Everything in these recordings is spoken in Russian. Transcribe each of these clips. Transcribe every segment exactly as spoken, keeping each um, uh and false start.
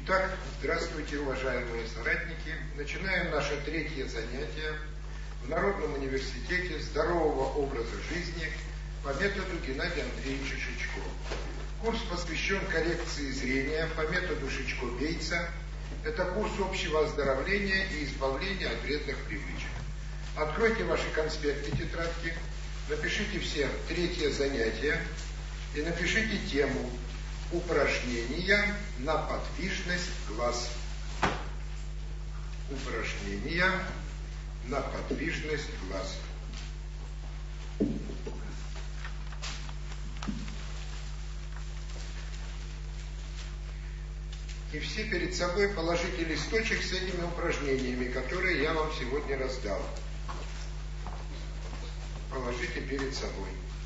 Итак, здравствуйте, уважаемые соратники. Начинаем наше третье занятие в Народном университете здорового образа жизни по методу Геннадия Андреевича Шичко. Курс посвящен коррекции зрения по методу Шичко-Бейтса. Это курс общего оздоровления и избавления от вредных привычек. Откройте ваши конспекты, тетрадки, напишите все третье занятие и напишите тему «Упражнения на подвижность глаз». Упражнения на подвижность глаз. И все перед собой положите листочек с этими упражнениями, которые я вам сегодня раздал. Положите перед собой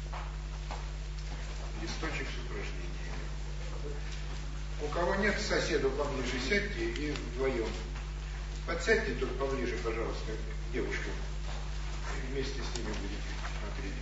листочек с упражнениями. У кого нет, соседу поближе сядьте и вдвоем. Подсядьте тут поближе, пожалуйста, к девушкам. И вместе с ними будете смотреть.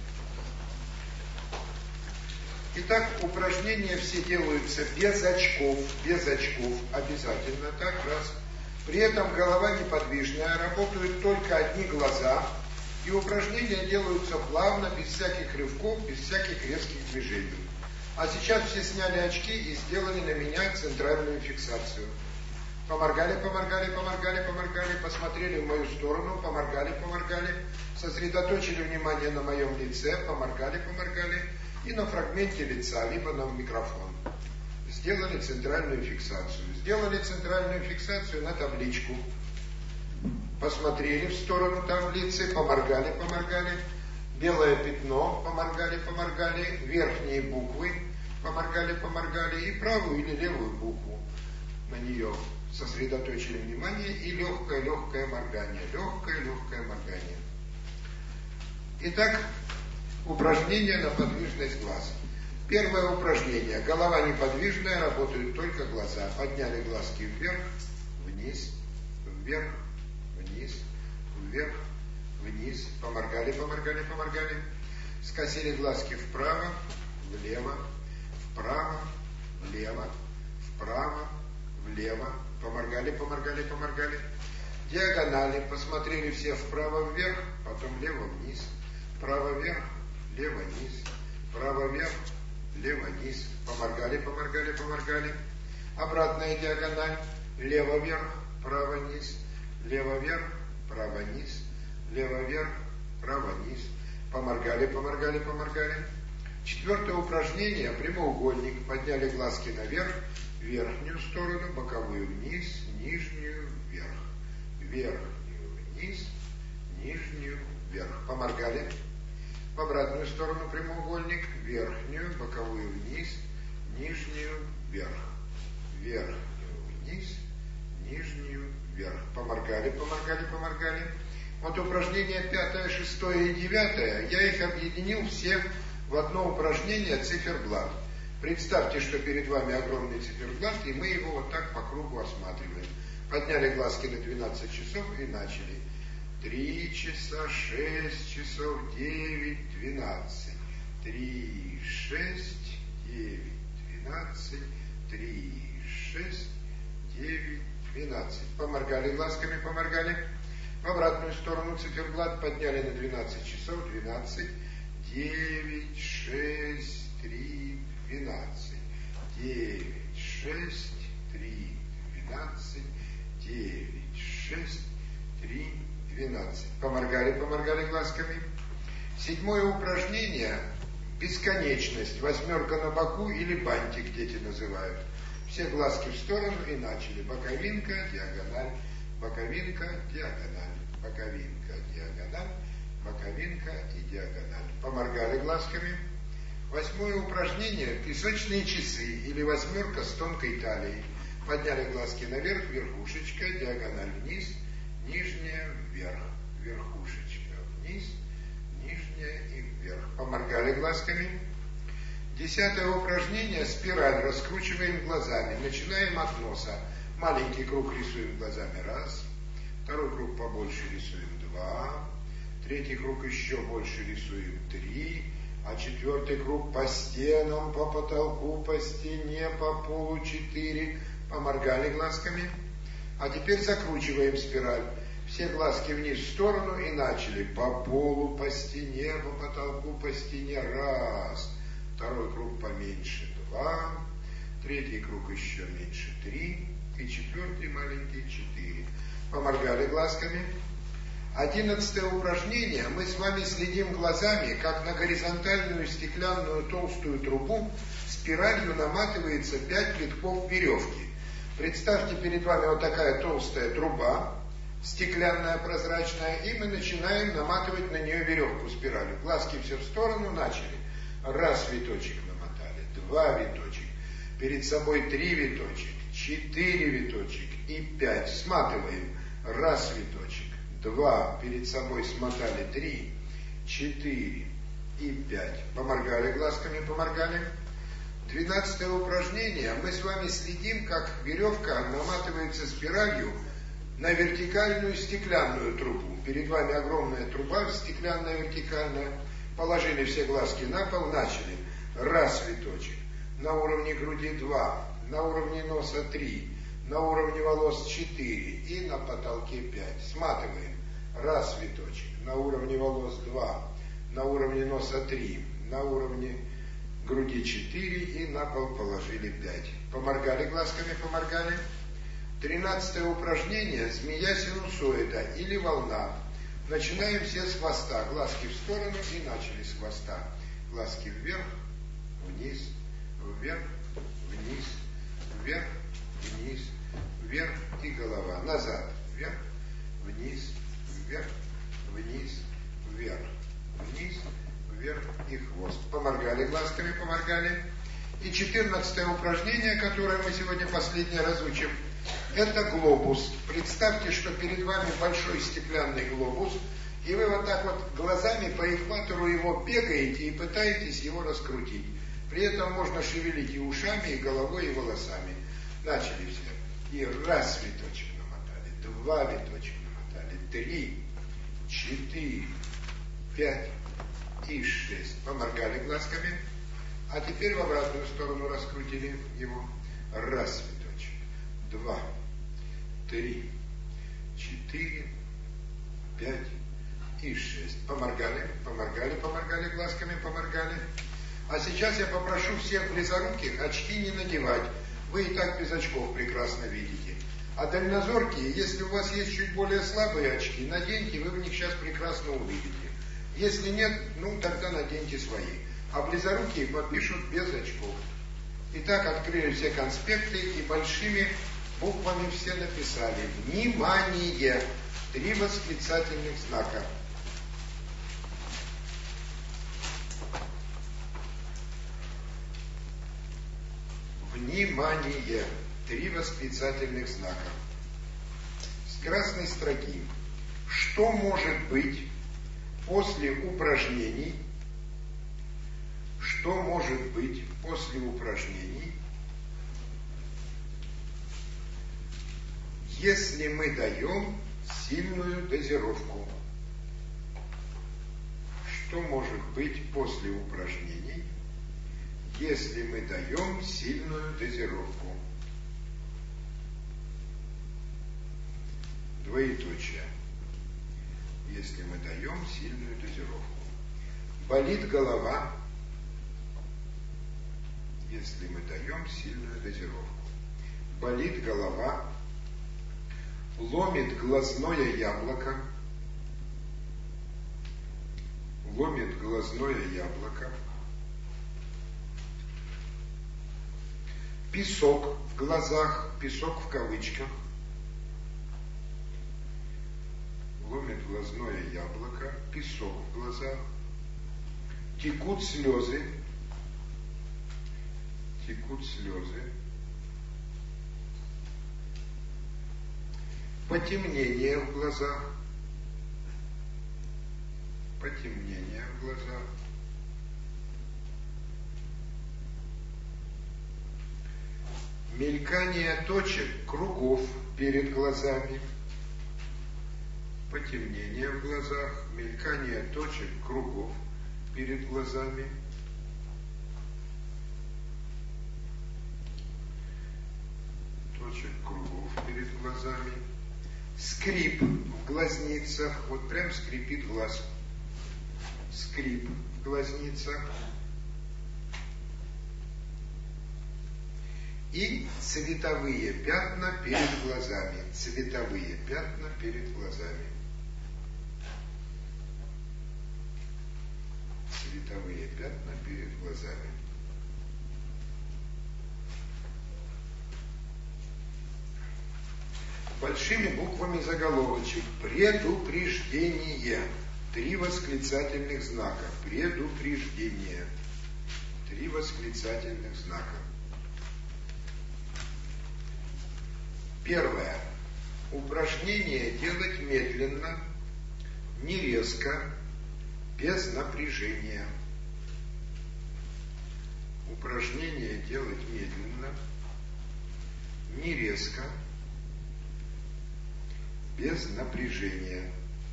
Итак, упражнения все делаются без очков, без очков, обязательно так, раз. При этом голова неподвижная, работают только одни глаза, и упражнения делаются плавно, без всяких рывков, без всяких резких движений. А сейчас все сняли очки и сделали на меня центральную фиксацию. Поморгали, поморгали, поморгали, поморгали, посмотрели в мою сторону, поморгали, поморгали, сосредоточили внимание на моем лице, поморгали, поморгали, и на фрагменте лица, либо на микрофон. Сделали центральную фиксацию. Сделали центральную фиксацию на табличку. Посмотрели в сторону таблицы, поморгали, поморгали. Белое пятно, поморгали, поморгали. Верхние буквы, поморгали, поморгали. И правую или левую букву. На нее сосредоточили внимание. И легкое-легкое моргание. Легкое-легкое моргание. Итак, упражнение на подвижность глаз. Первое упражнение. Голова неподвижная, работают только глаза. Подняли глазки вверх, вниз, вверх, вниз, вверх, вниз. Поморгали, поморгали, поморгали. Скосили глазки вправо, влево, вправо, влево, вправо, влево. Поморгали, поморгали, поморгали. Диагонали. Посмотрели все вправо, вверх, потом влево, вниз. Вправо, вверх, лево-вниз, право-вверх, лево-вниз. Поморгали, поморгали, поморгали. Обратная диагональ. Лево-вверх, право-вниз, лево-вверх, право-вниз, лево-вверх, право-вниз. Поморгали, поморгали, поморгали. Четвертое упражнение. Прямоугольник. Подняли глазки наверх, верхнюю сторону, боковую вниз, нижнюю вверх. Верхнюю вниз, нижнюю вверх. Поморгали. В обратную сторону прямоугольник, верхнюю, боковую вниз, нижнюю вверх, верхнюю вниз, нижнюю вверх. Поморгали, поморгали, поморгали. Вот упражнения пятое, шестое и девятое, я их объединил все в одно упражнение циферблат. Представьте, что перед вами огромный циферблат, и мы его вот так по кругу осматриваем. Подняли глазки на двенадцать часов и начали. Три часа, шесть часов, девять, двенадцать. Три, шесть, девять, двенадцать. Три, шесть, девять, двенадцать. Поморгали глазками, поморгали. В обратную сторону циферблат подняли на двенадцать часов, двенадцать. Девять, шесть, три, двенадцать. Девять, шесть, три, двенадцать. Девять, шесть, три, двенадцать. Поморгали, поморгали глазками. Седьмое упражнение. Бесконечность. Восьмерка на боку или бантик дети называют. Все глазки в сторону и начали. Боковинка, диагональ. Боковинка, диагональ. Боковинка, диагональ. Боковинка и диагональ. Поморгали глазками. Восьмое упражнение. Песочные часы или восьмерка с тонкой талией. Подняли глазки наверх, верхушечка, диагональ вниз. Нижняя вверх, верхушечка вниз, нижняя и вверх. Поморгали глазками. Десятое упражнение. Спираль. Раскручиваем глазами. Начинаем от носа. Маленький круг рисуем глазами. Раз. Второй круг побольше рисуем. Два. Третий круг еще больше рисуем. Три. А четвертый круг по стенам, по потолку, по стене, по полу. Четыре. поморгали глазками. А теперь закручиваем спираль. Все глазки вниз в сторону и начали. По полу, по стене, по потолку, по стене. Раз. Второй круг поменьше. Два. Третий круг еще меньше. Три. И четвертый маленький. Четыре. Поморгали глазками. Одиннадцатое упражнение. Мы с вами следим глазами, как на горизонтальную стеклянную толстую трубу спиралью наматывается пять витков веревки. Представьте, перед вами вот такая толстая труба, стеклянная, прозрачная, и мы начинаем наматывать на нее веревку спиралью. Глазки все в сторону, начали. Раз виточек намотали, два виточек, перед собой три виточек, четыре виточек и пять. Сматываем. Раз виточек, два, перед собой смотали, три, четыре и пять. Поморгали глазками, поморгали. Двенадцатое упражнение. Мы с вами следим, как веревка наматывается спиралью на вертикальную стеклянную трубу. Перед вами огромная труба, стеклянная, вертикальная. Положили все глазки на пол, начали. Раз виточек. На уровне груди два. На уровне носа три. На уровне волос четыре. И на потолке пять. Сматываем. Раз виточек. На уровне волос два. На уровне носа три. На уровне груди четыре и на пол положили пять. Поморгали глазками, поморгали. Тринадцатое упражнение. Змея синусоида или волна. Начинаем все с хвоста. Глазки в сторону и начали с хвоста. Глазки вверх, вниз, вверх, вниз, вверх, вниз, вверх и голова. Назад. Вверх, вниз, вверх, вниз, вверх, вниз, вверх и хвост. Поморгали глазками, поморгали. И четырнадцатое упражнение, которое мы сегодня последнее разучим, это глобус. Представьте, что перед вами большой стеклянный глобус, и вы вот так вот глазами по экватору его бегаете и пытаетесь его раскрутить. При этом можно шевелить и ушами, и головой, и волосами. Начали все. И раз виточек намотали, два виточек намотали, три, четыре, пять и шесть. Поморгали глазками. А теперь в обратную сторону раскрутили его. Раз виточек, два, три, четыре, пять и шесть. Поморгали, поморгали, поморгали глазками, поморгали. А сейчас я попрошу всех близоруких очки не надевать. Вы и так без очков прекрасно видите. А дальнозоркие, если у вас есть чуть более слабые очки, наденьте, вы в них сейчас прекрасно увидите. Если нет, ну тогда наденьте свои. А близорукие подпишут без очков. Итак, открыли все конспекты и большими буквами все написали. Внимание! Три восклицательных знака. Внимание! Три восклицательных знака. С красной строки. Что может быть после упражнений? Что может быть после упражнений, если мы даем сильную дозировку? Что может быть после упражнений, если мы даем сильную дозировку? Двоеточие. Если мы даем сильную дозировку. Болит голова, если мы даем сильную дозировку. Болит голова, ломит глазное яблоко, ломит глазное яблоко, песок в глазах, песок в кавычках, ломит глазное яблоко, песок в глазах, текут слезы, текут слезы, потемнение в глазах, потемнение в глазах, мелькание точек, кругов перед глазами, потемнение в глазах, мелькание точек, кругов перед глазами, скрип в глазницах, вот прям скрипит глаз. Скрип в глазницах. И цветовые пятна перед глазами. Цветовые пятна перед глазами. Цветовые пятна перед глазами. Большими буквами заголовочек. Предупреждение. Три восклицательных знака. Предупреждение. Три восклицательных знака. Первое. Упражнение делать медленно, не резко, без напряжения. Упражнение делать медленно, не резко, без напряжения.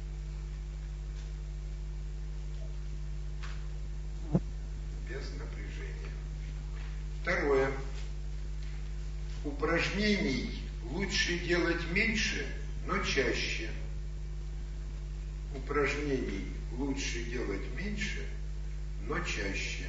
Без напряжения. Второе. Упражнений лучше делать меньше, но чаще. Упражнений лучше делать меньше, но чаще.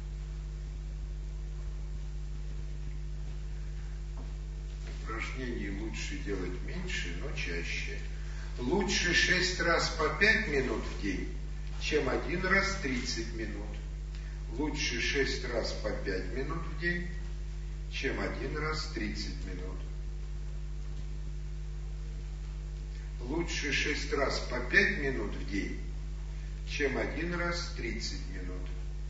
Упражнений лучше делать меньше, но чаще. Лучше шесть раз по пять минут в день, чем один раз тридцать минут. Лучше шесть раз по пять минут в день, чем один раз тридцать минут. Лучше шесть раз по пять минут в день, чем один раз тридцать минут.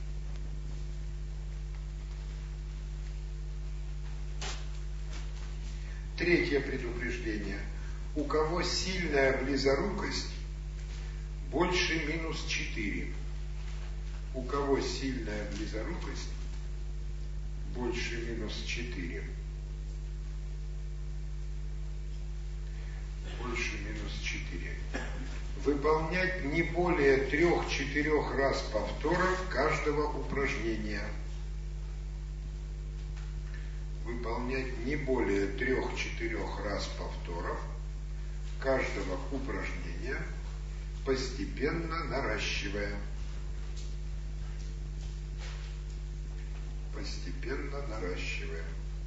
Третье предупреждение. У кого сильная близорукость, больше минус четыре. У кого сильная близорукость, больше минус четыре. Больше минус четыре. Выполнять не более трех-четырех раз повторов каждого упражнения. Выполнять не более трех-четырех раз повторов каждого упражнения, постепенно наращивая. Постепенно наращивая.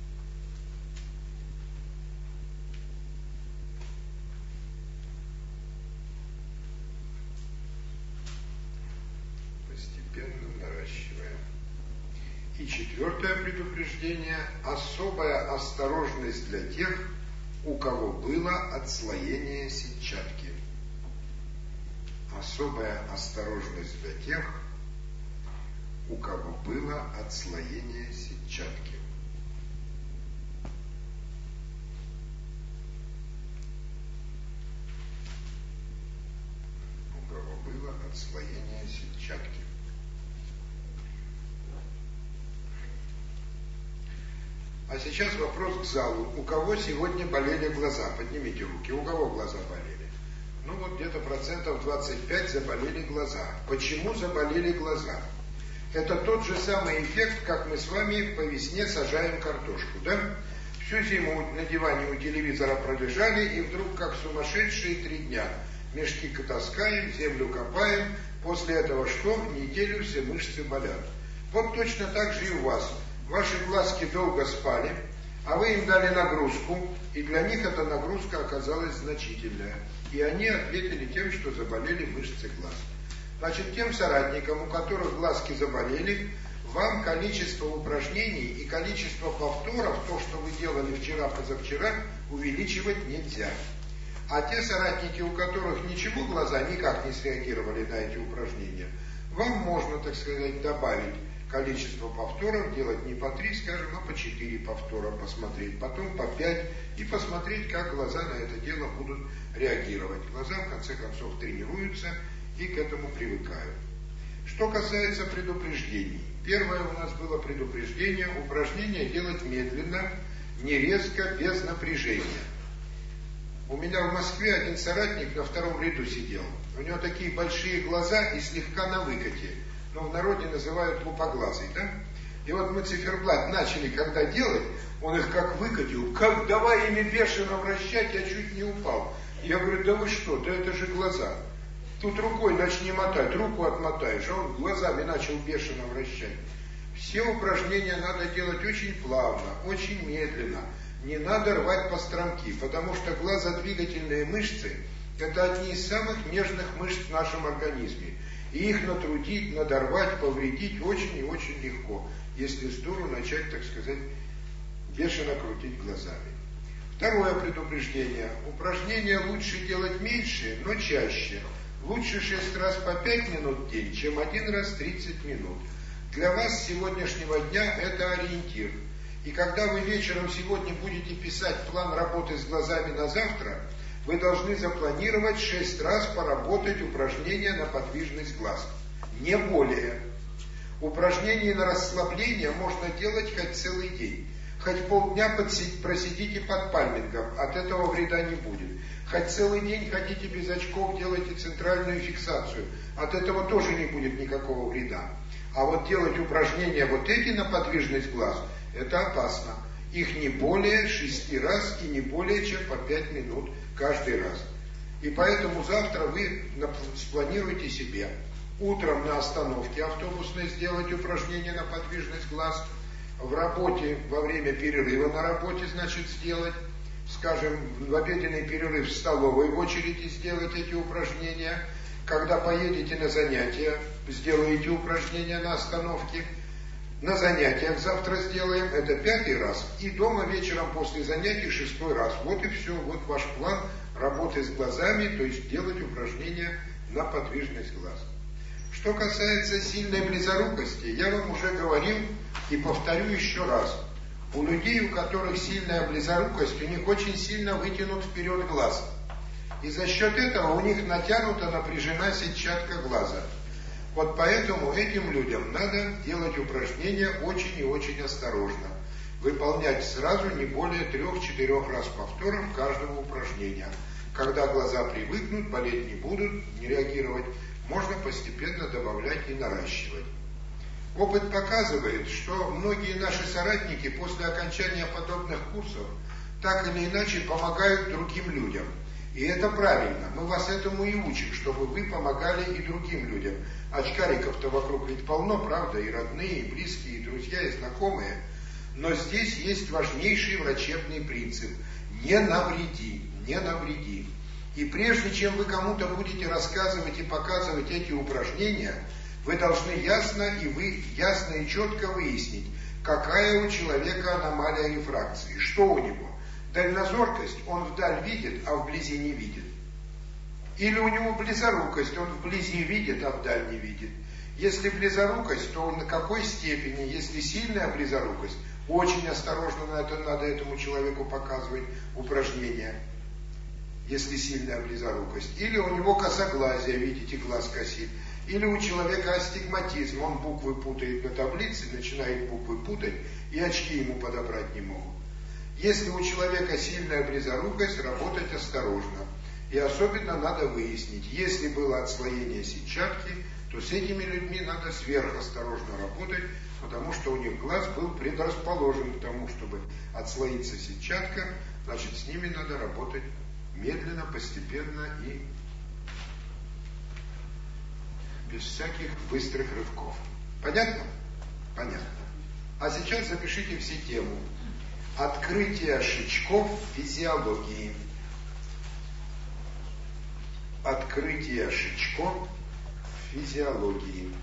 Постепенно наращивая. И четвертое предупреждение. Особая осторожность для тех, у кого было отслоение сетчатки. Особая осторожность для тех, у кого было отслоение сетчатки. У кого было отслоение сетчатки. А сейчас вопрос к залу. У кого сегодня болели глаза? Поднимите руки. У кого глаза болели? Ну вот где-то процентов двадцать пять заболели глаза. Почему заболели глаза? Это тот же самый эффект, как мы с вами по весне сажаем картошку, да? Всю зиму на диване у телевизора пролежали, и вдруг, как сумасшедшие, три дня мешки таскаем, землю копаем, после этого что? Неделю все мышцы болят. Вот точно так же и у вас. Ваши глазки долго спали, а вы им дали нагрузку, и для них эта нагрузка оказалась значительная. И они ответили тем, что заболели мышцы глаз. Значит, тем соратникам, у которых глазки заболели, вам количество упражнений и количество повторов, то, что вы делали вчера-позавчера, увеличивать нельзя. А те соратники, у которых ничего глаза никак не среагировали на эти упражнения, вам можно, так сказать, добавить количество повторов, делать не по три, скажем, а по четыре повтора посмотреть, потом по пять, и посмотреть, как глаза на это дело будут реагировать. Глаза, в конце концов, тренируются и к этому привыкают. Что касается предупреждений. Первое у нас было предупреждение, упражнение делать медленно, не резко, без напряжения. У меня в Москве один соратник на втором ряду сидел. У него такие большие глаза и слегка на выкате. Но в народе называют лупоглазый, да? И вот мы циферблат начали когда делать, он их как выкатил, как давай ими бешено вращать, я чуть не упал. Я говорю, да вы что, да это же глаза. Тут рукой начни мотать, руку отмотаешь, а он глазами начал бешено вращать. Все упражнения надо делать очень плавно, очень медленно. Не надо рвать постромки, потому что глазодвигательные мышцы – это одни из самых нежных мышц в нашем организме. И их натрудить, надорвать, повредить очень и очень легко, если с дуру начать, так сказать, бешено крутить глазами. Второе предупреждение. Упражнения лучше делать меньше, но чаще. Лучше шесть раз по пять минут в день, чем один раз тридцать минут. Для вас с сегодняшнего дня это ориентир. И когда вы вечером сегодня будете писать план работы с глазами на завтра, вы должны запланировать шесть раз поработать упражнения на подвижность глаз. Не более. Упражнения на расслабление можно делать хоть целый день. Хоть полдня просидите под пальмингом, от этого вреда не будет. Хоть целый день хотите без очков, делайте центральную фиксацию, от этого тоже не будет никакого вреда. А вот делать упражнения вот эти на подвижность глаз, это опасно. Их не более шести раз и не более чем по пять минут каждый раз. И поэтому завтра вы спланируйте себе утром на остановке автобусной сделать упражнения на подвижность глаз, в работе, во время перерыва на работе, значит, сделать, скажем, в обеденный перерыв в столовой в очереди сделать эти упражнения. Когда поедете на занятия, сделаете упражнения на остановке. На занятиях завтра сделаем, это пятый раз. И дома вечером после занятий шестой раз. Вот и все, вот ваш план работы с глазами, то есть делать упражнения на подвижность глаз. Что касается сильной близорукости, я вам уже говорил и повторю еще раз. У людей, у которых сильная близорукость, у них очень сильно вытянут вперед глаз. И за счет этого у них натянута, напряжена сетчатка глаза. Вот поэтому этим людям надо делать упражнения очень и очень осторожно. Выполнять сразу не более трех-четырех раз повторов каждого упражнения. Когда глаза привыкнут, болеть не будут, не реагировать, можно постепенно добавлять и наращивать. Опыт показывает, что многие наши соратники после окончания подобных курсов так или иначе помогают другим людям. И это правильно. Мы вас этому и учим, чтобы вы помогали и другим людям. Очкариков-то вокруг ведь полно, правда, и родные, и близкие, и друзья, и знакомые. Но здесь есть важнейший врачебный принцип. Не навреди, не навреди. И прежде чем вы кому-то будете рассказывать и показывать эти упражнения, вы должны ясно и вы ясно и четко выяснить, какая у человека аномалия рефракции, что у него. Дальнозоркость, он вдаль видит, а вблизи не видит. Или у него близорукость, он вблизи видит, а вдаль не видит. Если близорукость, то на какой степени? Если сильная близорукость, очень осторожно надо, надо этому человеку показывать упражнения. Если сильная близорукость. Или у него косоглазие, видите, глаз косит. Или у человека астигматизм, он буквы путает на таблице, начинает буквы путать, и очки ему подобрать не могут. Если у человека сильная близорукость, работать осторожно. И особенно надо выяснить, если было отслоение сетчатки, то с этими людьми надо сверхосторожно работать, потому что у них глаз был предрасположен к тому, чтобы отслоиться сетчатка, значит, с ними надо работать медленно, постепенно и без всяких быстрых рывков. Понятно? Понятно. А сейчас запишите все тему. Открытие шичков в физиологии. Открытие шичков в физиологии.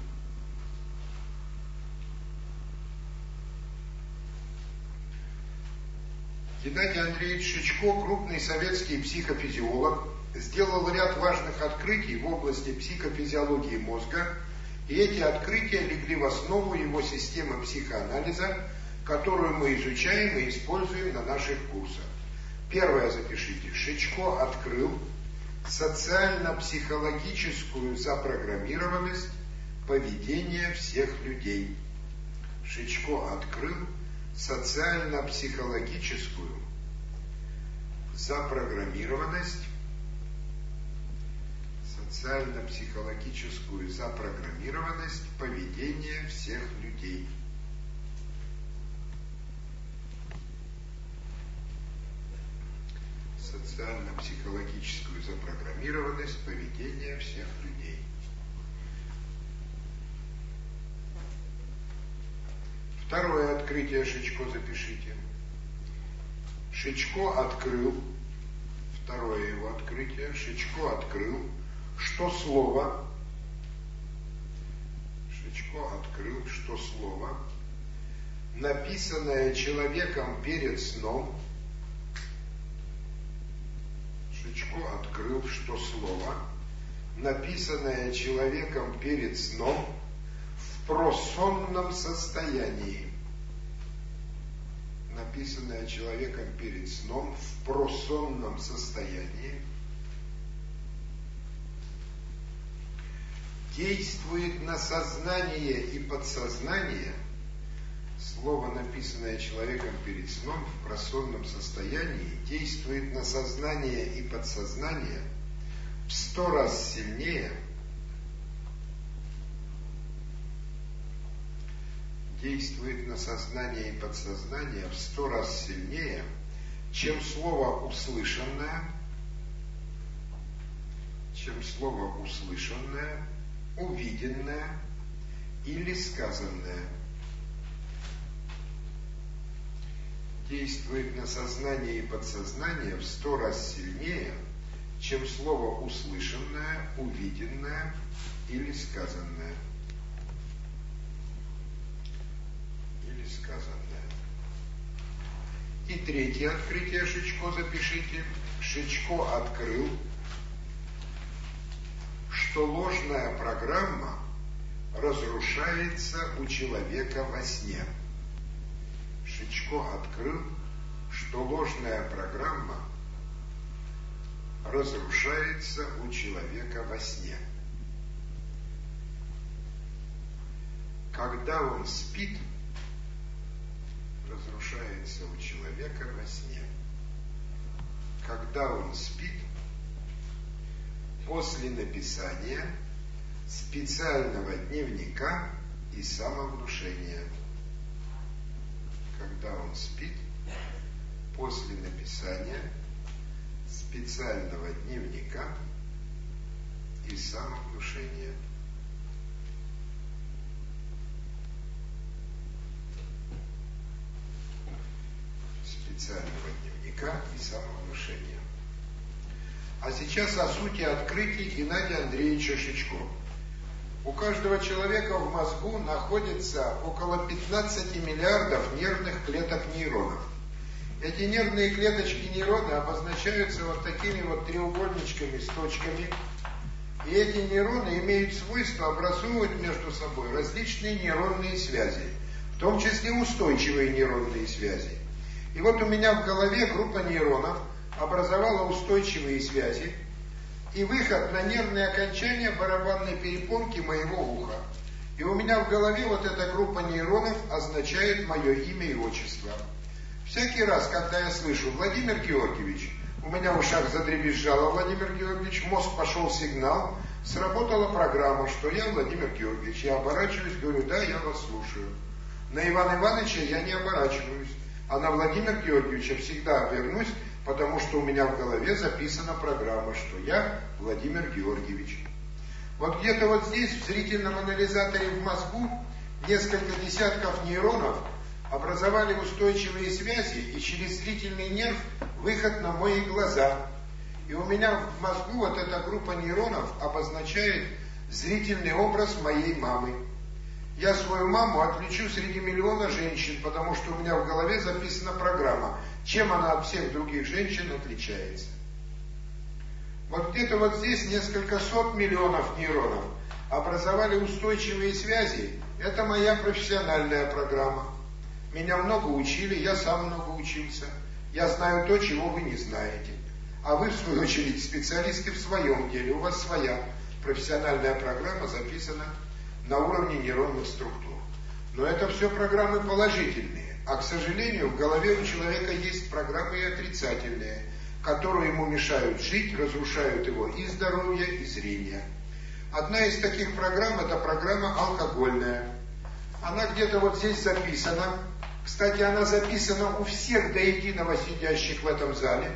Геннадий Андреевич Шичко, крупный советский психофизиолог, сделал ряд важных открытий в области психофизиологии мозга, и эти открытия легли в основу его системы психоанализа, которую мы изучаем и используем на наших курсах. Первое запишите. Шичко открыл социально-психологическую запрограммированность поведения всех людей. Шичко открыл социально-психологическую запрограммированность социально-психологическую запрограммированность поведения всех людей. Соци... социально-психологическую запрограммированность поведения всех людей. Второе открытие Шичко запишите. Шичко открыл, второе его открытие, Шичко открыл, что слово, Шичко открыл, что слово, написанное человеком перед сном, Шичко открыл, что слово, написанное человеком перед сном в просонном состоянии, написанное человеком перед сном в просонном состоянии, действует на сознание и подсознание. Слово, написанное человеком перед сном в просонном состоянии, действует на сознание и подсознание в сто раз сильнее, действует на сознание и подсознание в сто раз сильнее, чем слово услышанное, чем слово услышанное, увиденное или сказанное. Действует на сознание и подсознание в сто раз сильнее, чем слово услышанное, увиденное или сказанное. Или сказанное. И третье открытие Шичко запишите. Шичко открыл, что ложная программа разрушается у человека во сне. Шичко открыл, что ложная программа разрушается у человека во сне. Когда он спит, разрушается у человека во сне. Когда он спит, после написания специального дневника и самовнушения. Когда он спит, после написания специального дневника и самовнушения. Специального дневника и самовнушения. А сейчас о сути открытий Геннадия Андреевича Шичко. У каждого человека в мозгу находится около пятнадцати миллиардов нервных клеток нейронов. Эти нервные клеточки нейроны обозначаются вот такими вот треугольничками с точками. И эти нейроны имеют свойство образовывать между собой различные нейронные связи, в том числе устойчивые нейронные связи. И вот у меня в голове группа нейронов образовала устойчивые связи и выход на нервные окончания барабанной перепонки моего уха. И у меня в голове вот эта группа нейронов означает мое имя и отчество. Всякий раз, когда я слышу «Владимир Георгиевич», у меня в ушах задребезжало «Владимир Георгиевич», мозг пошел сигнал, сработала программа, что я Владимир Георгиевич. Я оборачиваюсь, говорю: да, я вас слушаю. На Ивана Ивановича я не оборачиваюсь, а на Владимира Георгиевича всегда обернусь, потому что у меня в голове записана программа, что я Владимир Георгиевич. Вот где-то вот здесь, в зрительном анализаторе в мозгу, несколько десятков нейронов образовали устойчивые связи, и через зрительный нерв выход на мои глаза. И у меня в мозгу вот эта группа нейронов обозначает зрительный образ моей мамы. Я свою маму отличу среди миллиона женщин, потому что у меня в голове записана программа, чем она от всех других женщин отличается. Вот где-то вот здесь несколько сот миллионов нейронов образовали устойчивые связи. Это моя профессиональная программа. Меня много учили, я сам много учился. Я знаю то, чего вы не знаете. А вы, в свою очередь, специалисты в своем деле. У вас своя профессиональная программа записана на уровне нейронных структур. Но это все программы положительные. А, к сожалению, в голове у человека есть программы и отрицательные, которые ему мешают жить, разрушают его и здоровье, и зрение. Одна из таких программ – это программа алкогольная. Она где-то вот здесь записана. Кстати, она записана у всех до единого сидящих в этом зале.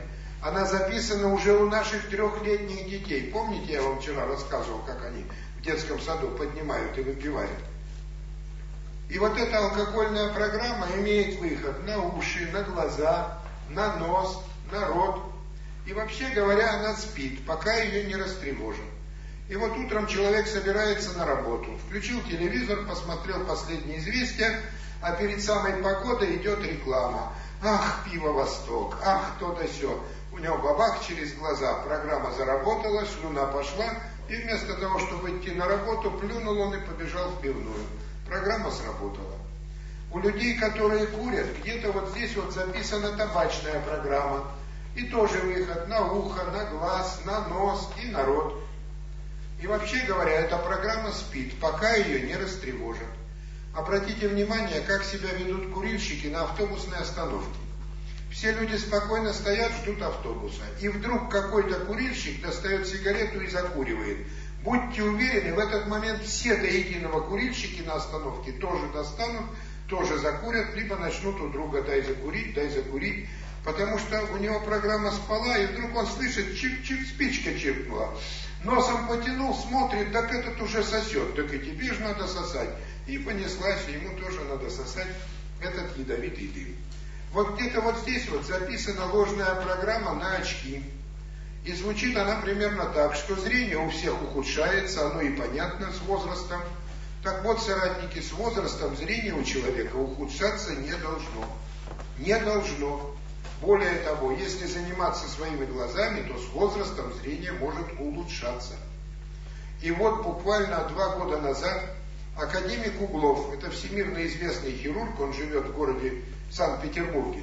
Она записана уже у наших трехлетних детей. Помните, я вам вчера рассказывал, как они в детском саду поднимают и выпивают? И вот эта алкогольная программа имеет выход на уши, на глаза, на нос, на рот. И вообще говоря, она спит, пока ее не растревожат. И вот утром человек собирается на работу, включил телевизор, посмотрел последние известия, а перед самой погодой идет реклама. Ах, пиво «Восток», ах, то да сё. У него бабах через глаза, программа заработала, слюна пошла, и вместо того, чтобы идти на работу, плюнул он и побежал в пивную. Программа сработала. У людей, которые курят, где-то вот здесь вот записана табачная программа. И тоже выход на ухо, на глаз, на нос и на рот. И вообще говоря, эта программа спит, пока ее не растревожат. Обратите внимание, как себя ведут курильщики на автобусной остановке. Все люди спокойно стоят, ждут автобуса. И вдруг какой-то курильщик достает сигарету и закуривает. Будьте уверены, в этот момент все до единого курильщики на остановке тоже достанут, тоже закурят, либо начнут у друга дай закурить, дай закурить. Потому что у него программа спала, и вдруг он слышит, чик-чик, спичка чиркнула. Носом потянул, смотрит, так этот уже сосет, так и тебе же надо сосать. И понеслась, и ему тоже надо сосать этот ядовитый дым. Вот где-то вот здесь вот записана ложная программа на очки. И звучит она примерно так, что зрение у всех ухудшается, оно и понятно с возрастом. Так вот, соратники, с возрастом зрение у человека ухудшаться не должно. Не должно. Более того, если заниматься своими глазами, то с возрастом зрение может улучшаться. И вот буквально два года назад академик Углов, это всемирно известный хирург, он живет в городе Санкт-Петербурге,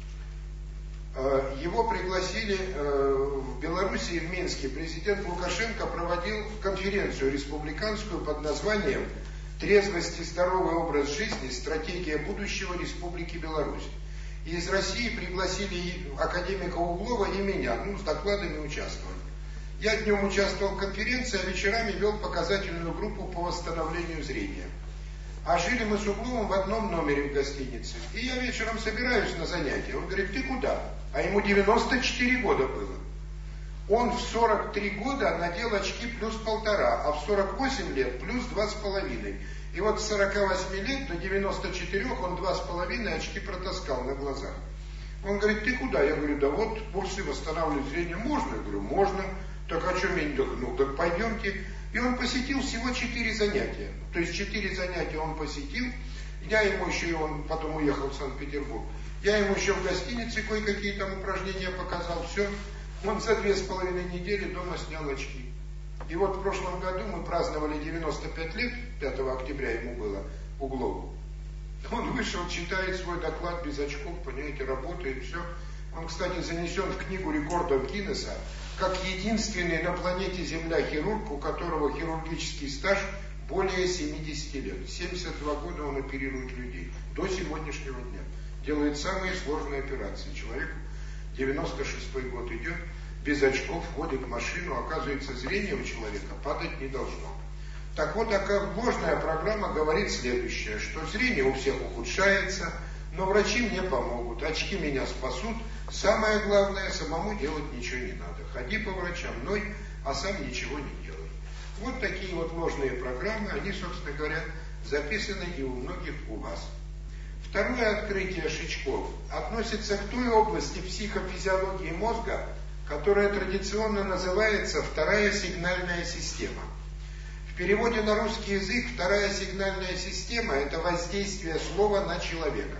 его пригласили в Белоруссии, в Минске. Президент Лукашенко проводил конференцию республиканскую под названием «Трезвость и здоровый образ жизни. Стратегия будущего Республики Беларусь». И из России пригласили академика Углова и меня, ну, с докладами участвовать. Я днем участвовал в конференции, а вечерами вел показательную группу по восстановлению зрения. А жили мы с Угловым в одном номере в гостинице. И я вечером собираюсь на занятия. Он говорит, ты куда? А ему девяносто четыре года было. Он в сорок три года надел очки плюс полтора, а в сорок восемь лет плюс два с половиной. И вот с сорока восьми лет до девяноста четырёх он два с половиной очки протаскал на глазах. Он говорит, ты куда? Я говорю, да вот курсы восстанавливать зрение можно? Я говорю, можно. Так о чем я не думаю? Ну так пойдемте. И он посетил всего четыре занятия. То есть четыре занятия он посетил. Я ему еще, и он потом уехал в Санкт-Петербург. Я ему еще в гостинице кое-какие там упражнения показал. Все. Он за две с половиной недели дома снял очки. И вот в прошлом году мы праздновали девяносто пять лет, пятого октября ему было, Углову. Он вышел, читает свой доклад без очков, понимаете, работает, все. Он, кстати, занесен в книгу рекордов Гиннесса, как единственный на планете Земля хирург, у которого хирургический стаж более семидесяти лет. семьдесят два года он оперирует людей. До сегодняшнего дня. Делает самые сложные операции. Человек девяносто шестой год идет, без очков, входит в машину, оказывается, зрение у человека падать не должно. Так вот, такая ложная программа говорит следующее, что зрение у всех ухудшается, но врачи мне помогут, очки меня спасут, самое главное, самому делать ничего не надо. Ходи по врачам, ной, а сам ничего не делай. Вот такие вот ложные программы, они, собственно говоря, записаны и у многих у вас. Второе открытие Шичков относится к той области психофизиологии мозга, которая традиционно называется вторая сигнальная система. В переводе на русский язык вторая сигнальная система – это воздействие слова на человека.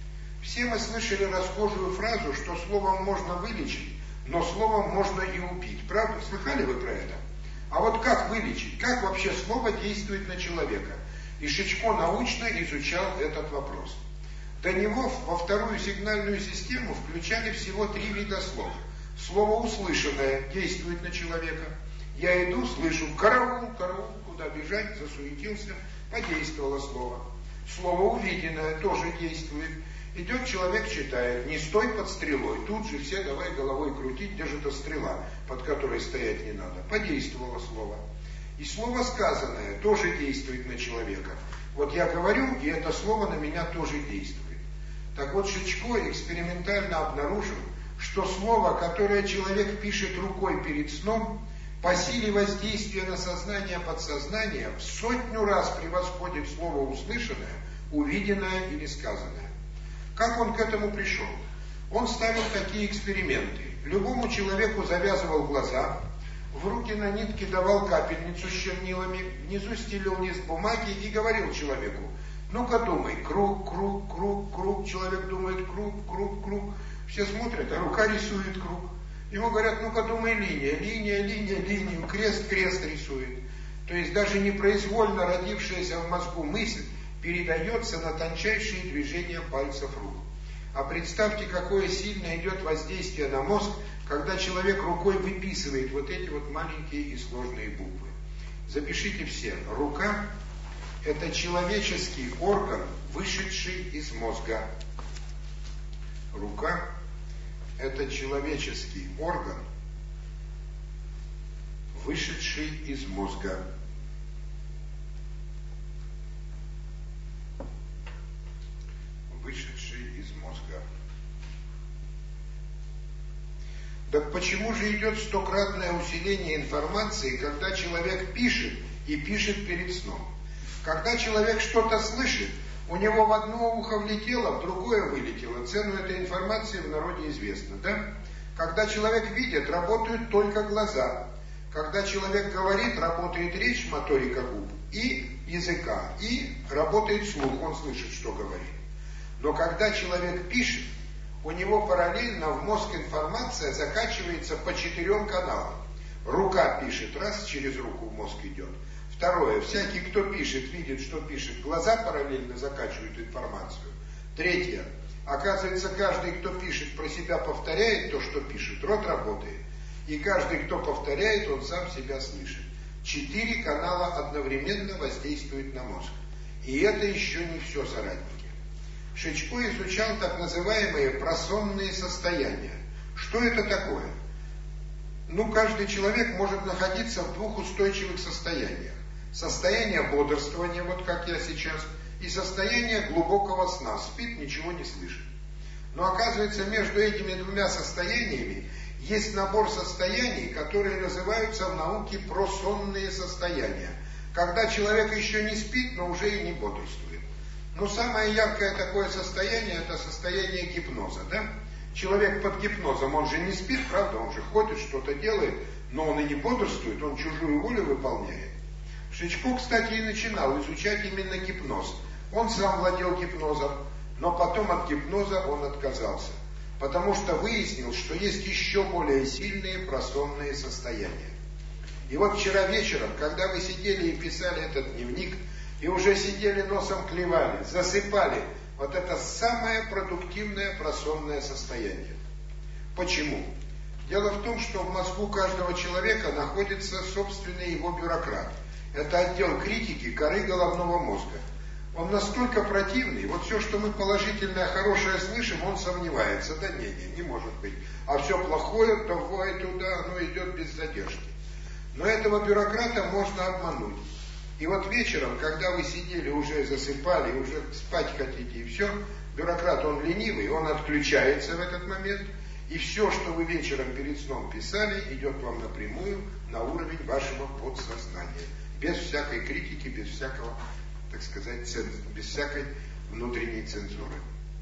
Все мы слышали расхожую фразу, что словом можно вылечить, но словом можно и убить. Правда? Слыхали вы про это? А вот как вылечить? Как вообще слово действует на человека? И Шичко научно изучал этот вопрос. До него во вторую сигнальную систему включали всего три вида слов. Слово услышанное действует на человека. Я иду, слышу караул, караул, куда бежать, засуетился, подействовало слово. Слово увиденное тоже действует. Идет человек, читает, не стой под стрелой. Тут же все давай головой крутить, где же эта стрела, под которой стоять не надо. Подействовало слово. И слово сказанное тоже действует на человека. Вот я говорю, и это слово на меня тоже действует. Так вот, Шичко экспериментально обнаружил, что слово, которое человек пишет рукой перед сном, по силе воздействия на сознание подсознание в сотню раз превосходит слово услышанное, увиденное или сказанное. Как он к этому пришел? Он ставил такие эксперименты. Любому человеку завязывал глаза, в руки на нитке давал капельницу с чернилами, внизу стелил лист бумаги и говорил человеку: ну-ка думай, круг, круг, круг, круг. Человек думает: круг, круг, круг. Все смотрят, а рука рисует круг. Ему говорят: ну-ка думай, линия, линия, линия, линию, крест, крест рисует. То есть даже непроизвольно родившаяся в мозгу мысль передается на тончайшие движения пальцев рук. А представьте, какое сильно идет воздействие на мозг, когда человек рукой выписывает вот эти вот маленькие и сложные буквы. Запишите все. Рука – это человеческий орган, вышедший из мозга. Рука – это человеческий орган, вышедший из мозга. Вышедший из мозга. Так почему же идет стократное усиление информации, когда человек пишет и пишет перед сном? Когда человек что-то слышит, у него в одно ухо влетело, в другое вылетело. Цену этой информации в народе известно, да? Когда человек видит, работают только глаза. Когда человек говорит, работает речь, моторика губ и языка, и работает слух, он слышит, что говорит. Но когда человек пишет, у него параллельно в мозг информация закачивается по четырем каналам. Рука пишет, раз, через руку в мозг идет. Второе, всякий, кто пишет, видит, что пишет, глаза параллельно закачивают информацию. Третье, оказывается, каждый, кто пишет, про себя повторяет то, что пишет, рот работает. И каждый, кто повторяет, он сам себя слышит. Четыре канала одновременно воздействуют на мозг. И это еще не все, соратники. Шичко изучал так называемые просонные состояния. Что это такое? Ну, каждый человек может находиться в двух устойчивых состояниях. Состояние бодрствования, вот как я сейчас, и состояние глубокого сна. Спит, ничего не слышит. Но оказывается, между этими двумя состояниями есть набор состояний, которые называются в науке просонные состояния. Когда человек еще не спит, но уже и не бодрствует. Но самое яркое такое состояние, это состояние гипноза, да? Человек под гипнозом, он же не спит, правда, он же ходит, что-то делает, но он и не бодрствует, он чужую волю выполняет. Шичко, кстати, и начинал изучать именно гипноз. Он сам владел гипнозом, но потом от гипноза он отказался, потому что выяснил, что есть еще более сильные просонные состояния. И вот вчера вечером, когда вы сидели и писали этот дневник, и уже сидели носом клевали, засыпали, вот это самое продуктивное просонное состояние. Почему? Дело в том, что в мозгу каждого человека находится собственный его бюрократ. Это отдел критики коры головного мозга. Он настолько противный, вот все, что мы положительное, хорошее слышим, он сомневается. Да не, не, не может быть. А все плохое, давай туда, оно идет без задержки. Но этого бюрократа можно обмануть. И вот вечером, когда вы сидели, уже засыпали, уже спать хотите и все, бюрократ, он ленивый, он отключается в этот момент, и все, что вы вечером перед сном писали, идет вам напрямую на уровень вашего подсознания. Без всякой критики, без всякого, так сказать, ценз... без всякой внутренней цензуры.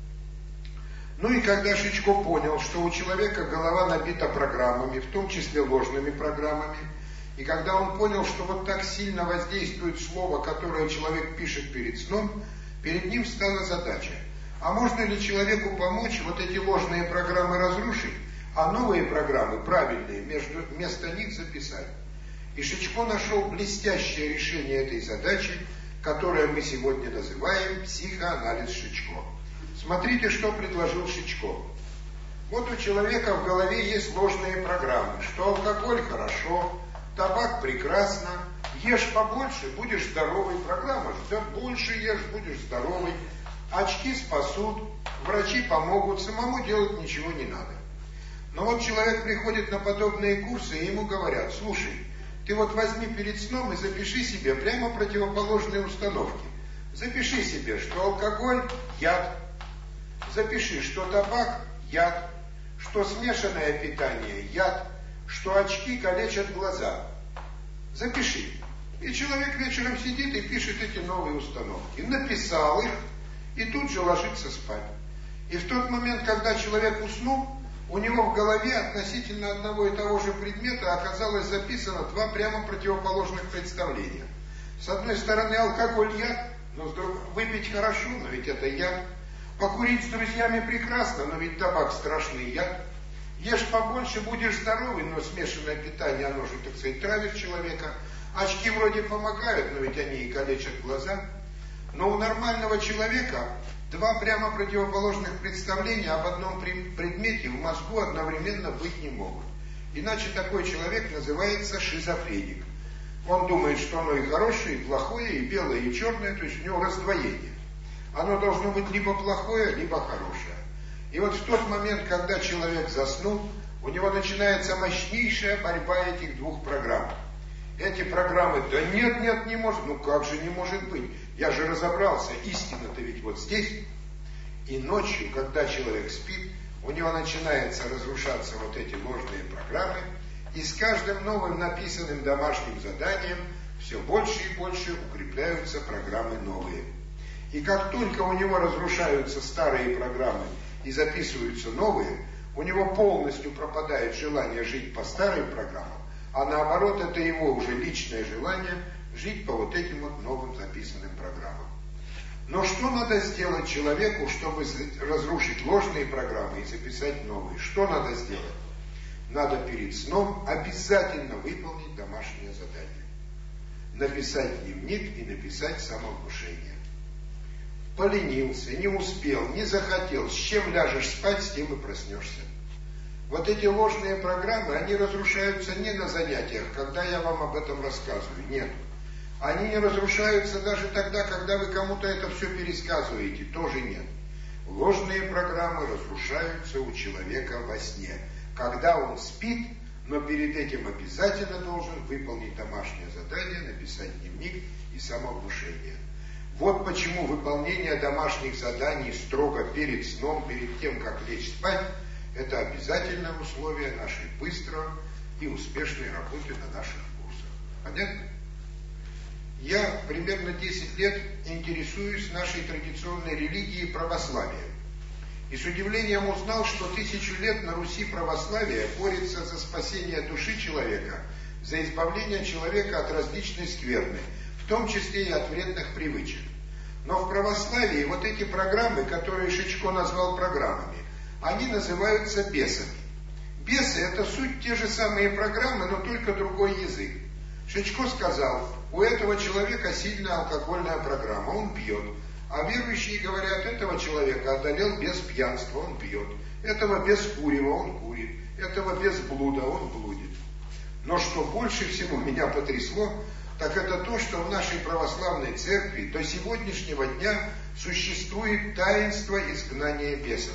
Ну и когда Шичко понял, что у человека голова набита программами, в том числе ложными программами, и когда он понял, что вот так сильно воздействует слово, которое человек пишет перед сном, перед ним стала задача. А можно ли человеку помочь вот эти ложные программы разрушить, а новые программы, правильные, между, вместо них записать? И Шичко нашел блестящее решение этой задачи, которое мы сегодня называем психоанализ Шичко. Смотрите, что предложил Шичко. Вот у человека в голове есть ложные программы, что алкоголь хорошо, табак прекрасно, ешь побольше, будешь здоровый. Программа ждет, больше ешь, будешь здоровый. Очки спасут, врачи помогут, самому делать ничего не надо. Но вот человек приходит на подобные курсы, и ему говорят: слушай, ты вот возьми перед сном и запиши себе прямо противоположные установки. Запиши себе, что алкоголь – яд. Запиши, что табак – яд. что смешанное питание – яд, что очки калечат глаза. Запиши. И человек вечером сидит и пишет эти новые установки. Написал их и тут же ложится спать. И в тот момент, когда человек уснул, у него в голове относительно одного и того же предмета оказалось записано два прямо противоположных представления. С одной стороны, алкоголь яд, но с другой, выпить хорошо, но ведь это яд. Покурить с друзьями прекрасно, но ведь табак страшный яд. Ешь побольше, будешь здоровый, но смешанное питание, оно же, так сказать, травит человека. Очки вроде помогают, но ведь они и калечат глаза. Но у нормального человека два прямо противоположных представления об одном предмете в мозгу одновременно быть не могут. Иначе такой человек называется шизофреник. Он думает, что оно и хорошее, и плохое, и белое, и черное, то есть у него раздвоение. Оно должно быть либо плохое, либо хорошее. И вот в тот момент, когда человек заснул, у него начинается мощнейшая борьба этих двух программ. Эти программы, да нет, нет, не может, ну как же не может быть? Я же разобрался, истина-то ведь вот здесь. И ночью, когда человек спит, у него начинается разрушаться вот эти ложные программы, и с каждым новым написанным домашним заданием все больше и больше укрепляются программы новые. И как только у него разрушаются старые программы и записываются новые, у него полностью пропадает желание жить по старым программам, а наоборот, это его уже личное желание жить по вот этим вот новым записанным программам. Но что надо сделать человеку, чтобы разрушить ложные программы и записать новые? Что надо сделать? Надо перед сном обязательно выполнить домашнее задание. Написать дневник и написать самовнушение. Поленился, не успел, не захотел, с чем ляжешь спать, с тем и проснешься. Вот эти ложные программы, они разрушаются не на занятиях, когда я вам об этом рассказываю, нет. Они не разрушаются даже тогда, когда вы кому-то это все пересказываете, тоже нет. Ложные программы разрушаются у человека во сне, когда он спит, но перед этим обязательно должен выполнить домашнее задание, написать дневник и самовнушение. Вот почему выполнение домашних заданий строго перед сном, перед тем, как лечь спать, это обязательное условие нашей быстрой и успешной работы на наших курсах. Понятно? Я примерно десять лет интересуюсь нашей традиционной религией православием. И с удивлением узнал, что тысячу лет на Руси православие борется за спасение души человека, за избавление человека от различной скверны, в том числе и от вредных привычек. Но в православии вот эти программы, которые Шичко назвал программами, они называются бесами. Бесы – это суть те же самые программы, но только другой язык. Шичко сказал, у этого человека сильная алкогольная программа, он пьет. А верующие говорят, этого человека одолел без пьянства, он пьет. Этого без курева, он курит. Этого без блуда, он блудит. Но что больше всего меня потрясло, так это то, что в нашей православной церкви до сегодняшнего дня существует таинство изгнания бесов.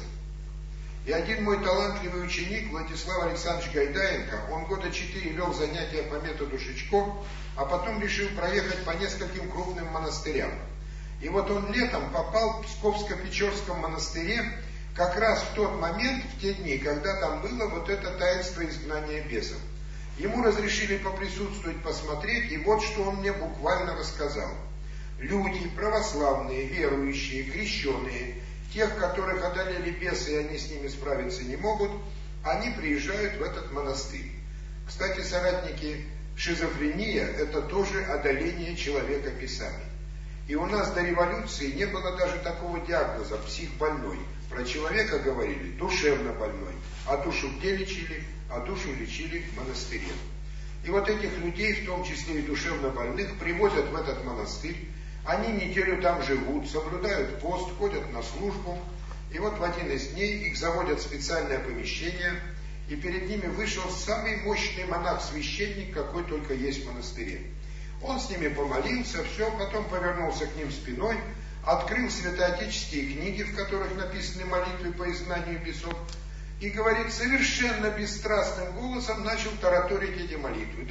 И один мой талантливый ученик, Владислав Александрович Гайдаенко, он года четыре вел занятия по методу Шичко, а потом решил проехать по нескольким крупным монастырям. И вот он летом попал в Псковско-Печорском монастыре как раз в тот момент, в те дни, когда там было вот это таинство изгнания бесов. Ему разрешили поприсутствовать, посмотреть, и вот что он мне буквально рассказал. Люди, православные, верующие, крещеные, тех, которых одолели бесы, и они с ними справиться не могут, они приезжают в этот монастырь. Кстати, соратники, шизофрения – это тоже одоление человека бесами. И у нас до революции не было даже такого диагноза «психбольной». Про человека говорили «душевно больной», а душу где лечили? А душу лечили в монастыре. И вот этих людей, в том числе и душевно больных, привозят в этот монастырь. Они неделю там живут, соблюдают пост, ходят на службу. И вот в один из дней их заводят в специальное помещение, и перед ними вышел самый мощный монах-священник, какой только есть в монастыре. Он с ними помолился, все, потом повернулся к ним спиной, открыл святоотеческие книги, в которых написаны молитвы по изгнанию бесов, и говорит, совершенно бесстрастным голосом начал тараторить эти молитвы.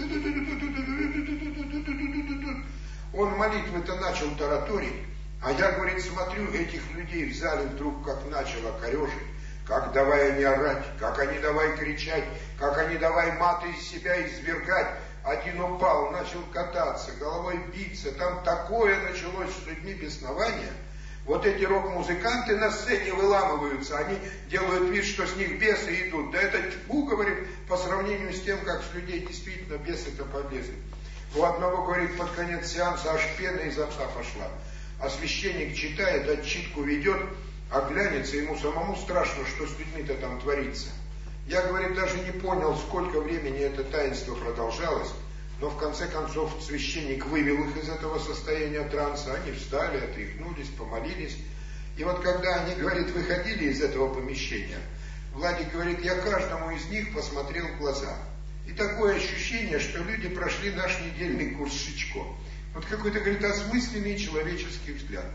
Он молитвы-то начал тараторить, а я, говорит, смотрю, этих людей в зале вдруг как начало корежить, как давай они орать, как они давай кричать, как они давай маты из себя извергать. Один упал, начал кататься, головой биться, там такое началось с людьми беснование. Вот эти рок-музыканты на сцене выламываются, они делают вид, что с них бесы идут. Да это тьфу, говорит, по сравнению с тем, как с людей действительно бесы-то полезли. У одного, говорит, под конец сеанса аж пена изо рта пошла. А священник читает, отчитку ведет, а глянется, ему самому страшно, что с людьми-то там творится. Я, говорит, даже не понял, сколько времени это таинство продолжалось, но в конце концов священник вывел их из этого состояния транса, они встали, отряхнулись, помолились. И вот когда они, говорит, выходили из этого помещения, Владик говорит, я каждому из них посмотрел в глаза. И такое ощущение, что люди прошли наш недельный курс Шичко. Вот какой-то, говорит, осмысленный человеческий взгляд.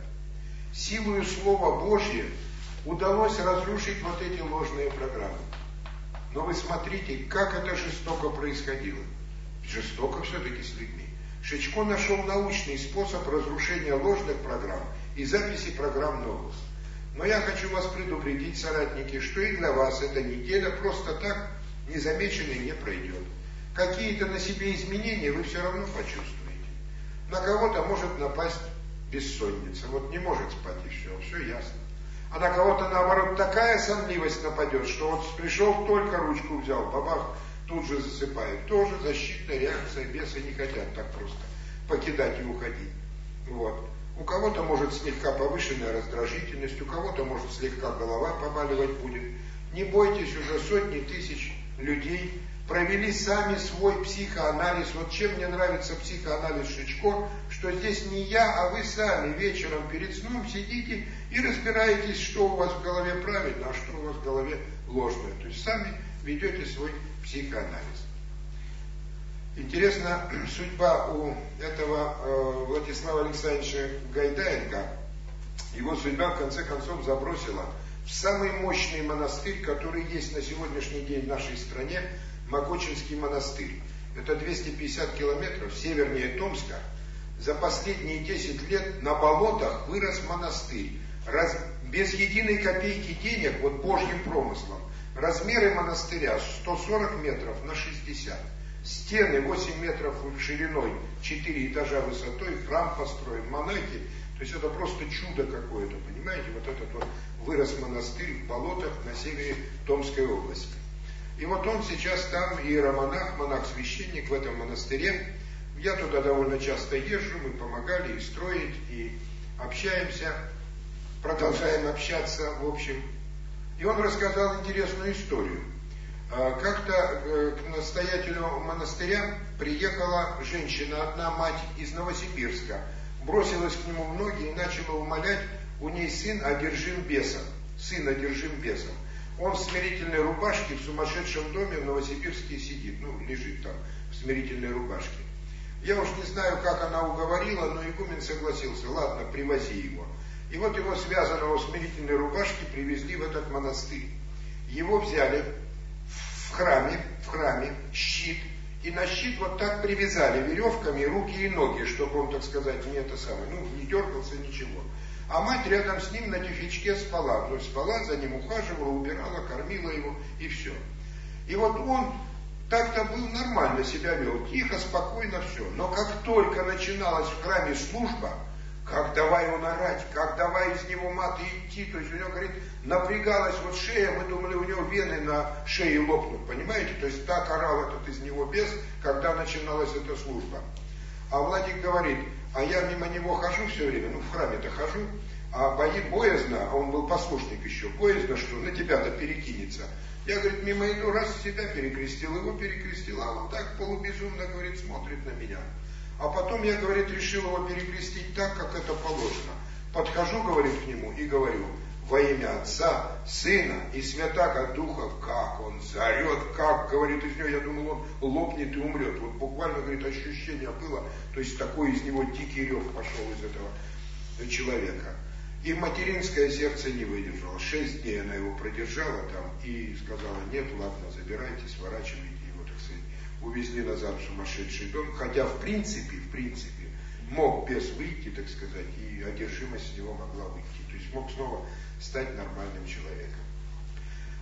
Силою Слова Божьего удалось разрушить вот эти ложные программы. Но вы смотрите, как это жестоко происходило. Жестоко все-таки с людьми. Шичко нашел научный способ разрушения ложных программ и записи программ новых. Но я хочу вас предупредить, соратники, что и для вас эта неделя просто так незамеченной не пройдет. Какие-то на себе изменения вы все равно почувствуете. На кого-то может напасть бессонница, вот не может спать и все, все ясно. А на кого-то, наоборот, такая сонливость нападет, что вот пришел, только ручку взял, бабах, тут же засыпает. Тоже защитная реакция, бесы не хотят так просто покидать и уходить. Вот. У кого-то может слегка повышенная раздражительность, у кого-то может слегка голова побаливать будет. Не бойтесь, уже сотни тысяч людей провели сами свой психоанализ. Вот чем мне нравится психоанализ Шичко, что здесь не я, а вы сами вечером перед сном сидите и разбираетесь, что у вас в голове правильно, а что у вас в голове ложное. То есть сами ведете свой психоанализ. Интересна судьба у этого э, Владислава Александровича Гайдаенко. Его судьба в конце концов забросила в самый мощный монастырь, который есть на сегодняшний день в нашей стране, Макочинский монастырь. Это двести пятьдесят километров севернее Томска. За последние десять лет на болотах вырос монастырь. Раз, без единой копейки денег, вот Божьим промыслом. Размеры монастыря сто сорок метров на шестьдесят. Стены восемь метров шириной, четыре этажа высотой, храм построен, монахи. То есть это просто чудо какое-то, понимаете? Вот этот вот вырос монастырь в болотах на севере Томской области. И вот он сейчас там иеромонах, монах-священник в этом монастыре. Я туда довольно часто езжу, мы помогали и строить, и общаемся, продолжаем общаться, в общем. И он рассказал интересную историю. Как-то к настоятелю монастыря приехала женщина, одна мать из Новосибирска, бросилась к нему в ноги и начала умолять, у ней сын одержим бесом, сын одержим бесом. Он в смирительной рубашке в сумасшедшем доме в Новосибирске сидит, ну, лежит там в смирительной рубашке. Я уж не знаю, как она уговорила, но игумен согласился, ладно, привози его. И вот его связанного в смирительной рубашке привезли в этот монастырь. Его взяли в храме, в храме, щит, и на щит вот так привязали веревками руки и ноги, чтобы он, так сказать, не это самое, ну, не дергался, ничего. А мать рядом с ним на тюфячке спала, ну, спала, за ним ухаживала, убирала, кормила его, и все. И вот он так-то был нормально, себя вел, тихо, спокойно, все. Но как только начиналась в храме служба, как давай он орать, как давай из него маты идти, то есть у него, говорит, напрягалась вот шея, мы думали, у него вены на шее лопнут, понимаете? То есть так орал этот из него бес, когда начиналась эта служба. А Владик говорит, а я мимо него хожу все время, ну в храме-то хожу, а бои боязно, а он был послушник еще, боязно, что на тебя-то перекинется. Я, говорит, мимо иду, раз себя перекрестил, его перекрестил, а он так полубезумно, говорит, смотрит на меня. А потом я, говорит, решил его перекрестить так, как это положено. Подхожу, говорит, к нему и говорю, во имя Отца, Сына и Святаго Духа, как он заорет, как, говорит, из него, я думал, он лопнет и умрет. Вот буквально, говорит, ощущение было, то есть такой из него дикий рев пошел из этого человека. И материнское сердце не выдержало. Шесть дней она его продержала там и сказала, нет, ладно, забирайте, сворачивайте его, так сказать. Увезли назад в сумасшедший дом, хотя в принципе, в принципе, мог бес выйти, так сказать, и одержимость с него могла выйти. То есть мог снова стать нормальным человеком.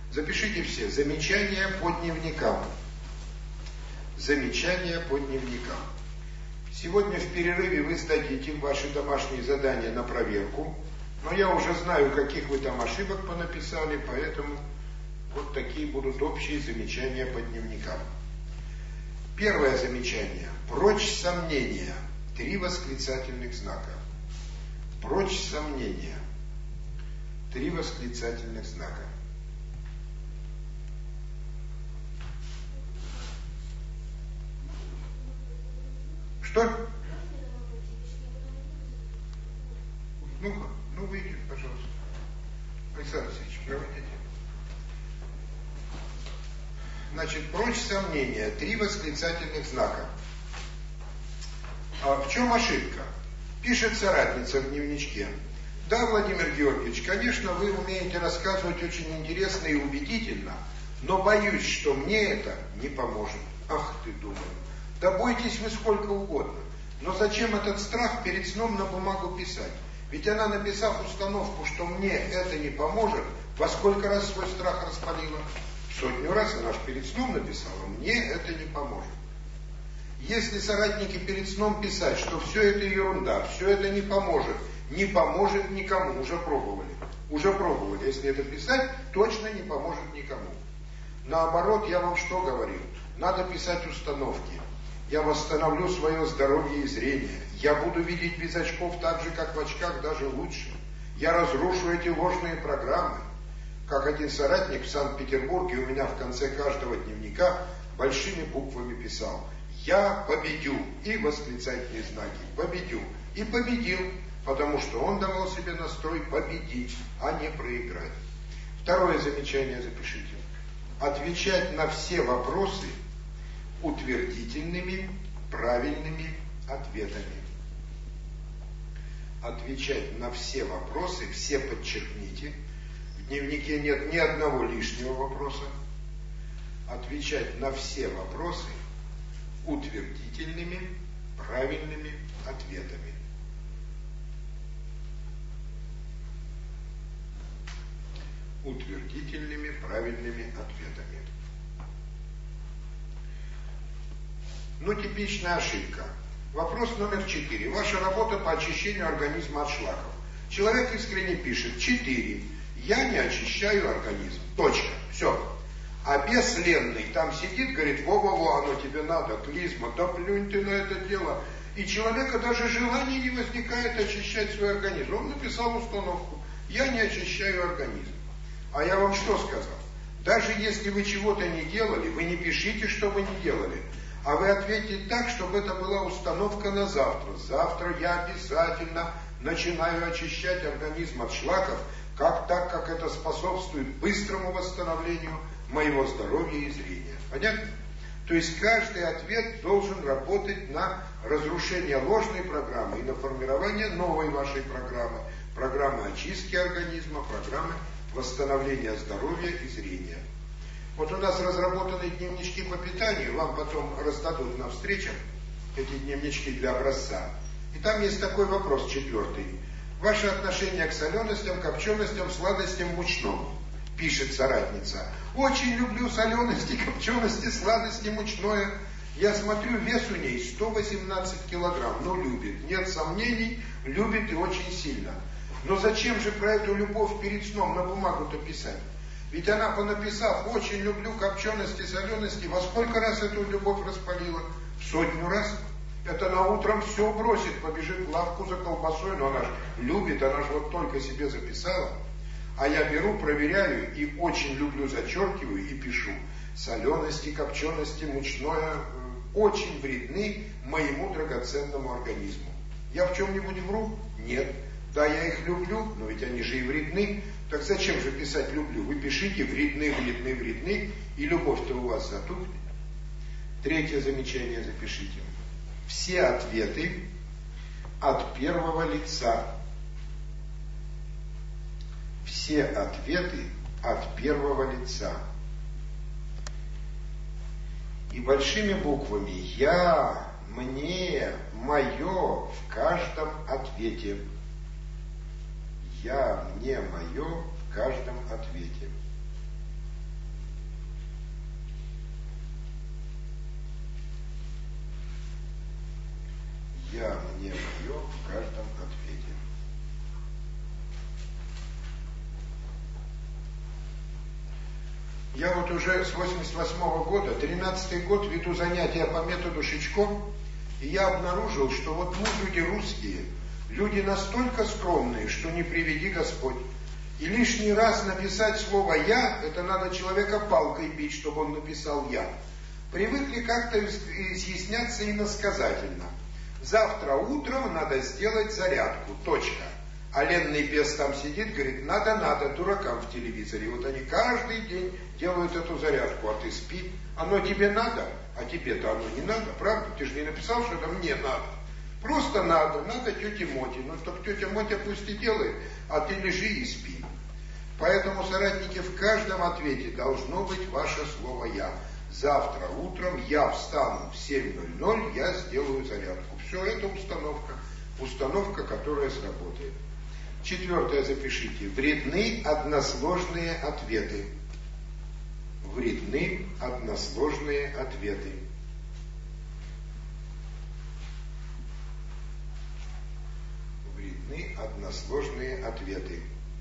Запишите все. Замечания по дневникам. Замечания по дневникам. Сегодня в перерыве вы сдадите ваши домашние задания на проверку. Но я уже знаю, каких вы там ошибок понаписали, поэтому вот такие будут общие замечания по дневникам. Первое замечание. Прочь сомнения. Три восклицательных знака. Прочь сомнения. Три восклицательных знака. Что? Ну, ну выйдите, пожалуйста. Александр Алексеевич, проводите. Значит, прочь сомнения. Три восклицательных знака. А в чем ошибка? Пишет соратница в дневничке. Да, Владимир Георгиевич, конечно, вы умеете рассказывать очень интересно и убедительно, но боюсь, что мне это не поможет. Ах ты, думаю. Да бойтесь вы сколько угодно. Но зачем этот страх перед сном на бумагу писать? Ведь она, написав установку, что мне это не поможет, во сколько раз свой страх распалила? Сотню раз она же перед сном написала, мне это не поможет. Если соратники перед сном писать, что все это ерунда, все это не поможет, не поможет никому, уже пробовали. Уже пробовали, если это писать, точно не поможет никому. Наоборот, я вам что говорю? Надо писать установки. Я восстановлю свое здоровье и зрение. Я буду видеть без очков так же, как в очках, даже лучше. Я разрушу эти ложные программы. Как один соратник в Санкт-Петербурге у меня в конце каждого дневника большими буквами писал: «Я победю» и восклицательные знаки «победю». И победил, потому что он давал себе настрой победить, а не проиграть. Второе замечание запишите. Отвечать на все вопросы утвердительными, правильными ответами. Отвечать на все вопросы, все подчеркните. В дневнике нет ни одного лишнего вопроса. Отвечать на все вопросы утвердительными, правильными ответами. Утвердительными, правильными ответами. Ну, типичная ошибка. Вопрос номер четыре. Ваша работа по очищению организма от шлаков. Человек искренне пишет: четыре. Я не очищаю организм. Точка. Все. А бес ленный там сидит, говорит: во-во-во, оно тебе надо, клизма, да плюнь ты на это дело. И человека даже желания не возникает очищать свой организм. Он написал установку: я не очищаю организм. А я вам что сказал? Даже если вы чего-то не делали, вы не пишите, что вы не делали. А вы ответьте так, чтобы это была установка на завтра. Завтра я обязательно начинаю очищать организм от шлаков, как так, как это способствует быстрому восстановлению моего здоровья и зрения. Понятно? То есть каждый ответ должен работать на разрушение ложной программы и на формирование новой вашей программы. Программы очистки организма, программы восстановления здоровья и зрения. Вот у нас разработаны дневнички по питанию, вам потом раздадут на встречах эти дневнички для образца. И там есть такой вопрос, четвертый. Ваше отношение к соленостям, копченостям, сладостям, мучному. Пишет соратница: очень люблю солености, копчености, сладости, мучное. Я смотрю, вес у ней сто восемнадцать килограмм. Ну, любит. Нет сомнений, любит и очень сильно. Но зачем же про эту любовь перед сном на бумагу-то писать? Ведь она, понаписав «очень люблю копчености, солености», во сколько раз эту любовь распалила? В сотню раз. Это на утром все бросит, побежит в лавку за колбасой, но она же любит, она же вот только себе записала. А я беру, проверяю и очень люблю, зачеркиваю и пишу: солености, копчености, мучное очень вредны моему драгоценному организму. Я в чем-нибудь вру? Нет. Да, я их люблю, но ведь они же и вредны. Так зачем же писать «люблю»? Вы пишите «вредны, вредны, вредны», и любовь-то у вас затухнет. Третье замечание запишите. Все ответы от первого лица. Все ответы от первого лица. И большими буквами «я», «мне», «моё» в каждом ответе. «Я», «мне», «моё» в каждом ответе. Я вот уже с восемьдесят восьмого года, тринадцатый год, веду занятия по методу Шичко, и я обнаружил, что вот мы, люди русские, люди настолько скромные, что не приведи Господь. И лишний раз написать слово «я», это надо человека палкой бить, чтобы он написал «я». Привыкли как-то изъясняться иносказательно. Завтра утром надо сделать зарядку, точка. А ленный бес там сидит, говорит, надо-надо, дуракам в телевизоре. Вот они каждый день делают эту зарядку, а ты спи. Оно тебе надо, а тебе-то оно не надо, правда? Ты же не написал, что это мне надо. Просто надо, надо тете Моте. Ну, так тетя Мотя пусть и делает, а ты лежи и спи. Поэтому, соратники, в каждом ответе должно быть ваше слово «я». Завтра утром я встану в семь ноль ноль, я сделаю зарядку. Все, это установка. Установка, которая сработает. Четвертое запишите. Вредны односложные ответы. Вредны односложные ответы. Вредны односложные ответы.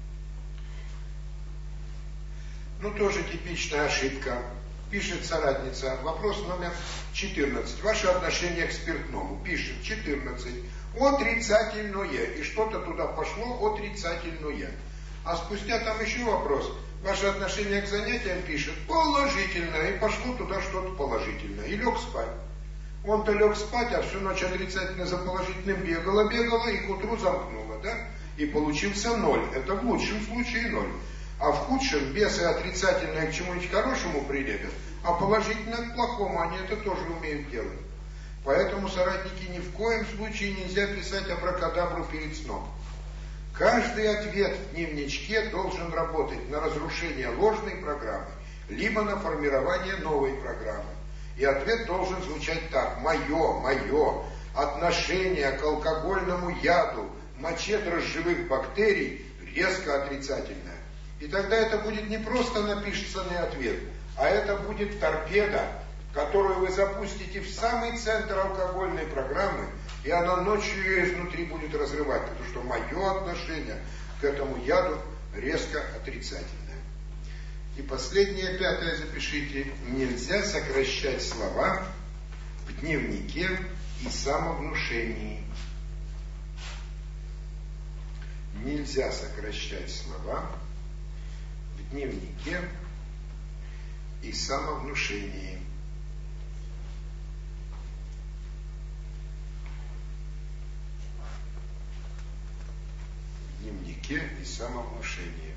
Ну, тоже типичная ошибка. Пишет соратница, вопрос номер четырнадцать. Ваше отношение к спиртному. Пишет четырнадцать. Отрицательное. И что-то туда пошло отрицательное. А спустя там еще вопрос. Ваше отношение к занятиям пишет положительное. И пошло туда что-то положительное. И лег спать. Он-то лег спать, а всю ночь отрицательно за положительным бегала-бегала и к утру замкнула, да? И получился ноль. Это в лучшем случае ноль. А в худшем бесы отрицательное к чему-нибудь хорошему прилепят, а положительное к плохому. Они это тоже умеют делать. Поэтому, соратники, ни в коем случае нельзя писать абракадабру перед сном. Каждый ответ в дневничке должен работать на разрушение ложной программы, либо на формирование новой программы. И ответ должен звучать так. Мое, мое отношение к алкогольному яду, моче дрожжевых бактерий резко отрицательное. И тогда это будет не просто написанный ответ, а это будет торпеда, которую вы запустите в самый центр алкогольной программы, и она ночью ее изнутри будет разрывать, потому что мое отношение к этому яду резко отрицательное. И последнее, пятое, запишите. Нельзя сокращать слова в дневнике и самовнушении. Нельзя сокращать слова в дневнике и самовнушении. В дневнике и самовнушении.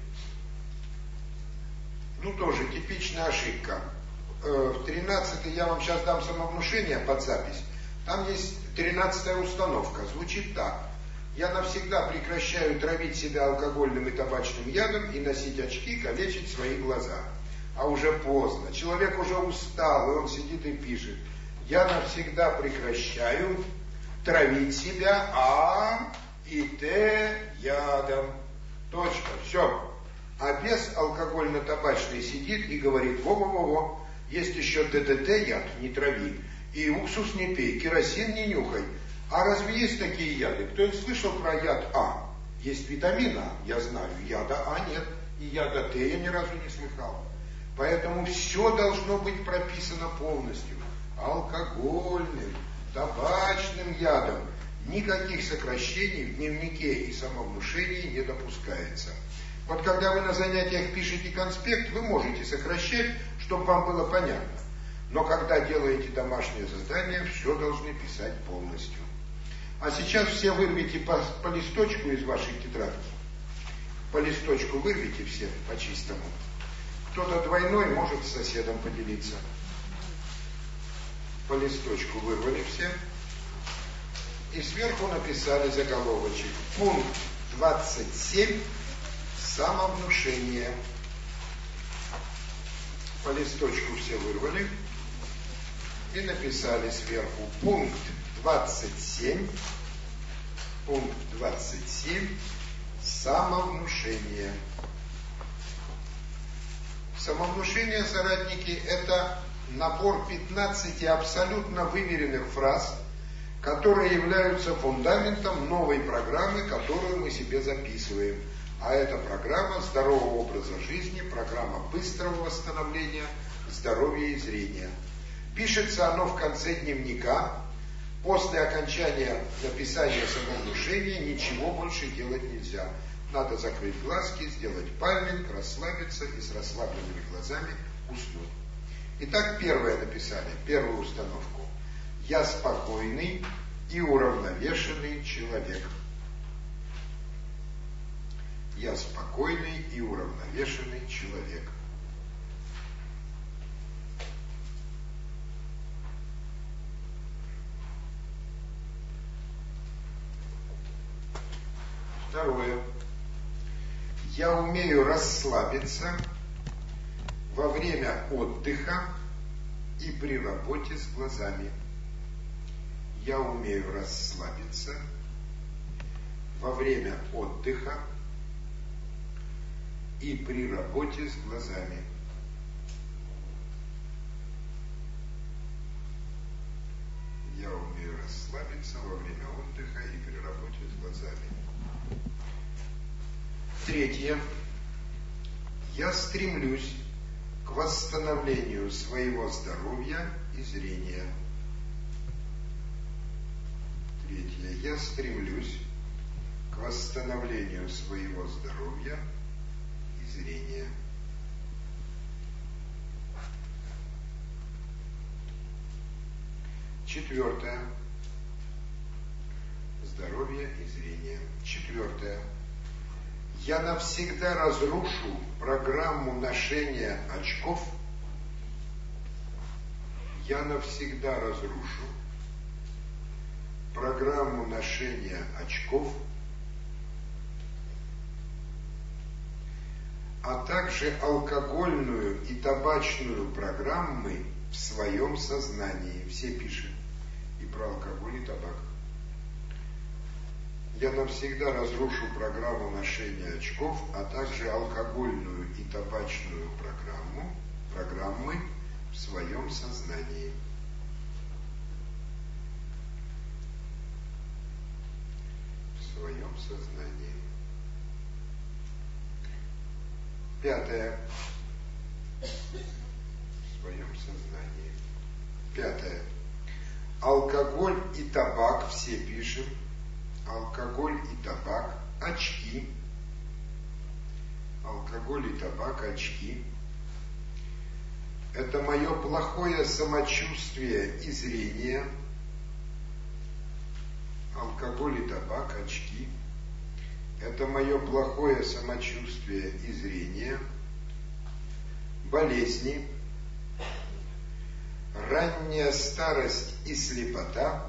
Ну, тоже типичная ошибка. В тринадцатой я вам сейчас дам самовнушение под запись. Там есть тринадцатая установка. Звучит так. Я навсегда прекращаю травить себя алкогольным и табачным ядом и носить очки, калечить свои глаза. А уже поздно. Человек уже устал, и он сидит и пишет. Я навсегда прекращаю травить себя А и Т ядом. Точка. Все. А бес алкогольно-табачный сидит и говорит, во-во-во-во, есть еще Д Д Т яд, не трави. И уксус не пей, керосин не нюхай. А разве есть такие яды? Кто-нибудь слышал про яд А? Есть витамин А, я знаю, яда А нет. И яда Т я ни разу не слыхал. Поэтому все должно быть прописано полностью. Алкогольным, табачным ядом. Никаких сокращений в дневнике и самовнушении не допускается. Вот когда вы на занятиях пишете конспект, вы можете сокращать, чтобы вам было понятно. Но когда делаете домашнее задание, все должны писать полностью. А сейчас все вырвите по, по листочку из вашей тетрадки. По листочку вырвите все по-чистому. Кто-то двойной может с соседом поделиться. По листочку вырвали все. И сверху написали заголовочек. Пункт двадцать семь. Самовнушение. По листочку все вырвали. И написали сверху пункт двадцать семь. Пункт двадцать семь. Самовнушение. Самовнушение, соратники, это набор пятнадцати абсолютно выверенных фраз, которые являются фундаментом новой программы, которую мы себе записываем. А это программа здорового образа жизни, программа быстрого восстановления здоровья и зрения. Пишется оно в конце дневника. После окончания написания самовнушения ничего больше делать нельзя. Надо закрыть глазки, сделать пальминг, расслабиться и с расслабленными глазами уснуть. Итак, первое написали, первую установку. Я спокойный и уравновешенный человек. Я спокойный и уравновешенный человек. Второе. Я умею расслабиться во время отдыха и при работе с глазами. Я умею расслабиться во время отдыха и при работе с глазами. Я умею расслабиться во время отдыха и при работе с глазами. Третье. Я стремлюсь к восстановлению своего здоровья и зрения. Третье. Я стремлюсь к восстановлению своего здоровья и зрения. Четвертое. Здоровье и зрение. Четвертое. Я навсегда разрушу программу ношения очков. Я навсегда разрушу программу ношения очков, а также алкогольную и табачную программы в своем сознании. Все пишут и про алкоголь, и табак. Я навсегда разрушу программу ношения очков, а также алкогольную и табачную программу, программы в своем сознании. В своем сознании. Пятое. В своем сознании. Пятое. Алкоголь и табак, все пишем. Алкоголь и табак, очки. Алкоголь и табак, очки. Это мое плохое самочувствие и зрение. Алкоголь и табак, очки. Это мое плохое самочувствие и зрение. Болезни. Ранняя старость и слепота.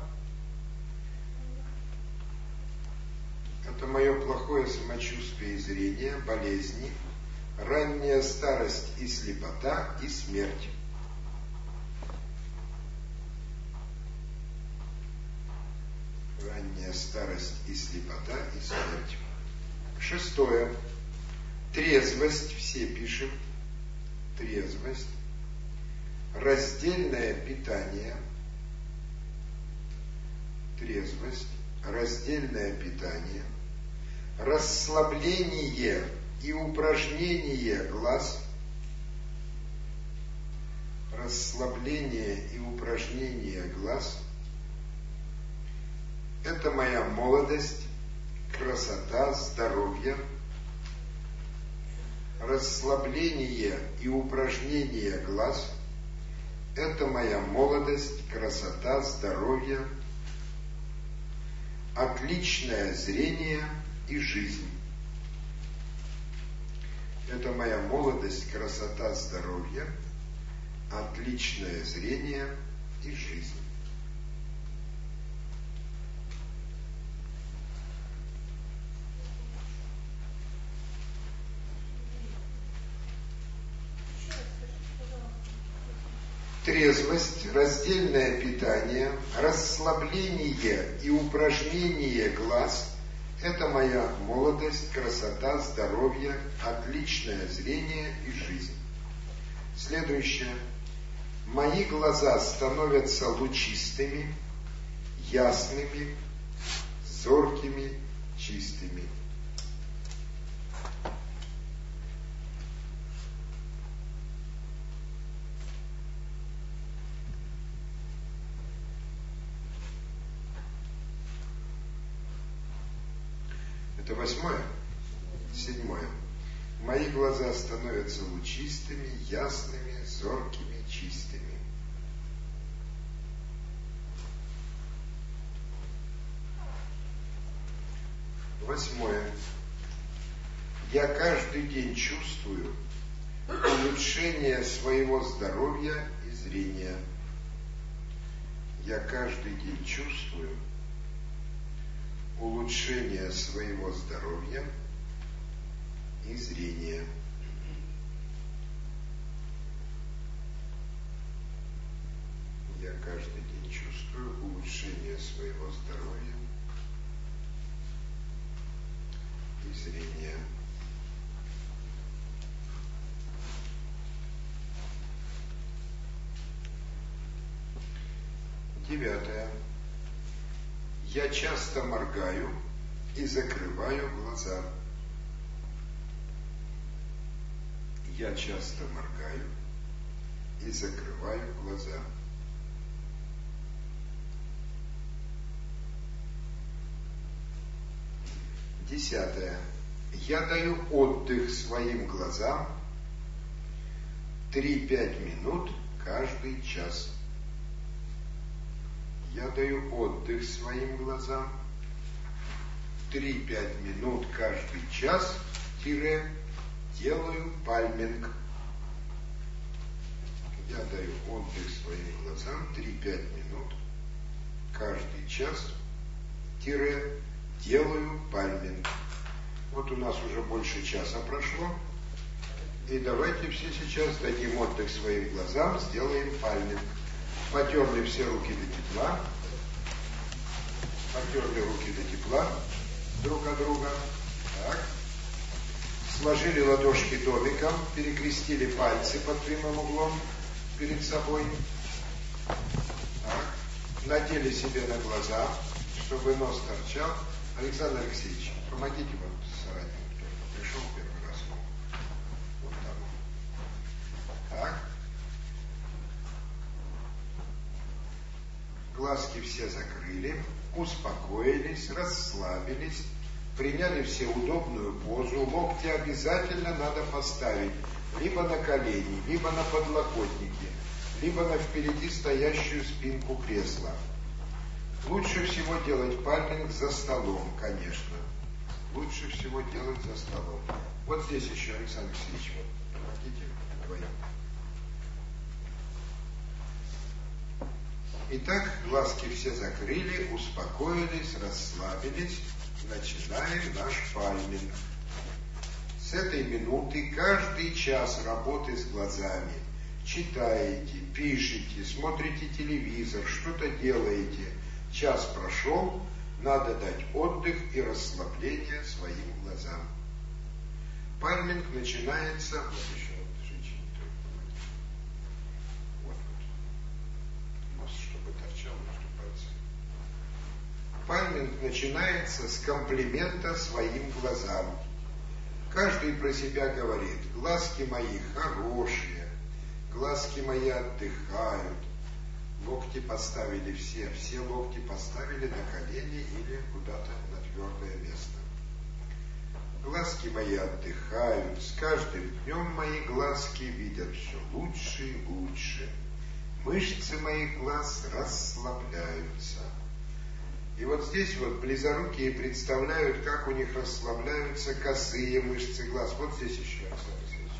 Это мое плохое самочувствие и зрение, болезни, ранняя старость и слепота и смерть. Ранняя старость и слепота и смерть. Шестое. Трезвость, все пишем. Трезвость. Раздельное питание. Трезвость. Раздельное питание. Расслабление и упражнение глаз. Расслабление и упражнение глаз. Это моя молодость, красота, здоровье. Расслабление и упражнение глаз. Это моя молодость, красота, здоровье. Отличное зрение и жизнь. Это моя молодость, красота, здоровье, отличное зрение и жизнь. Трезвость, раздельное питание, расслабление и упражнение глаз – это моя молодость, красота, здоровье, отличное зрение и жизнь. Следующее. Мои глаза становятся лучистыми, ясными, зоркими, чистыми. Это восьмое? Седьмое. Мои глаза становятся лучистыми, ясными, зоркими, чистыми. Восьмое. Я каждый день чувствую улучшение своего здоровья и зрения. Я каждый день чувствую улучшение своего здоровья и зрения. Я каждый день чувствую улучшение своего здоровья и зрения. Девятое. Я часто моргаю и закрываю глаза. Я часто моргаю и закрываю глаза. Десятое. Я даю отдых своим глазам три-пять минут каждый час. Я даю отдых своим глазам три-пять минут каждый час, тире, делаю пальминг. Я даю отдых своим глазам три-пять минут каждый час, тире, делаю пальминг. Вот у нас уже больше часа прошло. И давайте все сейчас дадим отдых своим глазам, сделаем пальминг. Потерли все руки до тепла. Потерли руки до тепла друг от друга. Так. Сложили ладошки домиком, перекрестили пальцы под прямым углом перед собой. Так. Надели себе на глаза, чтобы нос торчал. Александр Алексеевич, помогите вот соратнику, кто пришел первый раз. Вот там. Так. Глазки все закрыли, успокоились, расслабились, приняли все удобную позу. Локти обязательно надо поставить либо на колени, либо на подлокотники, либо на впереди стоящую спинку кресла. Лучше всего делать пальминг за столом, конечно. Лучше всего делать за столом. Вот здесь еще, Александр Алексеевич, вот, помогите вдвоем. Итак, глазки все закрыли, успокоились, расслабились. Начинаем наш пальминг. С этой минуты каждый час работы с глазами читаете, пишете, смотрите телевизор, что-то делаете. Час прошел, надо дать отдых и расслабление своим глазам. Пальминг начинается... Вот еще вот женщине только помогите. Вот, вот. Нос, чтобы торчал между пальцами. Пальминг начинается с комплимента своим глазам. Каждый про себя говорит: глазки мои хорошие, глазки мои отдыхают. Локти поставили все, все локти поставили на колени или куда-то на твердое место. Глазки мои отдыхают, с каждым днем мои глазки видят все лучше и лучше. Мышцы моих глаз расслабляются. И вот здесь вот близорукие представляют, как у них расслабляются косые мышцы глаз. Вот здесь еще, Александр Алексеевич.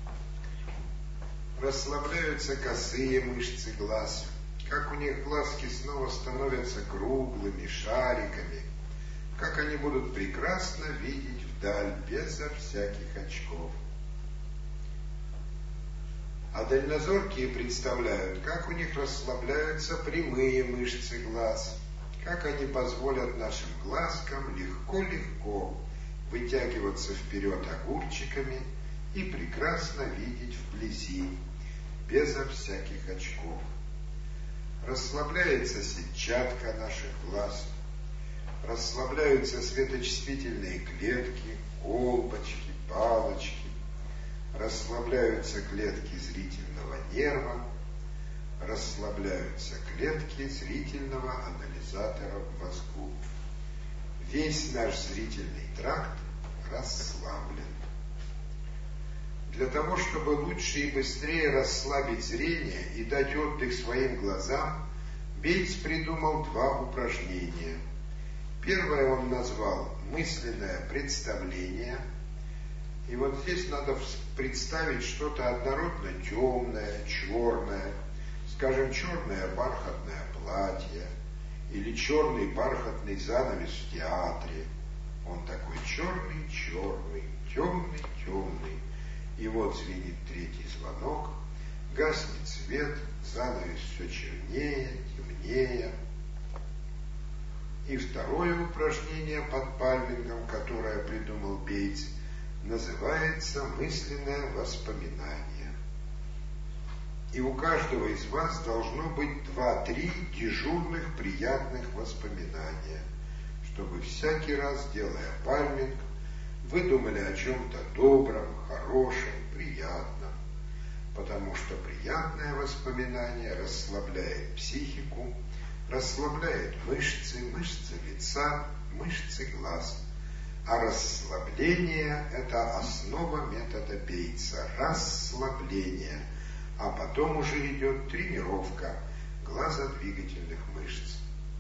Расслабляются косые мышцы глаз. Как у них глазки снова становятся круглыми, шариками. Как они будут прекрасно видеть вдаль, безо всяких очков. А дальнозоркие представляют, как у них расслабляются прямые мышцы глаз. Как они позволят нашим глазкам легко-легко вытягиваться вперед огурчиками и прекрасно видеть вблизи, безо всяких очков. Расслабляется сетчатка наших глаз, расслабляются светочувствительные клетки, колбочки, палочки, расслабляются клетки зрительного нерва, расслабляются клетки зрительного анализатора в мозгу. весь наш зрительный тракт расслаблен. Для того, чтобы лучше и быстрее расслабить зрение и дать отдых своим глазам, Бейтс придумал два упражнения. Первое он назвал «мысленное представление». И вот здесь надо представить что-то однородно темное, черное, скажем, черное бархатное платье или черный бархатный занавес в театре. Он такой черный, черный, темный, темный. И вот звенит третий звонок, гаснет свет, занавес все чернее, темнее. И второе упражнение под пальмингом, которое придумал Бейтс, называется мысленное воспоминание. И у каждого из вас должно быть два-три дежурных приятных воспоминания, чтобы всякий раз, делая пальминг, вы думали о чем-то добром, хорошем, приятном, потому что приятное воспоминание расслабляет психику, расслабляет мышцы, мышцы лица, мышцы глаз. А расслабление – это основа метода Бейтса. Расслабление. А потом уже идет тренировка глазодвигательных мышц.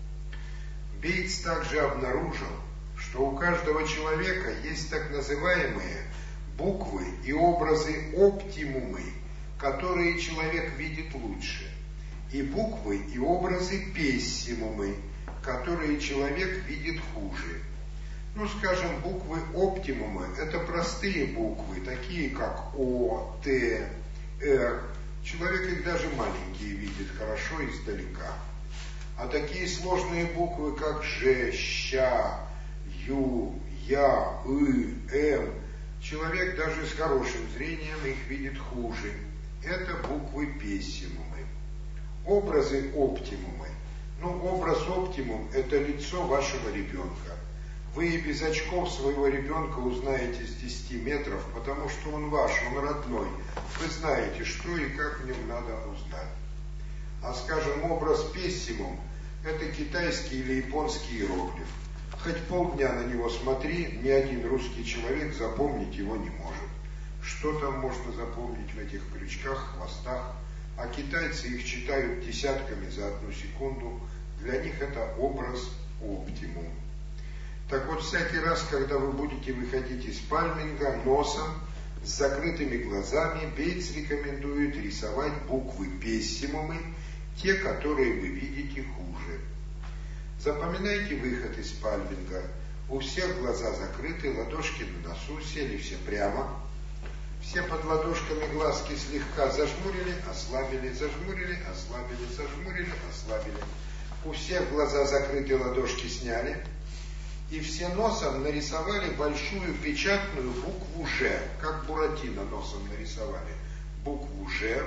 Бейтс также обнаружил, что у каждого человека есть так называемые буквы и образы оптимумы, которые человек видит лучше, и буквы и образы пессимумы, которые человек видит хуже. Ну, скажем, буквы оптимума – это простые буквы, такие как О, Т, Р. Человек их даже маленькие видит хорошо издалека. А такие сложные буквы, как Ж, Щ, Ю, Я, И, М, человек даже с хорошим зрением их видит хуже. Это буквы пессимумы. Образы оптимумы. Ну, образ оптимум – это лицо вашего ребенка. Вы и без очков своего ребенка узнаете с десяти метров, потому что он ваш, он родной. Вы знаете, что и как в нем надо узнать. А, скажем, образ пессимум – это китайский или японский иероглиф. Хоть полдня на него смотри, ни один русский человек запомнить его не может. Что там можно запомнить в этих крючках, хвостах? А китайцы их читают десятками за одну секунду. Для них это образ оптимум. Так вот, всякий раз, когда вы будете выходить из пальминга носом, с закрытыми глазами, Бейтс рекомендует рисовать буквы пессимумы, те, которые вы видите хуже. Запоминайте выход из пальминга. У всех глаза закрыты, ладошки на носу, сели все прямо. Все под ладошками глазки слегка зажмурили, ослабили, зажмурили, ослабили, зажмурили, ослабили. У всех глаза закрыты, ладошки сняли. И все носом нарисовали большую печатную букву «Ж», как Буратино носом нарисовали. Букву «Ж»,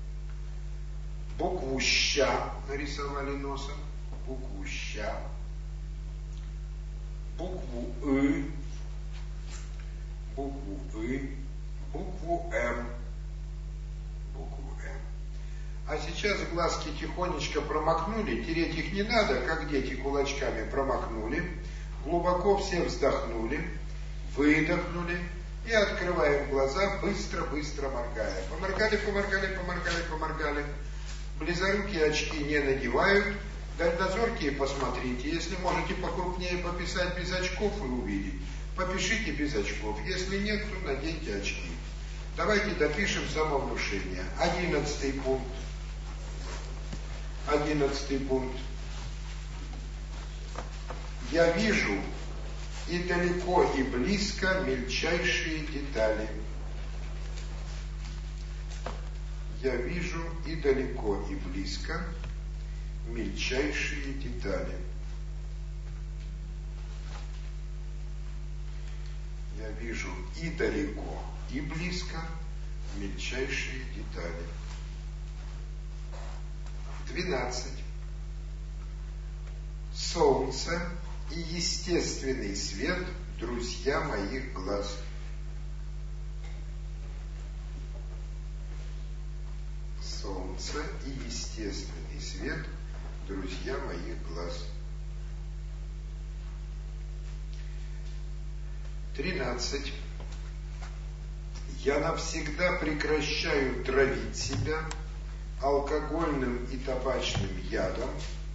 букву «Щ» нарисовали носом, букву «Щ», букву «И», букву «И», букву «М», букву «М». А сейчас глазки тихонечко промокнули, тереть их не надо, как дети кулачками промокнули. Глубоко все вздохнули, выдохнули и открываем глаза, быстро-быстро моргая. Поморгали, поморгали, поморгали, поморгали. Близорукие очки не надевают. Дальнозоркие посмотрите. Если можете покрупнее пописать без очков и увидеть, попишите без очков. Если нет, то наденьте очки. Давайте допишем самовнушение. Одиннадцатый пункт. Одиннадцатый пункт. Я вижу и далеко, и близко мельчайшие детали. Я вижу и далеко, и близко мельчайшие детали. Я вижу и далеко, и близко мельчайшие детали. двенадцать. Солнце и естественный свет – друзья моих глаз. Солнце и естественный свет – друзья моих глаз. тринадцать. Я навсегда прекращаю травить себя алкогольным и табачным ядом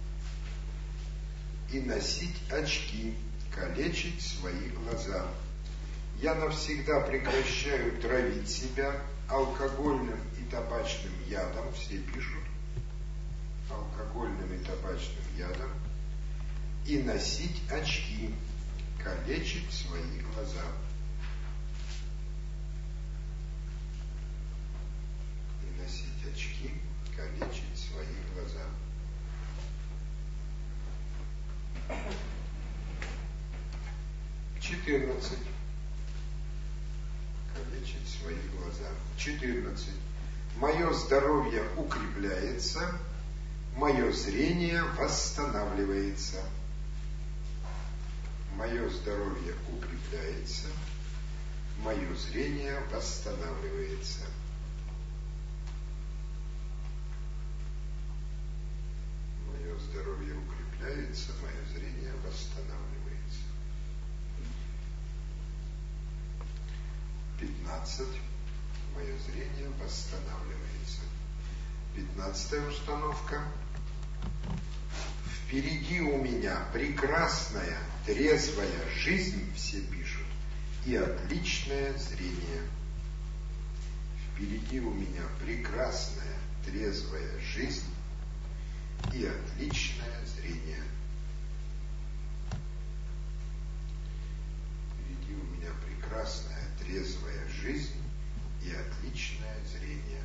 и носить очки, калечить свои глаза. Я навсегда прекращаю травить себя алкогольным и табачным ядом, все пишут, алкогольным и табачным ядом, и носить очки, калечить свои глаза. И носить очки, калечить свои глаза. четырнадцать. Калечить свои глаза. четырнадцать. Мое здоровье укрепляется, мое зрение восстанавливается. Мое здоровье укрепляется, мое зрение восстанавливается. Мое здоровье укрепляется, мое зрение восстанавливается. пятнадцать. Мое зрение восстанавливается. Пятнадцатая установка. Впереди у меня прекрасная, трезвая жизнь, все пишут, и отличное зрение. Впереди у меня прекрасная, трезвая жизнь и отличное зрение. Впереди у меня прекрасная, трезвая жизнь и отличное зрение.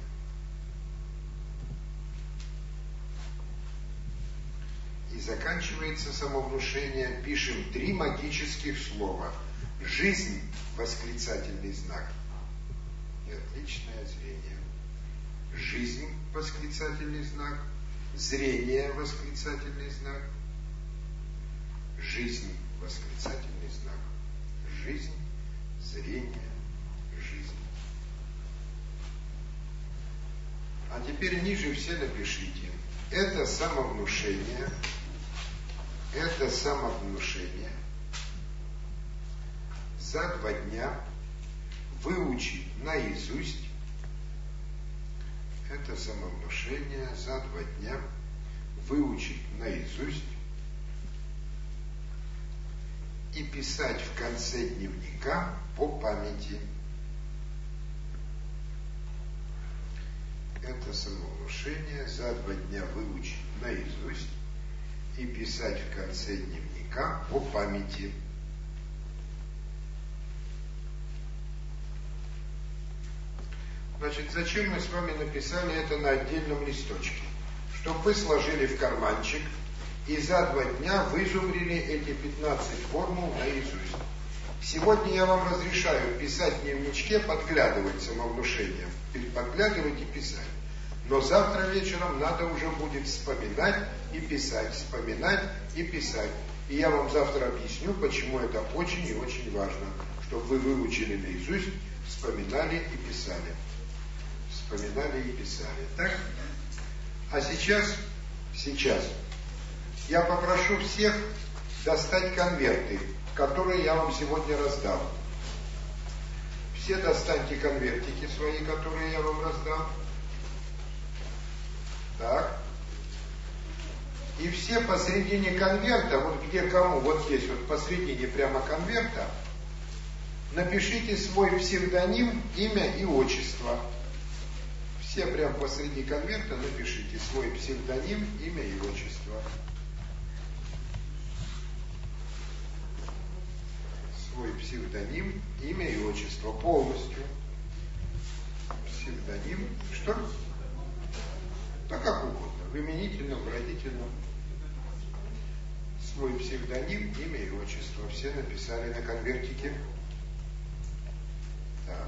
И заканчивается самовнушение, пишем три магических слова. Жизнь, восклицательный знак, и отличное зрение. Жизнь, восклицательный знак, зрение, восклицательный знак, жизнь, восклицательный знак, жизнь, зрение, жизнь. А теперь ниже все напишите. Это самовнушение, это самовнушение за два дня выучить наизусть. Это самовнушение за два дня выучить наизусть и писать в конце дневника по памяти. Это самовнушение за два дня выучить наизусть и писать в конце дневника по памяти. Значит, зачем мы с вами написали это на отдельном листочке? Чтобы вы сложили в карманчик и за два дня вызубрили эти пятнадцать формул наизусть. Сегодня я вам разрешаю писать в дневничке, подглядывать самовнушением, подглядывать и писать. Но завтра вечером надо уже будет вспоминать и писать, вспоминать и писать. И я вам завтра объясню, почему это очень и очень важно, чтобы вы выучили наизусть, вспоминали и писали. Вспоминали и писали. Так? А сейчас, сейчас я попрошу всех достать конверты, которые я вам сегодня раздал. Все достаньте конвертики свои, которые я вам раздал. Так. И все посередине конверта, вот где кому, вот здесь вот посередине прямо конверта, напишите свой псевдоним, имя и отчество. Все прямо посреди конверта напишите свой псевдоним, имя и отчество. Свой псевдоним, имя и отчество полностью. Псевдоним, что? Да как угодно, в именительном, в родительном. Свой псевдоним, имя и отчество. Все написали на конвертике. Так.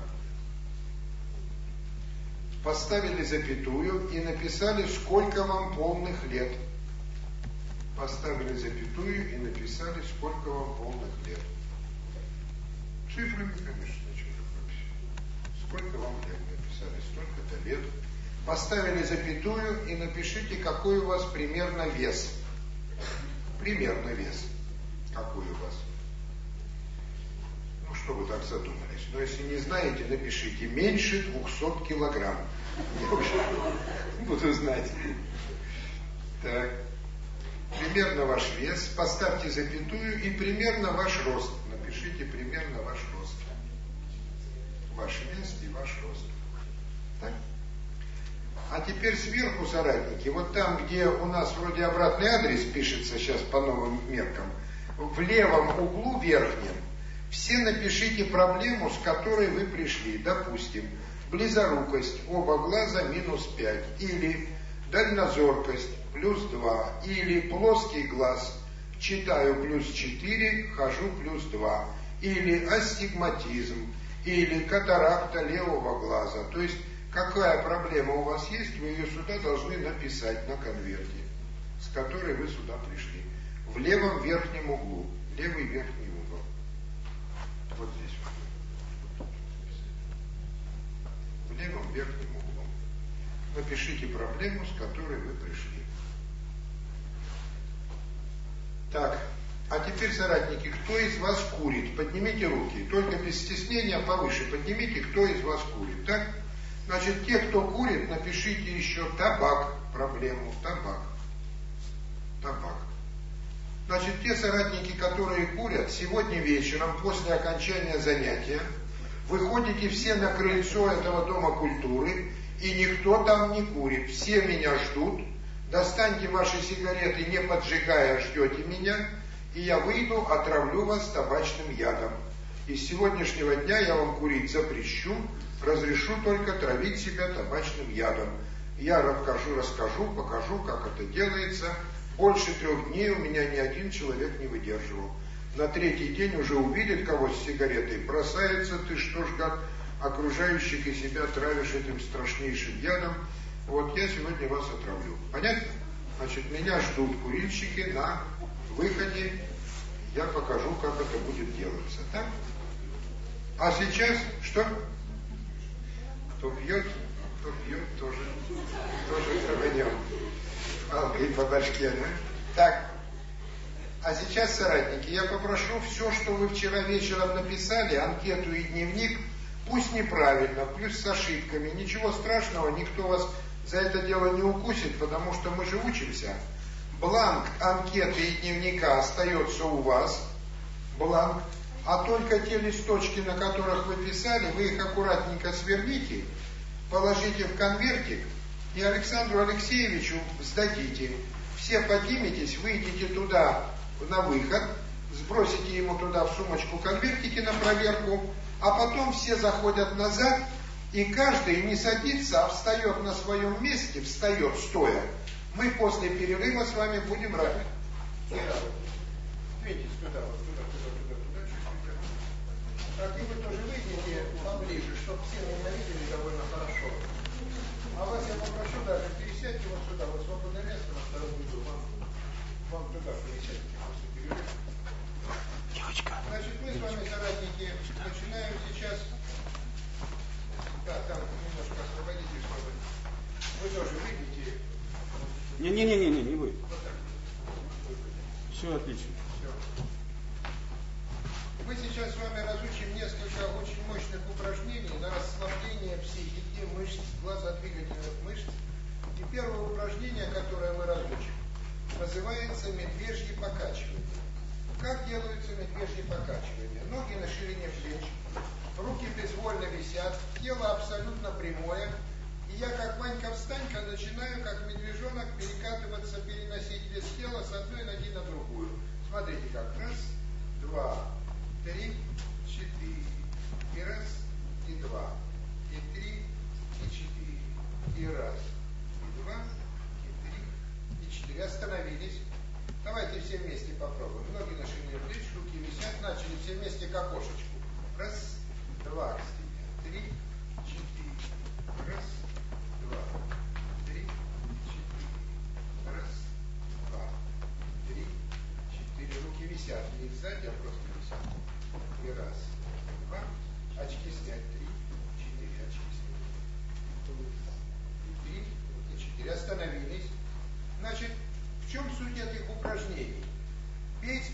Поставили запятую и написали, сколько вам полных лет. Поставили запятую и написали, сколько вам полных лет. Цифрами, конечно, сколько вам лет написали, столько-то лет. Поставили запятую и напишите, какой у вас примерно вес. Примерно вес. Какой у вас. Ну, что вы так задумались? Но если не знаете, напишите меньше двухсот килограмм. Я уже буду знать. Так. Примерно ваш вес. Поставьте запятую и примерно ваш рост. Напишите примерно ваш рост. Ваш вес и ваш рост. Так? А теперь сверху, соратники, вот там, где у нас вроде обратный адрес пишется сейчас по новым меркам, в левом углу верхнем, все напишите проблему, с которой вы пришли. Допустим, близорукость, оба глаза минус пять, или дальнозоркость плюс два, или плоский глаз, читаю плюс четыре, хожу плюс два, или астигматизм, или катаракта левого глаза. То есть, какая проблема у вас есть, вы ее сюда должны написать на конверте, с которой вы сюда пришли. В левом верхнем углу. Левый верхний угол. Вот здесь. В левом верхнем углу. Напишите проблему, с которой вы пришли. Так, а теперь, соратники, кто из вас курит? Поднимите руки. Только без стеснения повыше поднимите, кто из вас курит. Так? Значит, те, кто курит, напишите еще табак, проблему, табак. Табак. Значит, те соратники, которые курят, сегодня вечером, после окончания занятия, выходите все на крыльцо этого дома культуры, и никто там не курит. Все меня ждут. Достаньте ваши сигареты, не поджигая, ждете меня, и я выйду, отравлю вас табачным ядом. И с сегодняшнего дня я вам курить запрещу, разрешу только травить себя табачным ядом. Я расскажу, расскажу, покажу, как это делается. Больше трех дней у меня ни один человек не выдерживал. На третий день уже увидит кого с сигаретой, бросается, ты что ж, гад, окружающих и себя травишь этим страшнейшим ядом. Вот я сегодня вас отравлю. Понятно? Значит, меня ждут курильщики на выходе. Я покажу, как это будет делаться. Так? А сейчас что? Кто пьет, кто пьет, тоже, тоже траванем. Палкой по башке, да? Так. А сейчас, соратники, я попрошу все, что вы вчера вечером написали, анкету и дневник, пусть неправильно, плюс с ошибками. Ничего страшного, никто вас за это дело не укусит, потому что мы же учимся. Бланк анкеты и дневника остается у вас. Бланк. А только те листочки, на которых вы писали, вы их аккуратненько сверните, положите в конвертик и Александру Алексеевичу сдадите. Все подниметесь, выйдете туда на выход, сбросите ему туда в сумочку конвертики на проверку, а потом все заходят назад, и каждый не садится, а встает на своем месте, встает стоя. Мы после перерыва с вами будем рады. Видите, туда, вот туда, туда, туда, туда, чуть-чуть. Так и вы тоже выйдете поближе, чтобы все меня видели довольно хорошо. А вас я попрошу даже пересядьте вот сюда, вот свободное место на втором ряду, вам, вам туда пересядьте после перерыва. Девочка. Значит, мы с вами, соратники, начинаем сейчас. Да, там немножко освободите, чтобы вы тоже выйдете. Не-не-не, не вы. Вот так. Все отлично. Все. Мы сейчас с вами разучим несколько очень мощных упражнений на расслабление психики, мышц, глазодвигательных мышц. И первое упражнение, которое мы разучим, называется медвежье покачивание. Как делаются медвежьи покачивания? Ноги на ширине плеч, руки безвольно висят, тело абсолютно прямое. И я, как Ванька-встанька, начинаю, как медвежонок, перекатываться, переносить вес тела с одной ноги на другую. Смотрите как. Раз, два, три, четыре. И раз, и два, и три, и четыре. И раз, и два, и три, и четыре. Остановились. Давайте все вместе попробуем. Ноги на ширине плеч, руки висят. Начали все вместе к окошечку. Раз, два, три, четыре. Раз, два, три, четыре. Раз, два, три, четыре. Руки висят. Не сзади, а просто висят. И раз, два. Очки снять. Три, четыре. Очки снять. И три, и четыре. Остановились. Значит, в чем суть этих упражнений? Петь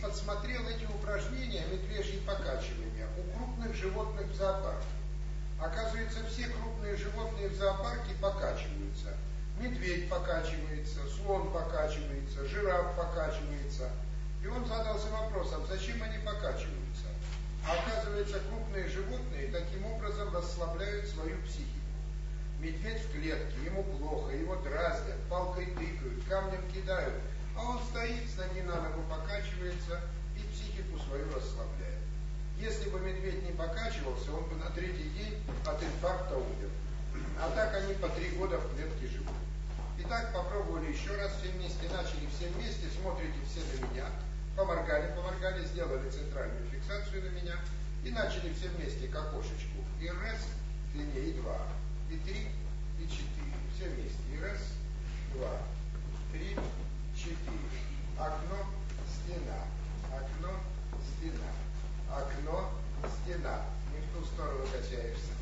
подсмотрел эти упражнения, медвежьи покачивания, у крупных животных в зоопарке. Оказывается, все крупные животные в зоопарке покачиваются. Медведь покачивается, слон покачивается, жираф покачивается. И он задался вопросом, зачем они покачиваются? А оказывается, крупные животные таким образом расслабляют свою психику. Медведь в клетке, ему плохо, его дразнят, палкой тыкают, камнем кидают, а он стоит, с ноги на ногу покачивается и психику свою расслабляет. Если бы медведь не покачивался, он бы на третий день от инфаркта умер. А так они по три года в клетке живут. Итак, попробовали еще раз все вместе, начали все вместе, смотрите все на меня, поморгали, поморгали, сделали центральную фиксацию на меня и начали все вместе к окошечку. И раз, длиннее, и два, и три, и четыре. Все вместе. И раз, два, три, четыре. Окно, стена, окно, стена, окно, стена. Не в ту сторону качаешься.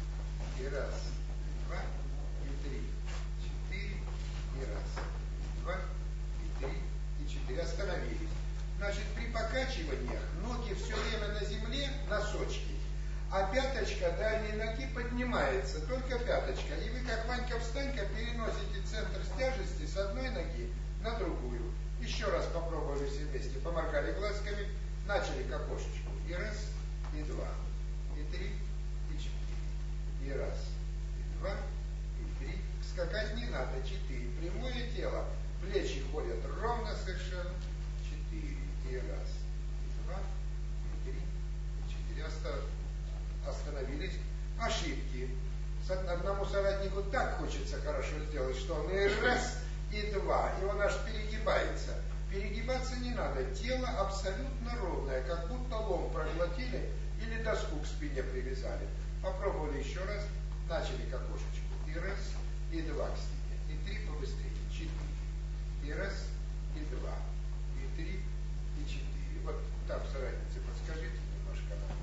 И раз, два, и три, четыре, и раз, два, и три, и четыре. Остановились. Значит, при покачиваниях ноги все время на земле, носочки, а пяточка дальней ноги поднимается, только пяточка. И вы, как Ванька-встанька, переносите центр тяжести с одной ноги на другую. Еще раз попробовали все вместе, поморгали глазками, начали к окошечку. И раз, и два, и три, и четыре. И раз, и два, и три. Скакать не надо, четыре. Прямое тело, плечи ходят ровно совершенно. Четыре. И раз, и два, и три, и четыре. Оставь. Остановились. Ошибки. Одному соратнику так хочется хорошо сделать, что он и раз, и два, и он аж перегибается. Перегибаться не надо. Тело абсолютно ровное, как будто лом проглотили или доску к спине привязали. Попробовали еще раз, начали к окошечку. И раз, и два к стене. И три побыстрее. Четыре. И раз, и два, и три, и четыре. Вот там, соратницы, подскажите немножко нам.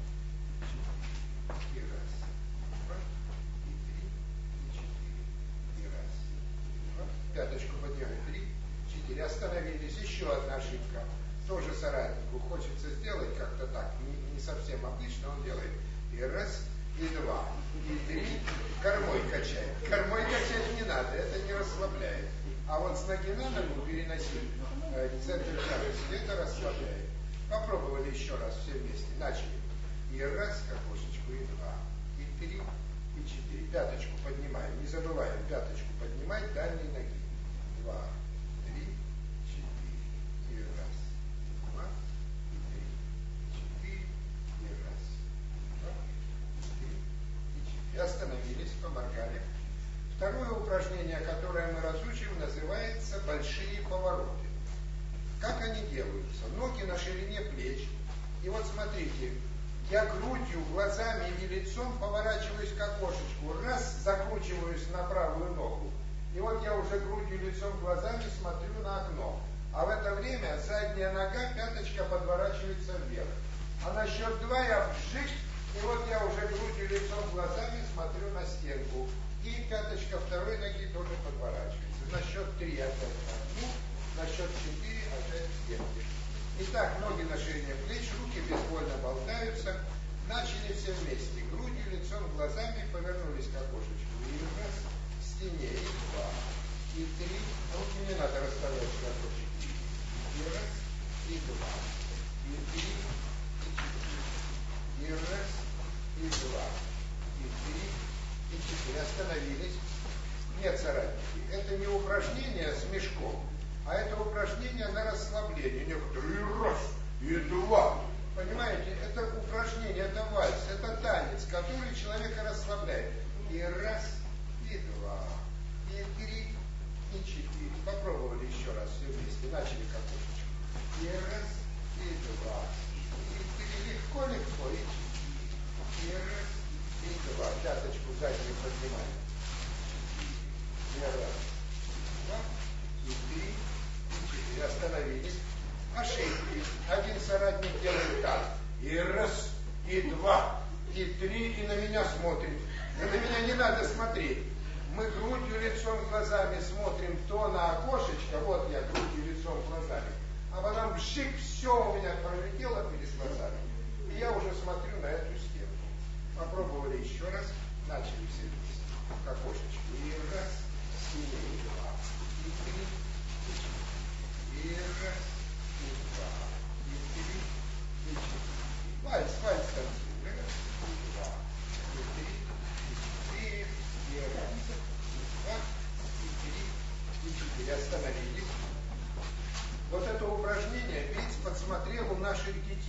И раз, и два, и три, и четыре. И раз, и два. Пяточку подняли. Три, четыре. Остановились. Еще одна ошибка. Тоже соратнику хочется сделать как-то так, не, не совсем обычно, он делает. И раз, и два, и три. Кормой качает. Кормой качать не надо, это не расслабляет. А вот с ноги на ногу переносить э, центр тяжести, это расслабляет. Попробовали еще раз все вместе. Начали. И раз к окошечку, и два, и три, и четыре. Пяточку поднимаем. Не забываем пяточку поднимать дальней ноги. Два, три, четыре. И раз, и два, и три, и четыре. И раз, и два, и три, и четыре. Остановились, поморгали. Второе упражнение, которое мы разучим, называется большие повороты. Как они делаются? Ноги на ширине плеч. И вот смотрите, я грудью, глазами и лицом поворачиваюсь к окошечку. Раз, закручиваюсь на правую ногу. И вот я уже грудью, лицом, глазами смотрю на окно. А в это время задняя нога, пяточка подворачивается вверх. А на счет два я вжик, и вот я уже грудью, лицом, глазами смотрю на стенку. И пяточка второй ноги тоже подворачивается. На счет три опять на одну, на счет четыре опять к стенке. Итак, ноги на ширине плеч, руки безвольно болтаются. Начали все вместе. Грудью, лицом, глазами повернулись к окошечку. И раз, к стене, и два, и три. Руки не надо расставлять широко. И раз, и два, и три, и четыре. И раз, и два, и три, и четыре. Остановились. Нет, соратники, это не упражнение с мешком, а это упражнение на расслабление. Некоторые раз, и два. Понимаете, это упражнение, это вальс, это танец, который человека расслабляет. И раз, и два, и три, и четыре. Попробовали еще раз все вместе. Начали к окошечку. И раз, и два, и три. Легко, легко, и четыре. И раз, и два. Пяточку заднюю поднимаем. И раз, два, и три, и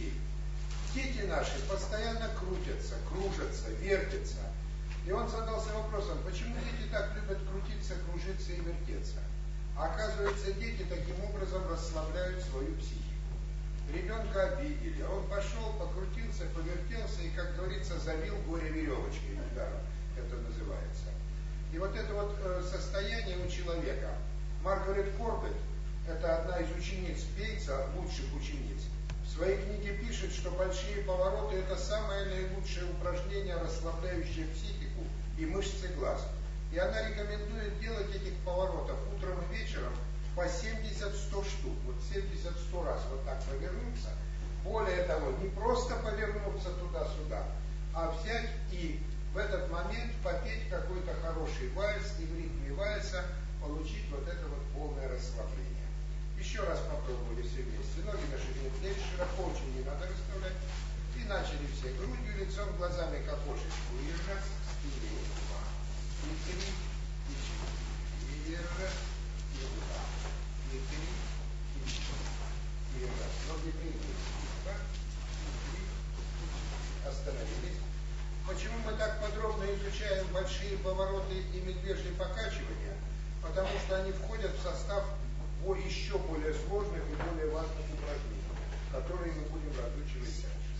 детей. Дети наши постоянно крутятся, кружатся, вертятся. И он задался вопросом, почему дети так любят крутиться, кружиться и вертеться? А оказывается, дети таким образом расслабляют свою психику. Ребенка обидели, он пошел, покрутился, повертелся и, как говорится, завил горе веревочкой, недаром это называется. И вот это вот э, состояние у человека. Маргарет Корбет, это одна из учениц Бейтса, лучших учениц, в своей книге пишет, что большие повороты это самое наилучшее упражнение, расслабляющее психику и мышцы глаз. И она рекомендует делать этих поворотов утром и вечером по семьдесят-сто штук. Вот семьдесят-сто раз вот так повернуться. Более того, не просто повернуться туда-сюда, а взять и в этот момент попеть какой-то хороший вальс и в ритме вальса получить вот это вот полное расслабление. Еще раз попробовали все вместе. Ноги на ширине плеч, широко очень не надо расставлять. И начали все грудью, лицом, глазами, как кошечку. И раз, и два, и три, и четыре, и раз, и два, и три, и четыре, и раз. Ноги прямые. Два, и три, и остановились. Почему мы так подробно изучаем большие повороты и медвежьи покачивания? Потому что они входят в состав еще более сложных и более важных упражнений, которые мы будем разучивать дальше.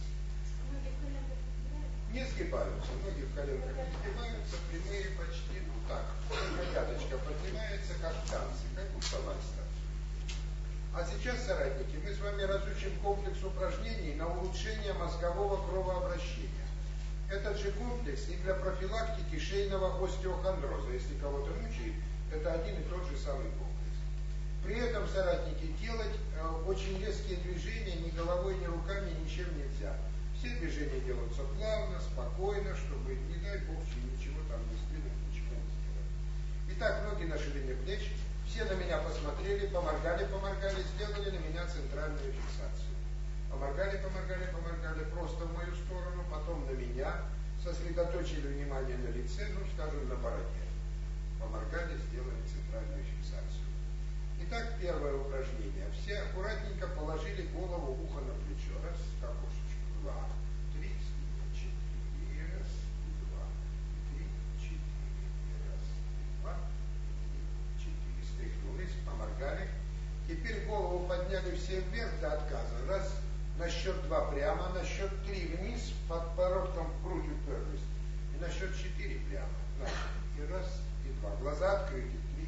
Не сгибаются, ноги в коленках не сгибаются, прямые почти, ну так, только пяточка поднимается, как в танце, как будто вальс танцует. А сейчас, соратники, мы с вами разучим комплекс упражнений на улучшение мозгового кровообращения. Этот же комплекс и для профилактики шейного остеохондроза, если кого-то мучает, это один и тот же самый комплекс. При этом, соратники, делать э, очень резкие движения ни головой, ни руками ничем нельзя. Все движения делаются плавно, спокойно, чтобы, не дай Бог, ничего там не сдвинуть, ничего не сделать. Итак, ноги на ширине плеч, все на меня посмотрели, поморгали, поморгали, сделали на меня центральную фиксацию. Поморгали, поморгали, поморгали просто в мою сторону, потом на меня, сосредоточили внимание на лице, ну, скажем, на бороде. Поморгали, сделали центральную фиксацию. Итак, первое упражнение. Все аккуратненько положили голову, ухо на плечо. Раз, к окошечку. Два, три, четыре. Раз, два, три, четыре. Раз, два, три, четыре. Стряхнулись, поморгали. Теперь голову подняли все вверх до отказа. Раз, на счет два прямо, на счет три вниз, под подбородком в грудь уперлись. И на счет четыре прямо. И раз, и два. Глаза открыты. Три,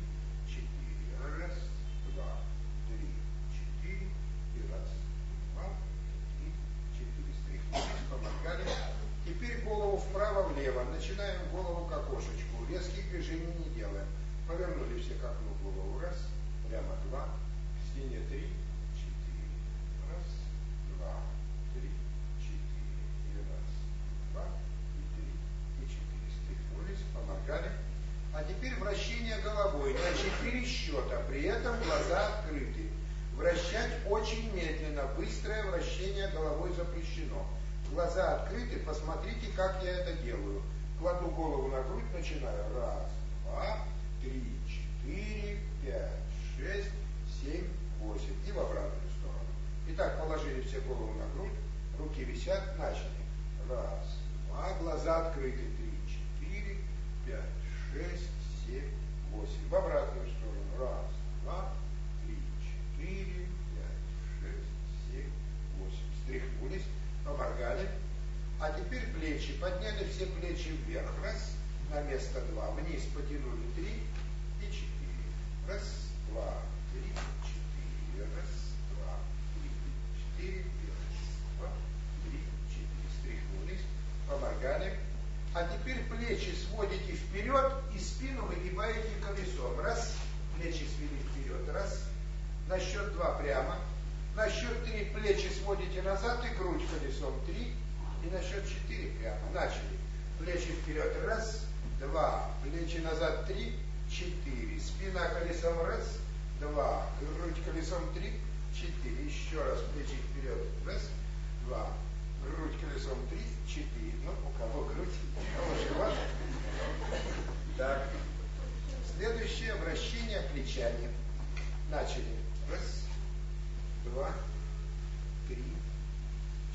четыре. Раз, два, три, четыре, и раз, два, три, четыре. Стряхнулись, поморгали. Теперь голову вправо-влево. Начинаем голову к окошечку. Резких движений не делаем. Повернули все к окну голову. Раз, прямо два, к стене три, четыре. Раз, два, три, четыре. И раз, два, и три, и четыре. Стряхнулись, поморгали. А теперь вращение головой на четыре счета, при этом глаза открыты. Вращать очень медленно, быстрое вращение головой запрещено. Глаза открыты, посмотрите, как я это делаю. Кладу голову на грудь, начинаю. Раз, два, три, четыре, пять, шесть, семь, восемь. И в обратную сторону. Итак, положили все голову на грудь, руки висят, начали. Раз, два, глаза открыты. Три, четыре, пять, шесть, семь, восемь. В обратную сторону. Раз, два, три, четыре, пять, шесть, семь, восемь. Стряхнулись, поморгали. А теперь плечи. Подняли все плечи вверх. Раз, на место два. Вниз потянули. Три и четыре. Раз, два, три, четыре. Раз, два, три, четыре. Раз, два, три, четыре. Стряхнулись, поморгали. А теперь плечи сводите вперед и спину выгибаете колесом. Раз, плечи свели вперед. Раз, на счет два прямо. На счет три плечи сводите назад и грудь колесом. Три. И на счет четыре прямо. Начали. Плечи вперед. Раз, два. Плечи назад. Три, четыре. Спина колесом. Раз, два. Грудь колесом. Три, четыре. Еще раз. Плечи вперед. Раз, два. Грудь колесом. Три, четыре. Ну, у кого грудь, у кого живот. Так. Следующее вращение плечами. Начали. Раз, два, три,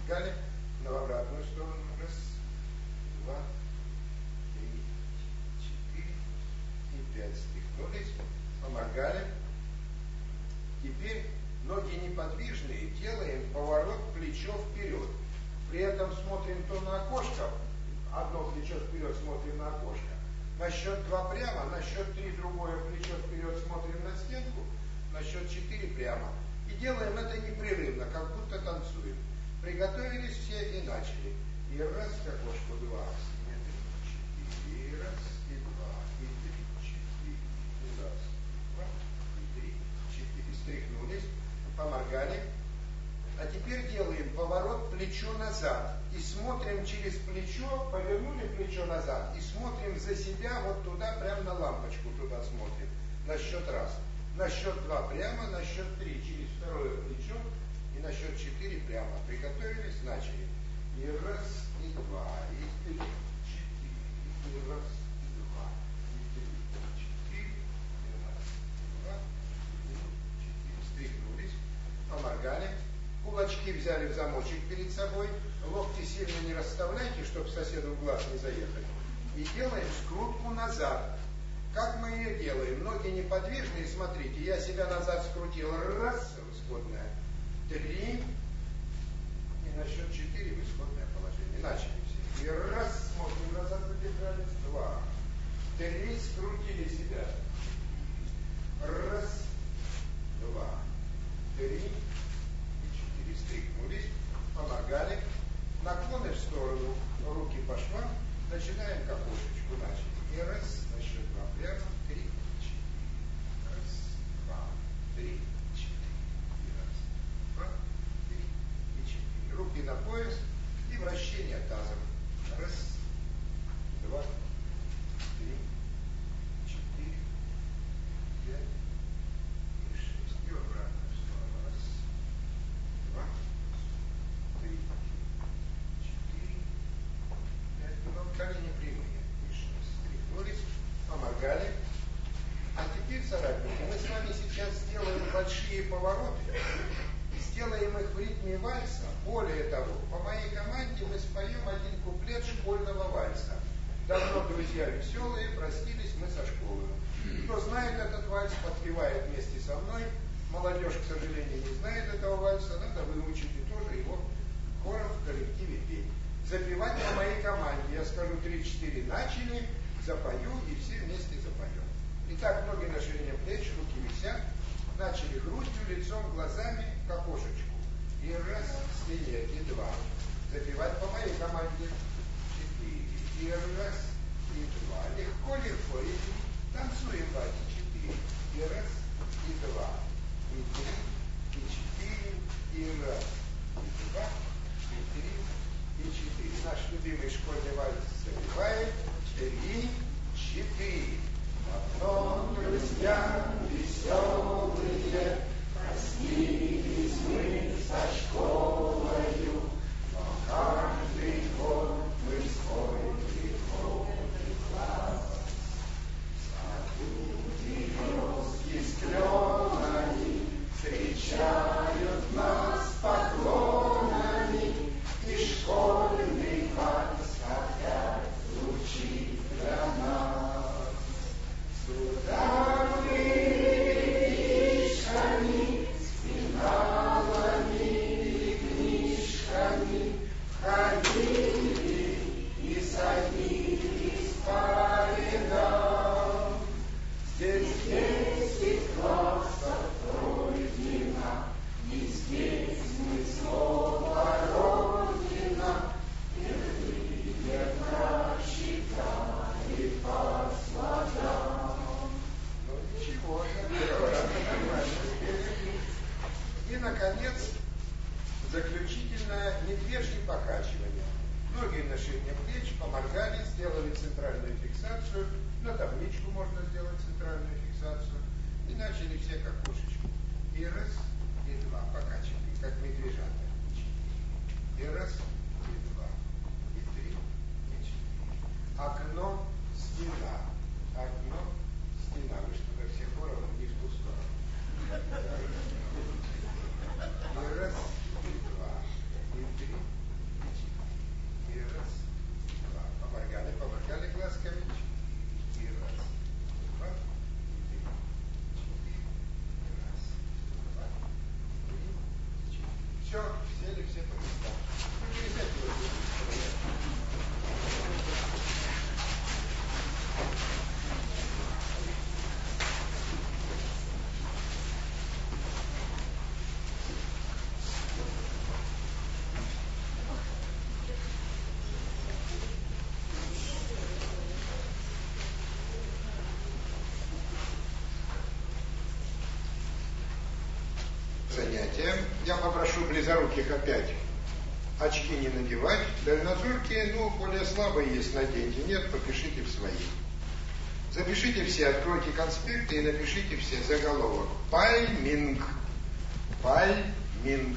поморгали. Но в обратную сторону. Раз, два, три, четыре и пять. Стряхнулись, поморгали. Теперь ноги неподвижные, делаем поворот плечо вперед. При этом смотрим то на окошко, одно плечо вперед смотрим на окошко. На счет два прямо, на счет три другое плечо вперед смотрим на стенку, на счет четыре прямо. И делаем это непрерывно, как будто танцуем. Приготовились все и начали. И раз к окошку, два, и три, четыре, и раз, и два, и три, четыре, и раз, и два, и три, четыре. Стряхнулись, поморгали. А теперь делаем поворот плечо назад. И смотрим через плечо, повернули плечо назад, и смотрим за себя вот туда, прямо на лампочку туда смотрим. На счет раз. На счет два прямо, на счет три через второе плечо, и на счет четыре прямо. Приготовились, начали. И раз, и два, и три, четыре, и раз, и два, и три, четыре, и раз, и два, и три, четыре. Стряхнулись, поморгали. Кулачки взяли в замочек перед собой, локти сильно не расставляйте, чтобы соседу в глаз не заехать. И делаем скрутку назад. Как мы ее делаем? Ноги неподвижные, смотрите, я себя назад скрутил, раз, в исходное, три, и на счет четыре в исходное положение. Начали все. И раз, смотрим назад, задержались, два, три, скрутили себя. Раз, два, три, стряхнулись, поморгали, наклоны в сторону, руки по швам, начинаем к окошечку, начали. И раз, на счет два, прямо, три, четыре, раз, два, три, четыре, и раз, два, три, и четыре. Руки на пояс и вращение тазом. Раз, два, три, четыре, пять и шесть. И обратно в сторону. Раз, два, три, четыре, пять. Ну, колени прямые. И шесть. Стряхнулись, поморгали. А теперь, соратники, мы с вами сейчас сделаем большие повороты. Сделаем их в ритме вальса. Более того, по моей команде мы споем один куплет школьного вальса. Давно друзья веселые, простились мы со школой. Кто знает этот вальс, подпевает вместе со мной. Молодежь, к сожалению, не знает этого вальса, надо выучить и тоже его хором в коллективе петь. Запевать по моей команде. Я скажу три-четыре, начали, запою и все вместе запоем. Итак, ноги на ширине плеч, руки висят. Начали грудью, лицом, глазами к окошечку. И раз, к стене, и два. Запевать по моей команде. Четыре. И раз, и два. Легко, легко. И танцуем, батя. Четыре. И раз, и два. И три, и четыре, и раз, и два, и три, и четыре. Наш любимый школьный вальс запевает. Три, четыре. Потом, друзья, веселые, простились мы со школою, но каждый год мы в свой приходный класс. Саду березки с кленами встречают нас поклонами, и школьный вальс опять звучит для нас. Сюда мы речишками, с пеналами и книжками ходили и садились по рядам. Здесь десять классов пройдено, и здесь мы снова Родина, впервые прочитали по слогам. Ничего, и, наконец, заключительное медвежье покачивание. Ноги на ширине плеч, поморгали, сделали центральную фиксацию. На табличку можно сделать центральную фиксацию. И начали все к окошечку. И раз, и два. Покачивали, как медвежата. И раз, и два. И три, и четыре. Окно, стена. Окно, стена. Вы что-то все хором не в ту сторону. И раз, и два, и три, занятия. Я попрошу близоруких опять очки не надевать. Дальнозоркие, ну, более слабые есть, наденьте. Нет, попишите в свои. Запишите все, откройте конспекты и напишите все заголовок. Пальминг. Пальминг.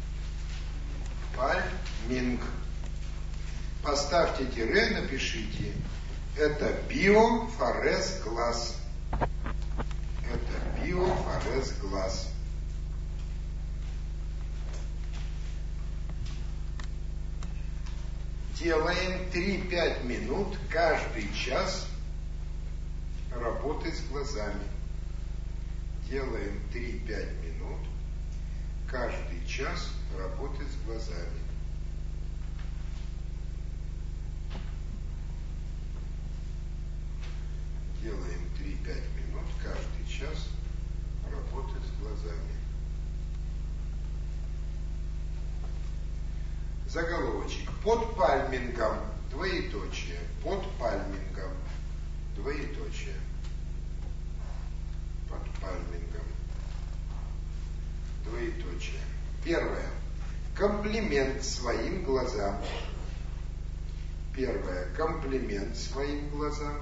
Пальминг. Поставьте тире, напишите. Это биофорез глаз. Это биофорез глаз. Делаем три-пять минут каждый час работы с глазами. Делаем три-пять минут каждый час работы с глазами. Делаем три-пять минут каждый час работы с глазами. Заголовочек. Под пальмингом, двоеточие. Под пальмингом, двоеточие. Под пальмингом, двоеточие. Первое. Комплимент своим глазам. Первое. Комплимент своим глазам.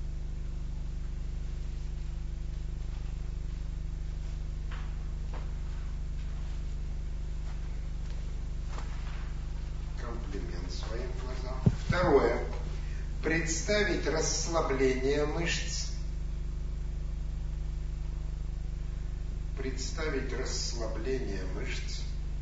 Комплимент своим глазам. Второе. Представить расслабление мышц. Представить расслабление мышц.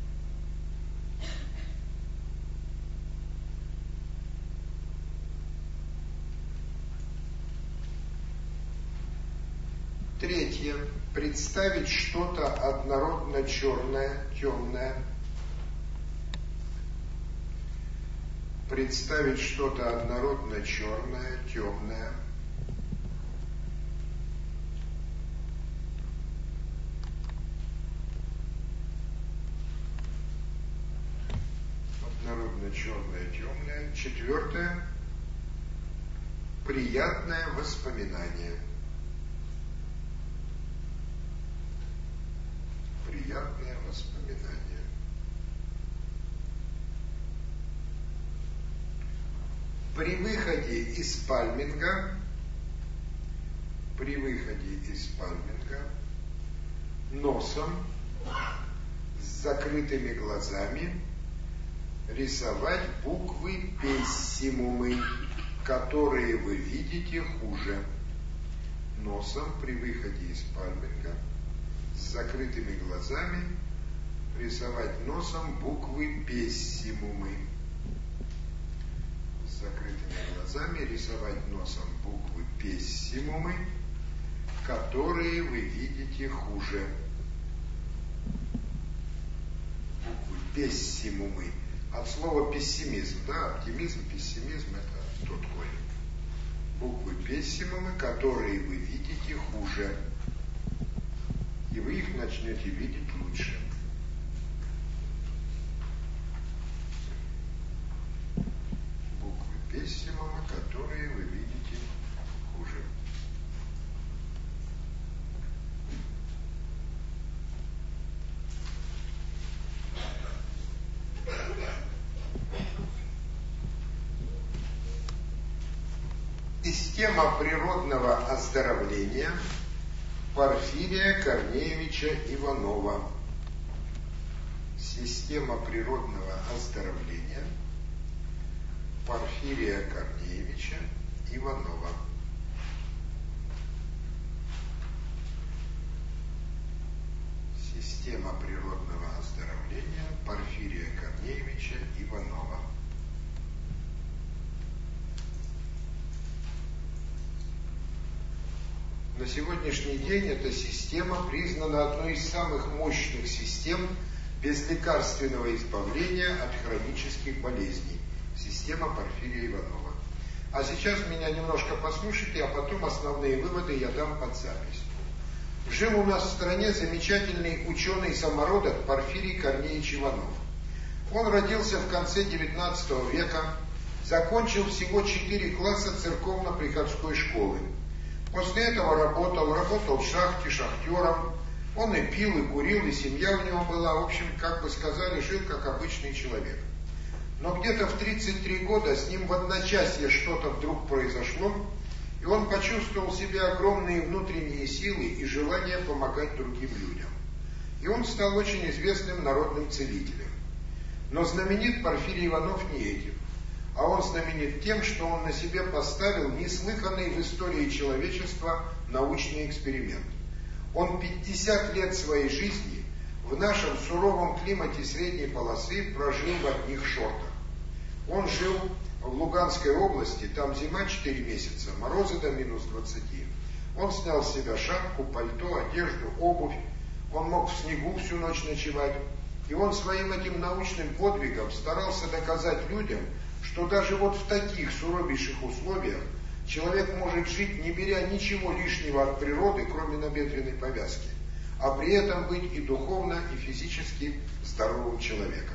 Третье. Представить что-то однородно черное, темное. Представить что-то однородно черное, темное. Однородно черное, темное. Четвертое. Приятное воспоминание. Приятное воспоминание. При выходе из пальминга, при выходе из пальминга, носом, с закрытыми глазами, рисовать буквы пессимумы, которые вы видите хуже. Носом при выходе из пальминга, с закрытыми глазами, рисовать носом буквы пессимумы. С закрытыми глазами рисовать носом буквы пессимумы, которые вы видите хуже. Буквы пессимумы. От слова пессимизм, да, оптимизм, пессимизм — это тот корень. Буквы пессимумы, которые вы видите хуже. И вы их начнете видеть лучше. Буквы пессимумы, которые вы видите хуже. Система природного оздоровления Порфирия Корнеевича Иванова. Система природного оздоровления Порфирия Корнеевича Иванова. Система природного оздоровления Порфирия Корнеевича Иванова. На сегодняшний день эта система признана одной из самых мощных систем безлекарственного избавления от хронических болезней. Система Порфирия Иванова. А сейчас меня немножко послушайте, а потом основные выводы я дам под запись. Жил у нас в стране замечательный ученый-самородок Порфирий Корнеевич Иванов. Он родился в конце девятнадцатого века, закончил всего четыре класса церковно-приходской школы. После этого работал, работал в шахте шахтером, Он и пил, и курил, и семья у него была. В общем, как бы сказали, жил как обычный человек. Но где-то в тридцать три года с ним в одночасье что-то вдруг произошло, и он почувствовал в себе огромные внутренние силы и желание помогать другим людям. И он стал очень известным народным целителем. Но знаменит Порфирий Иванов не этим, а он знаменит тем, что он на себе поставил неслыханный в истории человечества научный эксперимент. Он пятьдесят лет своей жизни в нашем суровом климате средней полосы прожил в одних шортах. Он жил в Луганской области, там зима четыре месяца, морозы до минус двадцати. Он снял с себя шапку, пальто, одежду, обувь. Он мог в снегу всю ночь ночевать. И он своим этим научным подвигом старался доказать людям, что даже вот в таких суровейших условиях человек может жить, не беря ничего лишнего от природы, кроме набедренной повязки, а при этом быть и духовно, и физически здоровым человеком.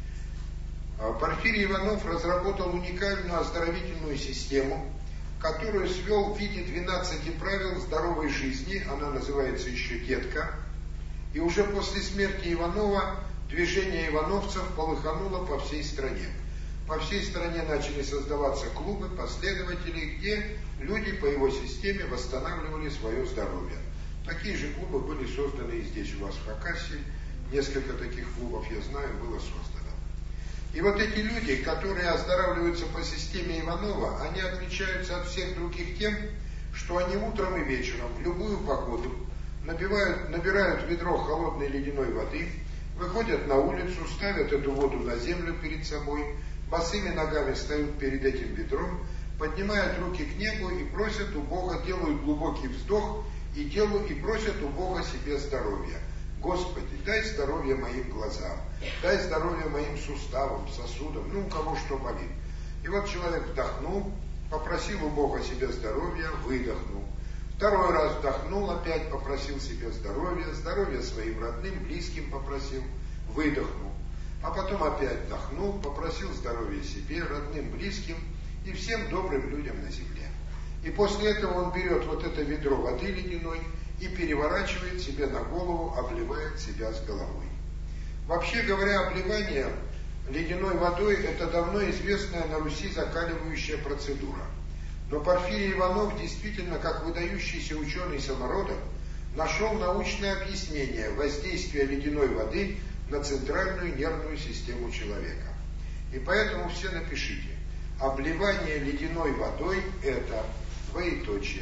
Порфирий Иванов разработал уникальную оздоровительную систему, которую свел в виде двенадцати правил здоровой жизни, она называется еще «Детка», и уже после смерти Иванова движение ивановцев полыхануло по всей стране. По всей стране начали создаваться клубы последователей, где люди по его системе восстанавливали свое здоровье. Такие же клубы были созданы и здесь у вас в Хакасии. Несколько таких клубов, я знаю, было создано. И вот эти люди, которые оздоравливаются по системе Иванова, они отличаются от всех других тем, что они утром и вечером в любую погоду набивают, набирают ведро холодной ледяной воды, выходят на улицу, ставят эту воду на землю перед собой, босыми ногами встают перед этим ведром, поднимают руки к небу и просят у Бога, делают глубокий вздох и, делают, и просят у Бога себе здоровья. Господи, дай здоровье моим глазам, дай здоровье моим суставам, сосудам, ну у кого что болит. И вот человек вдохнул, попросил у Бога себе здоровья, выдохнул. Второй раз вдохнул, опять попросил себе здоровья, здоровья своим родным, близким попросил, выдохнул. А потом опять вдохнул, попросил здоровья себе, родным, близким и всем добрым людям на земле. И после этого он берет вот это ведро воды ледяной и переворачивает себе на голову, обливает себя с головой. Вообще говоря, обливание ледяной водой – это давно известная на Руси закаливающая процедура. Но Порфирий Иванов действительно, как выдающийся ученый-самородок, нашел научное объяснение воздействия ледяной воды на центральную нервную систему человека. И поэтому все напишите: обливание ледяной водой – это двоеточие.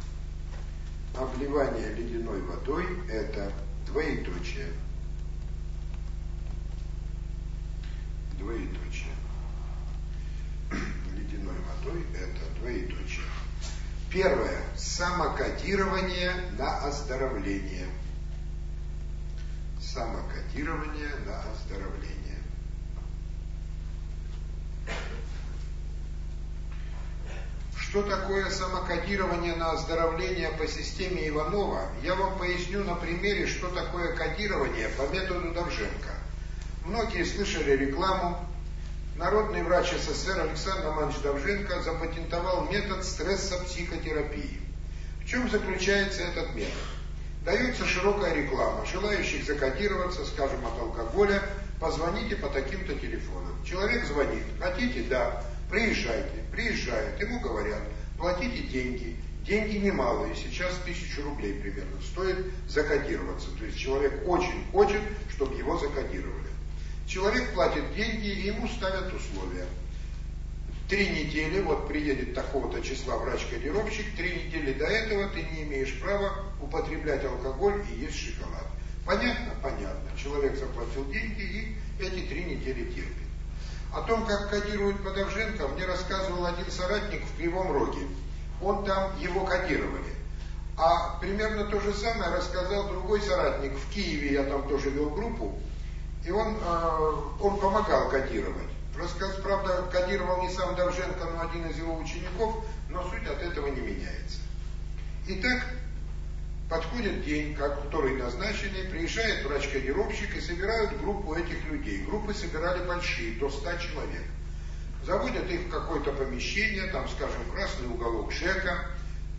Обливание ледяной водой – это двоеточие. Двоеточие. Ледяной водой – это двоеточие. Первое. Самокодирование на оздоровление. Самокодирование на оздоровление. Что такое самокодирование на оздоровление по системе Иванова, я вам поясню на примере, что такое кодирование по методу Довженко. Многие слышали рекламу. Народный врач СССР Александр Романович Довженко запатентовал метод стрессопсихотерапии. В чем заключается этот метод? Дается широкая реклама. Желающих закодироваться, скажем, от алкоголя, позвоните по таким-то телефонам. Человек звонит. Хотите? Да. Приезжайте. Приезжает. Ему говорят, платите деньги. Деньги немалые. Сейчас тысячу рублей примерно стоит закодироваться. То есть человек очень хочет, чтобы его закодировали. Человек платит деньги, и ему ставят условия. Три недели, вот приедет такого-то числа врач-кодировщик, три недели до этого ты не имеешь права употреблять алкоголь и есть шоколад. Понятно? Понятно. Человек заплатил деньги и эти три недели терпит. О том, как кодируют по Довженко, мне рассказывал один соратник в Кривом Роге. Он там, его кодировали. А примерно то же самое рассказал другой соратник в Киеве, я там тоже вел группу. И он, э, он помогал кодировать. Рассказ, правда, кодировал не сам Довженко, но один из его учеников, но суть от этого не меняется. Итак, подходит день, который назначенный, приезжает врач-кодировщик и собирают группу этих людей. Группы собирали большие, до ста человек. Заводят их в какое-то помещение, там, скажем, красный уголок ЖЭКа,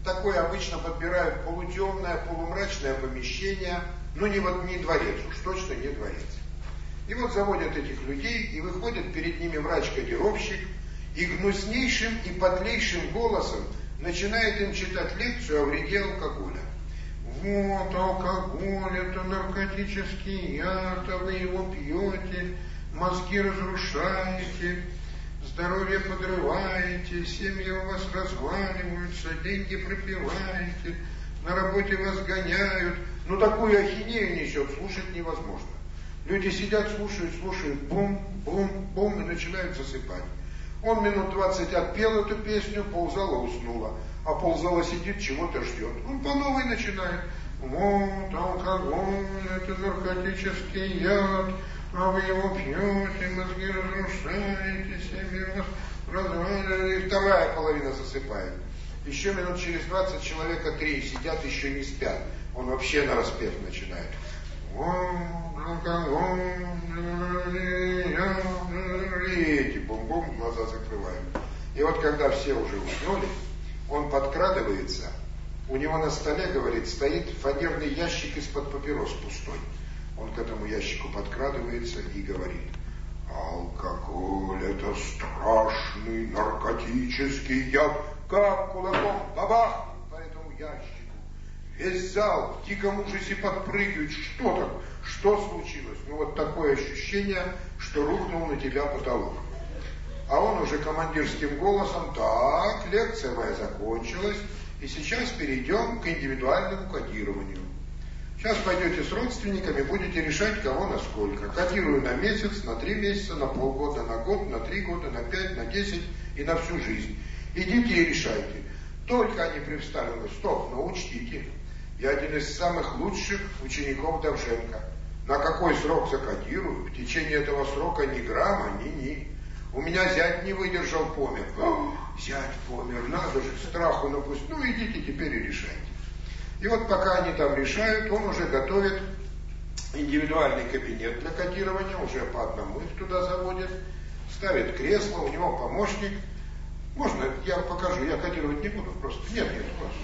Такое обычно подбирают полутемное, полумрачное помещение, но не, вот, не дворец, уж точно не дворец. И вот заводят этих людей, и выходит перед ними врач-кодировщик, и гнуснейшим и подлейшим голосом начинает им читать лекцию о вреде алкоголя. Вот, алкоголь, это наркотический яд, а вы его пьете, мозги разрушаете, здоровье подрываете, семьи у вас разваливаются, деньги пропиваете, на работе вас гоняют. Ну, такую ахинею несет, слушать невозможно. Люди сидят, слушают, слушают, бум, бум, бум, и начинают засыпать. Он минут двадцать отпел эту песню, ползала уснула, а ползала сидит, чего-то ждет. Он по новой начинает. Вот, алкоголь, это наркотический яд, а вы его пьете, мозги разрушаете, семьи вас разваливаете. И вторая половина засыпает. Еще минут через двадцать человека три сидят, еще не спят. Он вообще нараспев начинает. И эти бум-бум глаза закрывают. И вот когда все уже уснули, он подкрадывается, у него на столе, говорит, стоит фанерный ящик из-под папирос пустой. Он к этому ящику подкрадывается и говорит: алкоголь — это страшный наркотический яд. Как кулаком бабах по этому ящику. Весь зал в диком ужасе подпрыгивает. Что там? Что случилось? Ну вот такое ощущение, что рухнул на тебя потолок. А он уже командирским голосом: так, лекция моя закончилась, и сейчас перейдем к индивидуальному кодированию. Сейчас пойдете с родственниками, будете решать, кого на сколько. Кодирую на месяц, на три месяца, на полгода, на год, на три года, на пять, на десять и на всю жизнь. Идите и решайте. Только они привстали, говорят: стоп, но учтите, я один из самых лучших учеников Довженко. На какой срок закодирую? В течение этого срока ни грамма, ни-ни. У меня зять не выдержал, помер. О, зять помер, надо же, страху напустить. Ну, идите теперь и решайте. И вот пока они там решают, он уже готовит индивидуальный кабинет для кодирования, уже по одному их туда заводит, ставит кресло, у него помощник. Можно, я покажу, я кодировать не буду просто. Нет, нет, просто.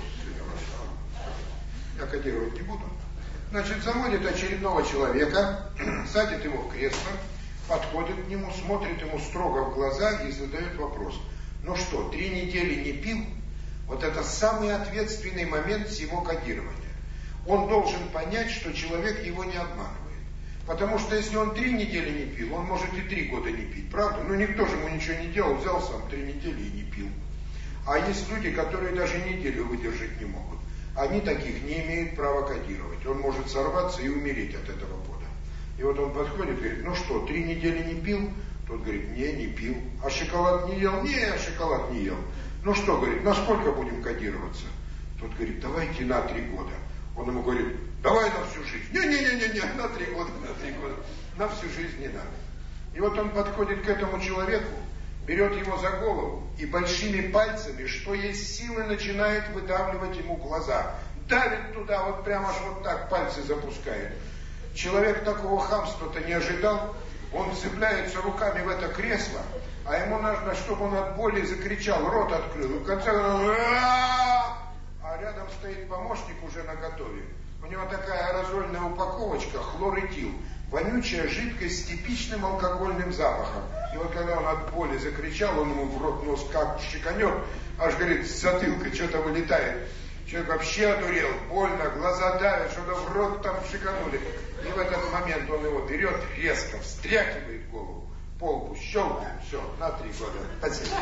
Я кодировать не буду. Значит, заводит очередного человека, садит его в кресло, подходит к нему, смотрит ему строго в глаза и задает вопрос: ну что, три недели не пил? Вот это самый ответственный момент всего кодирования. Он должен понять, что человек его не обманывает. Потому что если он три недели не пил, он может и три года не пить, правда? Ну никто же ему ничего не делал, взял сам три недели и не пил. А есть люди, которые даже неделю выдержать не могут. Они таких не имеют права кодировать. Он может сорваться и умереть от этого пота. И вот он подходит и говорит: ну что, три недели не пил? Тот говорит: не, не пил. А шоколад не ел? Не, шоколад не ел. Ну что, говорит, на сколько будем кодироваться? Тот говорит: давайте на три года. Он ему говорит: давай на всю жизнь. Не-не-не-не, на три года, на три года. На всю жизнь не надо. И вот он подходит к этому человеку, берет его за голову и большими пальцами, что есть силы, начинает выдавливать ему глаза. Давит туда, вот прямо аж вот так пальцы запускает. Человек такого хамства-то не ожидал. Он цепляется руками в это кресло, а ему нужно, чтобы он от боли закричал, рот открыл. И в конце концов, а рядом стоит помощник уже наготове. У него такая аэрозольная упаковочка, хлорэтил. Вонючая жидкость с типичным алкогольным запахом. И вот когда он от боли закричал, он ему в рот нос как щеканет, аж, говорит, с затылка что-то вылетает. Человек вообще одурел, больно, глаза давят, что-то в рот там шиканули. И в этот момент он его берет, резко встряхивает голову, по лбу щелкает, все, на три года. Спасибо.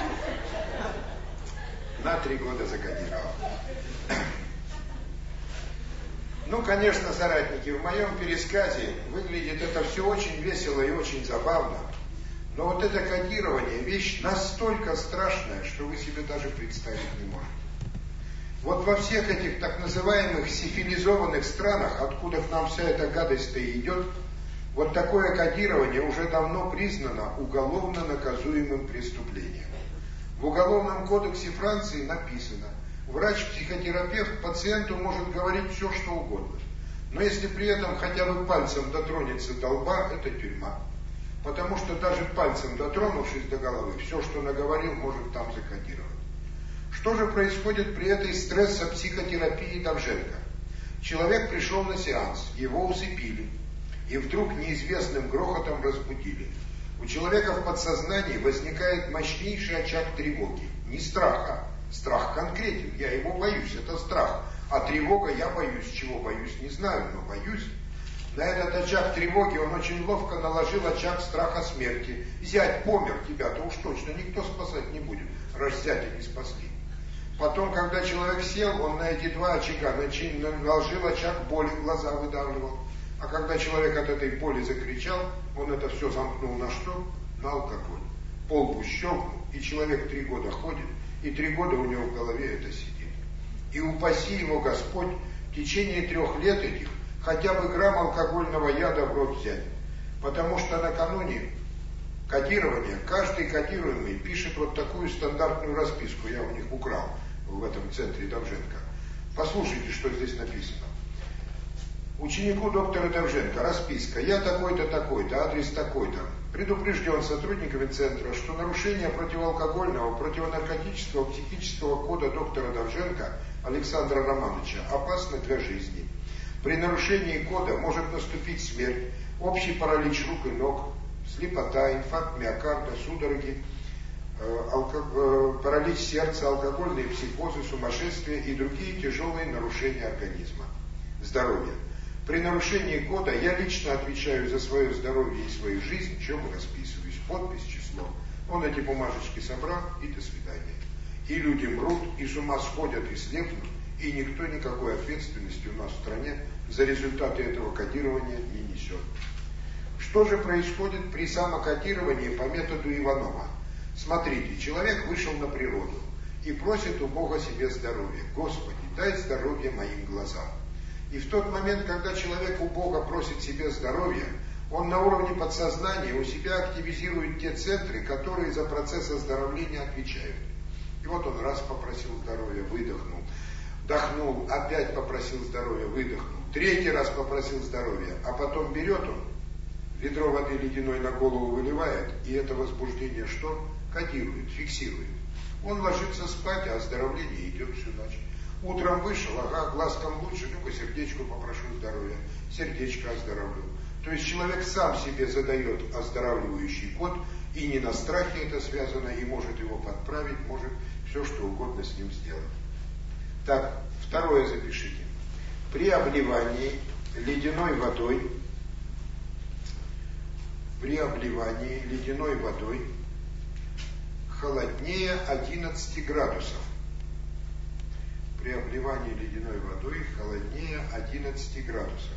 На три года закодировал. Ну, конечно, соратники, в моем пересказе выглядит это все очень весело и очень забавно. Но вот это кодирование, вещь настолько страшная, что вы себе даже представить не можете. Вот во всех этих так называемых сифилизованных странах, откуда к нам вся эта гадость-то идет, вот такое кодирование уже давно признано уголовно наказуемым преступлением. В Уголовном кодексе Франции написано: врач-психотерапевт пациенту может говорить все, что угодно. Но если при этом хотя бы пальцем дотронется до лба, это тюрьма. Потому что даже пальцем дотронувшись до головы, все, что наговорил, может там закодировать. Что же происходит при этой стрессопсихотерапии Довженко? Человек пришел на сеанс, его усыпили, и вдруг неизвестным грохотом разбудили. У человека в подсознании возникает мощнейший очаг тревоги. Не страха. Страх конкретен, я его боюсь, это страх. А тревога, я боюсь, чего боюсь, не знаю, но боюсь. На этот очаг тревоги он очень ловко наложил очаг страха смерти. Зять помер, тебя-то уж точно никто спасать не будет, раз зятя не спасли. Потом, когда человек сел, он на эти два очага наложил очаг боли, глаза выдавливал. А когда человек от этой боли закричал, он это все замкнул на что? На алкоголь. Полбу щелкнул, и человек три года ходит, и три года у него в голове это сидит. И упаси его Господь в течение трех лет этих хотя бы грамм алкогольного яда в рот взять. Потому что накануне кодирования каждый кодируемый пишет вот такую стандартную расписку. Я у них украл в этом центре Довженко. Послушайте, что здесь написано. Ученику доктора Довженко расписка. Я такой-то, такой-то, адрес такой-то. Предупрежден сотрудниками центра, что нарушение противоалкогольного, противонаркотического, психического кода доктора Довженко Александра Романовича опасно для жизни. При нарушении кода может наступить смерть, общий паралич рук и ног, слепота, инфаркт миокарда, судороги, э, алко... э, паралич сердца, алкогольные психозы, сумасшествие и другие тяжелые нарушения организма. Здоровье. При нарушении кода я лично отвечаю за свое здоровье и свою жизнь, чем и расписываюсь. Подпись, число. Он эти бумажечки собрал, и до свидания. И люди мрут, и с ума сходят, и слепнут, и никто никакой ответственности у нас в стране за результаты этого кодирования не несет. Что же происходит при самокодировании по методу Иванова? Смотрите, человек вышел на природу и просит у Бога себе здоровья. Господи, дай здоровье моим глазам. И в тот момент, когда человек у Бога просит себе здоровья, он на уровне подсознания у себя активизирует те центры, которые за процесс оздоровления отвечают. И вот он раз попросил здоровья, выдохнул, вдохнул, опять попросил здоровья, выдохнул, третий раз попросил здоровья, а потом берет он, ведро воды ледяной на голову выливает, и это возбуждение что? Кодирует, фиксирует. Он ложится спать, а оздоровление идет всю ночь. Утром вышел, ага, глазком лучше, ну-ка сердечку попрошу здоровья, сердечко оздоровлю. То есть человек сам себе задает оздоравливающий код, и не на страхе это связано, и может его подправить, может все что угодно с ним сделать. Так, второе запишите. При обливании ледяной водой, при обливании ледяной водой холоднее одиннадцати градусов. При обливании ледяной водой холоднее одиннадцати градусов.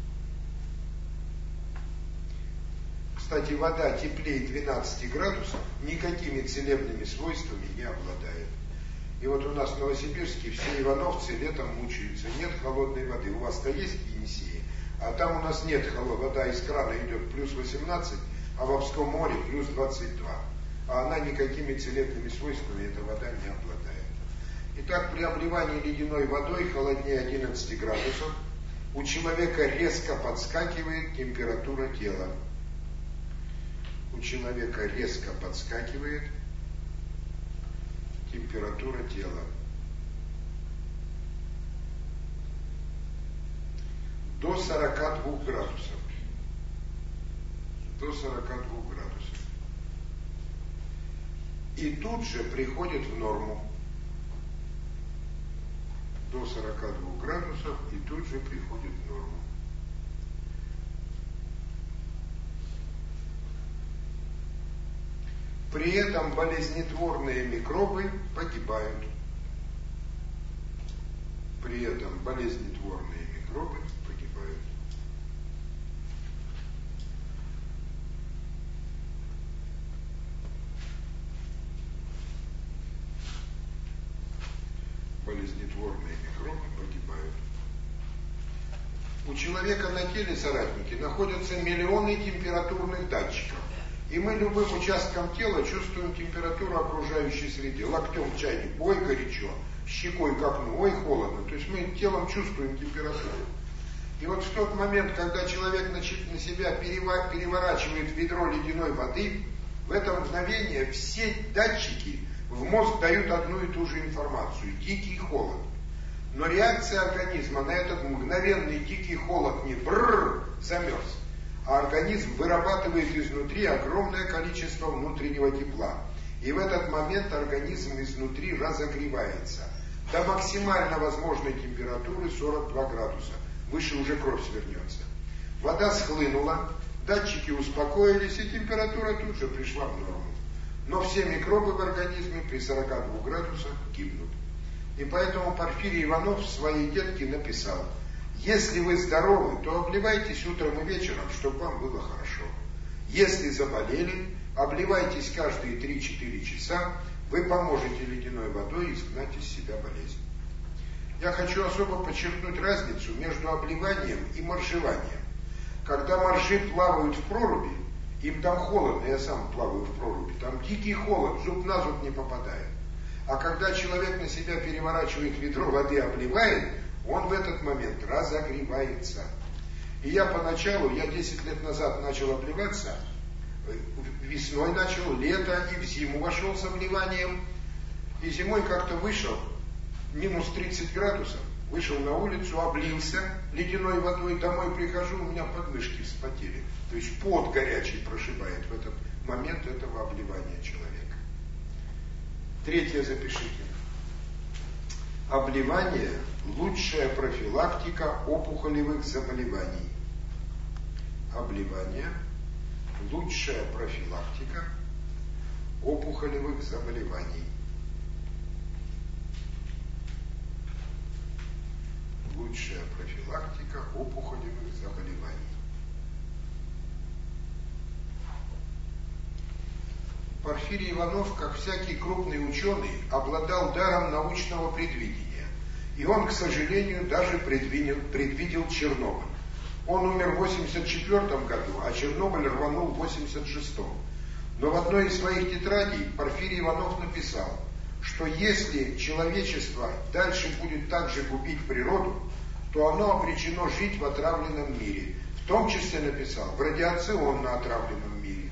Кстати, вода теплее двенадцати градусов никакими целебными свойствами не обладает. И вот у нас в Новосибирске все ивановцы летом мучаются. Нет холодной воды. У вас-то есть в Енисее, а там у нас нет холодной. Вода из крана идет плюс восемнадцать, а в Обском море плюс двадцать два. А она никакими целебными свойствами, эта вода не обладает. Итак, при обливании ледяной водой холоднее одиннадцати градусов у человека резко подскакивает температура тела. У человека резко подскакивает температура тела. До сорока двух градусов. До сорока двух градусов. И тут же приходит в норму. До сорока двух градусов и тут же приходит в норму. При этом болезнетворные микробы погибают. При этом болезнетворные микробы погибают. Болезнетворные микробы погибают. У человека на теле, соратники, находятся миллионы температурных датчиков. И мы любым участком тела чувствуем температуру окружающей среды. Локтем в чайник, ой, горячо, щекой к окну, ой, холодно. То есть мы телом чувствуем температуру. И вот в тот момент, когда человек на себя переворачивает ведро ледяной воды, в это мгновение все датчики в мозг дают одну и ту же информацию – дикий холод. Но реакция организма на этот мгновенный дикий холод не бррр, замерз, а организм вырабатывает изнутри огромное количество внутреннего тепла. И в этот момент организм изнутри разогревается до максимально возможной температуры сорок два градуса. Выше уже кровь свернется. Вода схлынула, датчики успокоились, и температура тут же пришла в норму. Но все микробы в организме при сорока двух градусах гибнут. И поэтому Порфирий Иванов в своей детке написал: если вы здоровы, то обливайтесь утром и вечером, чтобы вам было хорошо. Если заболели, обливайтесь каждые три-четыре часа, вы поможете ледяной водой изгнать из себя болезнь. Я хочу особо подчеркнуть разницу между обливанием и моржеванием. Когда моржи плавают в проруби, им там холодно, я сам плаваю в проруби, там дикий холод, зуб на зуб не попадает. А когда человек на себя переворачивает ведро воды, обливает, он в этот момент разогревается. И я поначалу, я десять лет назад начал обливаться, весной начал, лето и в зиму вошел с обливанием. И зимой как-то вышел, минус тридцать градусов, вышел на улицу, облился ледяной водой, домой прихожу, у меня подмышки вспотели. То есть пот горячий прошибает в этот момент этого обливания человека. Третье запишите. Обливание – лучшая профилактика опухолевых заболеваний. Обливание – лучшая профилактика опухолевых заболеваний. Лучшая профилактика опухолевых заболеваний. Порфирий Иванов, как всякий крупный ученый, обладал даром научного предвидения. И он, к сожалению, даже предвидел, предвидел Чернобыль. Он умер в восемьдесят четвёртом году, а Чернобыль рванул в восемьдесят шестом. Но в одной из своих тетрадей Порфирий Иванов написал, что если человечество дальше будет также губить природу, то оно обречено жить в отравленном мире. В том числе написал, в радиационно отравленном мире.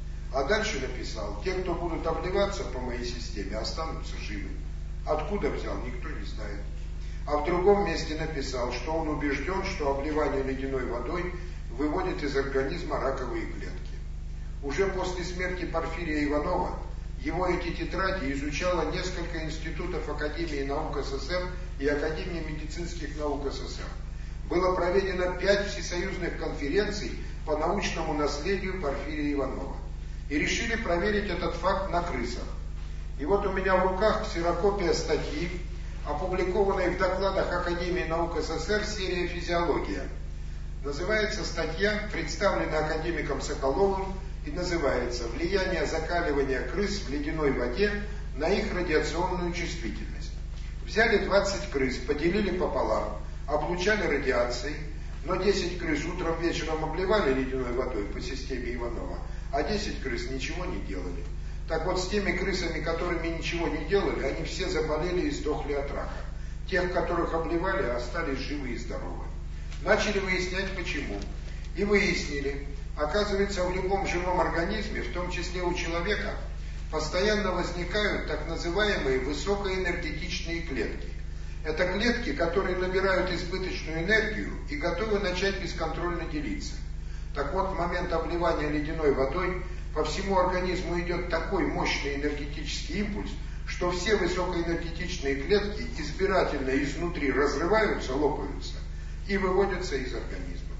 А дальше написал, те, кто будут обливаться по моей системе, останутся живы. Откуда взял, никто не знает. А в другом месте написал, что он убежден, что обливание ледяной водой выводит из организма раковые клетки. Уже после смерти Порфирия Иванова его эти тетради изучало несколько институтов Академии наук СССР и Академии медицинских наук СССР. Было проведено пять всесоюзных конференций по научному наследию Порфирия Иванова. И решили проверить этот факт на крысах. И вот у меня в руках ксерокопия статьи, опубликованной в докладах Академии наук СССР, серия «Физиология». Называется статья, представлена академиком Соколовым, и называется «Влияние закаливания крыс в ледяной воде на их радиационную чувствительность». Взяли двадцать крыс, поделили пополам, облучали радиацией, но десять крыс утром вечером обливали ледяной водой по системе Иванова, а десять крыс ничего не делали. Так вот, с теми крысами, которыми ничего не делали, они все заболели и сдохли от рака. Тех, которых обливали, остались живы и здоровы. Начали выяснять, почему. И выяснили, оказывается, в любом живом организме, в том числе у человека, постоянно возникают так называемые высокоэнергетичные клетки. Это клетки, которые набирают избыточную энергию и готовы начать бесконтрольно делиться. Так вот, в момент обливания ледяной водой по всему организму идет такой мощный энергетический импульс, что все высокоэнергетичные клетки избирательно изнутри разрываются, лопаются и выводятся из организма.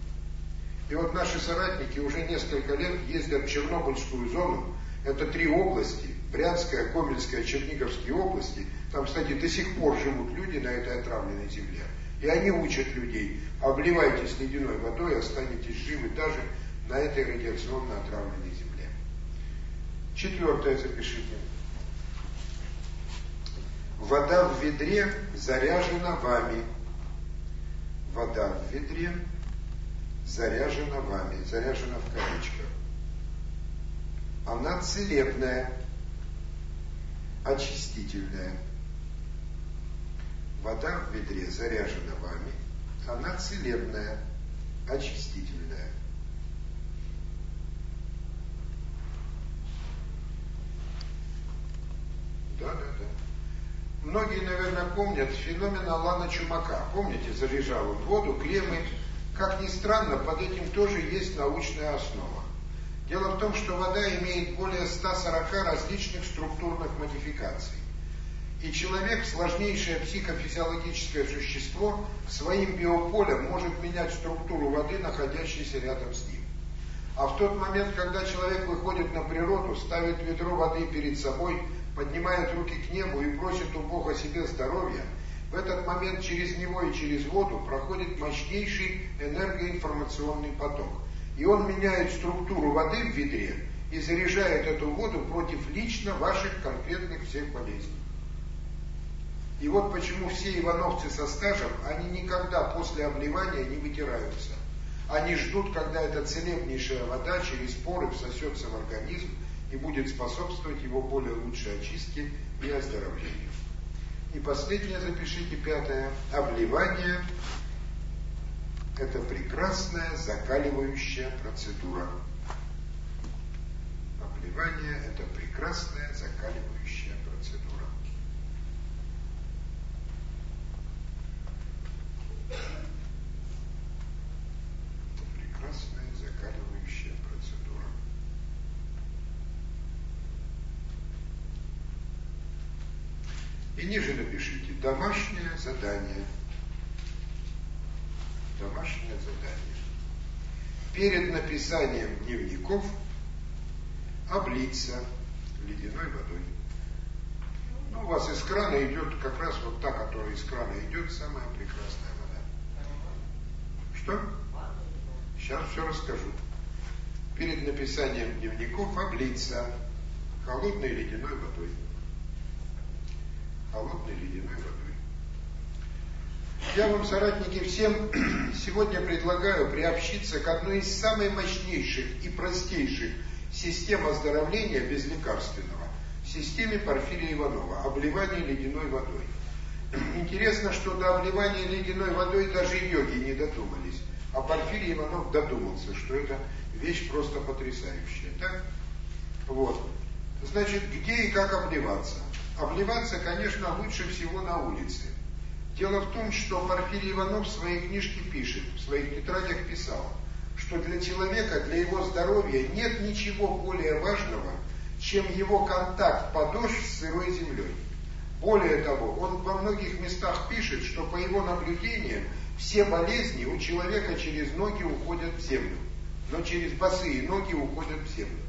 И вот наши соратники уже несколько лет ездят в Чернобыльскую зону. Это три области, Брянская, Гомельская, Черниговские области. Там, кстати, до сих пор живут люди на этой отравленной земле. И они учат людей, обливайтесь ледяной водой, останетесь живы даже на этой радиационно отравленной земле. Четвертое запишите. Вода в ведре заряжена вами. Вода в ведре заряжена вами. Заряжена в кавычках. Она целебная, очистительная. Вода в ведре заряжена вами. Она целебная, очистительная. Да, помнят феномен Алана Чумака. Помните, заряжал он воду, кремы. Как ни странно, под этим тоже есть научная основа. Дело в том, что вода имеет более ста сорока различных структурных модификаций. И человек, сложнейшее психофизиологическое существо, своим биополем может менять структуру воды, находящейся рядом с ним. А в тот момент, когда человек выходит на природу, ставит ведро воды перед собой, поднимает руки к небу и просит у Бога себе здоровья, в этот момент через него и через воду проходит мощнейший энергоинформационный поток. И он меняет структуру воды в ведре и заряжает эту воду против лично ваших конкретных всех болезней. И вот почему все ивановцы со стажем, они никогда после обливания не вытираются. Они ждут, когда эта целебнейшая вода через поры всосется в организм и будет способствовать его более лучшей очистке и оздоровлению. И последнее запишите, пятое. Обливание – это прекрасная закаливающая процедура. Обливание – это прекрасная закаливающая процедура. Это прекрасная закаливающая процедура. И ниже напишите «домашнее задание». Домашнее задание. Перед написанием дневников облиться ледяной водой. Ну, у вас из крана идет как раз вот та, которая из крана идет, самая прекрасная вода. Что? Сейчас все расскажу. Перед написанием дневников облиться холодной ледяной водой. Холодной ледяной водой. Я вам, соратники, всем сегодня предлагаю приобщиться к одной из самых мощнейших и простейших систем оздоровления безлекарственного. Системе Порфирия Иванова. Обливание ледяной водой. Интересно, что до обливания ледяной водой даже йоги не додумались. А Порфирий Иванов додумался, что это вещь просто потрясающая. Так? Вот. Значит, где и как обливаться? Обливаться, конечно, лучше всего на улице. Дело в том, что Порфирий Иванов в своей книжке пишет, в своих тетрадях писал, что для человека, для его здоровья нет ничего более важного, чем его контакт подошв с сырой землей. Более того, он во многих местах пишет, что по его наблюдениям все болезни у человека через ноги уходят в землю, но через босые ноги уходят в землю.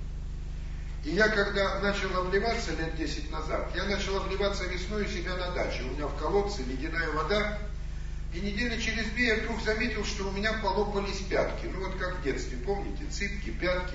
И я, когда начал обливаться лет десять назад, я начал обливаться весной у себя на даче. У меня в колодце ледяная вода. И недели через две я вдруг заметил, что у меня полопались пятки. Ну вот как в детстве, помните, цыпки, пятки.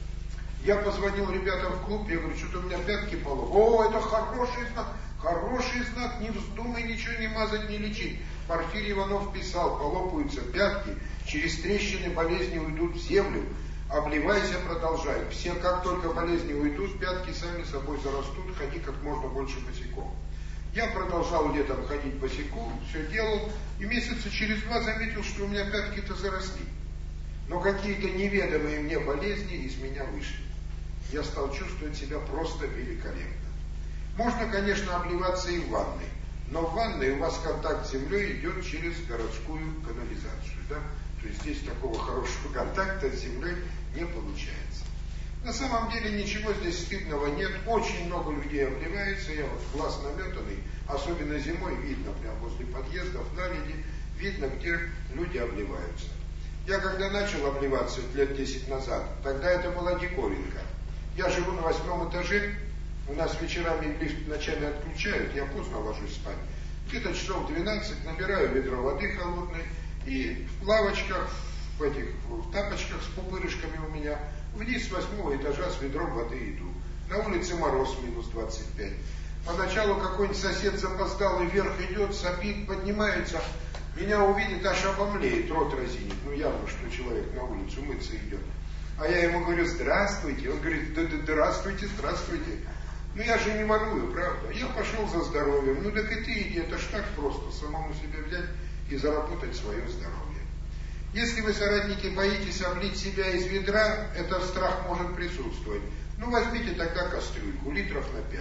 Я позвонил ребятам в клуб, я говорю, что-то у меня пятки полопались. О, это хороший знак, хороший знак, не вздумай ничего не мазать, не лечить. Порфирий Иванов писал, полопаются пятки, через трещины болезни уйдут в землю. Обливайся, продолжай. Все, как только болезни уйдут, пятки сами собой зарастут, ходи как можно больше босиком. Я продолжал летом ходить босиком, все делал, и месяца через два заметил, что у меня пятки-то заросли. Но какие-то неведомые мне болезни из меня вышли. Я стал чувствовать себя просто великолепно. Можно, конечно, обливаться и в ванной, но в ванной у вас контакт с землей идет через городскую канализацию, да? То есть здесь такого хорошего контакта с землей не получается. На самом деле ничего здесь стыдного нет. Очень много людей обливается. Я вот в глаз наметанный, особенно зимой, видно, прямо возле подъездов, на леди, видно, где люди обливаются. Я когда начал обливаться лет десять назад, тогда это была диковинка. Я живу на восьмом этаже, у нас вечерами лифт ночами отключают, я поздно ложусь спать. Где-то часов двенадцать набираю ведро воды холодной, и в лавочках, в этих в тапочках с пупырышками у меня, вниз с восьмого этажа с ведром воды иду. На улице мороз минус двадцать пять. Поначалу какой-нибудь сосед запоздалый вверх идет, сопит, поднимается, меня увидит, аж обомлеет, рот разинит. Ну явно, что человек на улицу мыться идет. А я ему говорю, здравствуйте. Он говорит, да, да, здравствуйте, здравствуйте. Ну я же не ворую, правда. Я пошел за здоровьем. Ну так и ты иди, это ж так просто, самому себе взять и заработать свое здоровье. Если вы, соратники, боитесь облить себя из ведра, этот страх может присутствовать. Ну возьмите тогда кастрюльку, литров на пять.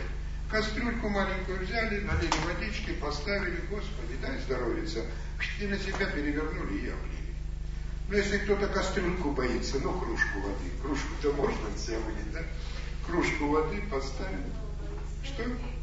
Кастрюльку маленькую взяли, налили водички, поставили, Господи, дай здоровиться, и на себя перевернули и облили. Но если кто-то кастрюльку боится, ну кружку воды, кружку-то можно на себя вылить, да? Кружку воды поставили. Что?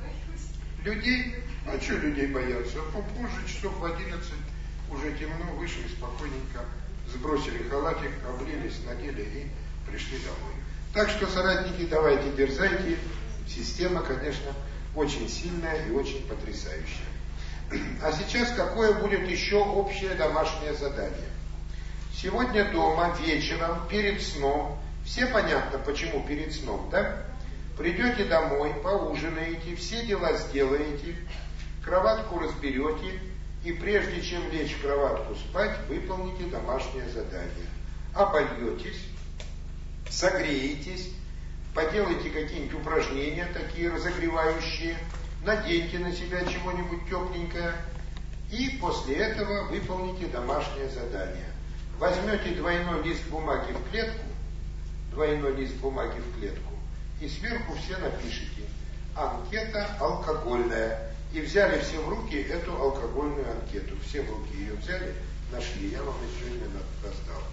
Людей? А что людей боятся? Попозже, часов в одиннадцать, уже темно, вышли спокойненько, сбросили халатик, облились, надели и пришли домой. Так что, соратники, давайте дерзайте. Система, конечно, очень сильная и очень потрясающая. А сейчас какое будет еще общее домашнее задание? Сегодня дома, вечером, перед сном, все понятно, почему перед сном, да? Придете домой, поужинаете, все дела сделаете, кроватку разберете, и прежде чем лечь в кроватку спать, выполните домашнее задание. Обольетесь, согреетесь, поделайте какие-нибудь упражнения такие разогревающие, наденьте на себя чего-нибудь тепленькое, и после этого выполните домашнее задание. Возьмете двойной лист бумаги в клетку, двойной лист бумаги в клетку, и сверху все напишите «Анкета алкогольная». И взяли все в руки эту алкогольную анкету. Все в руки ее взяли, нашли. Я вам ее сегодня раздал.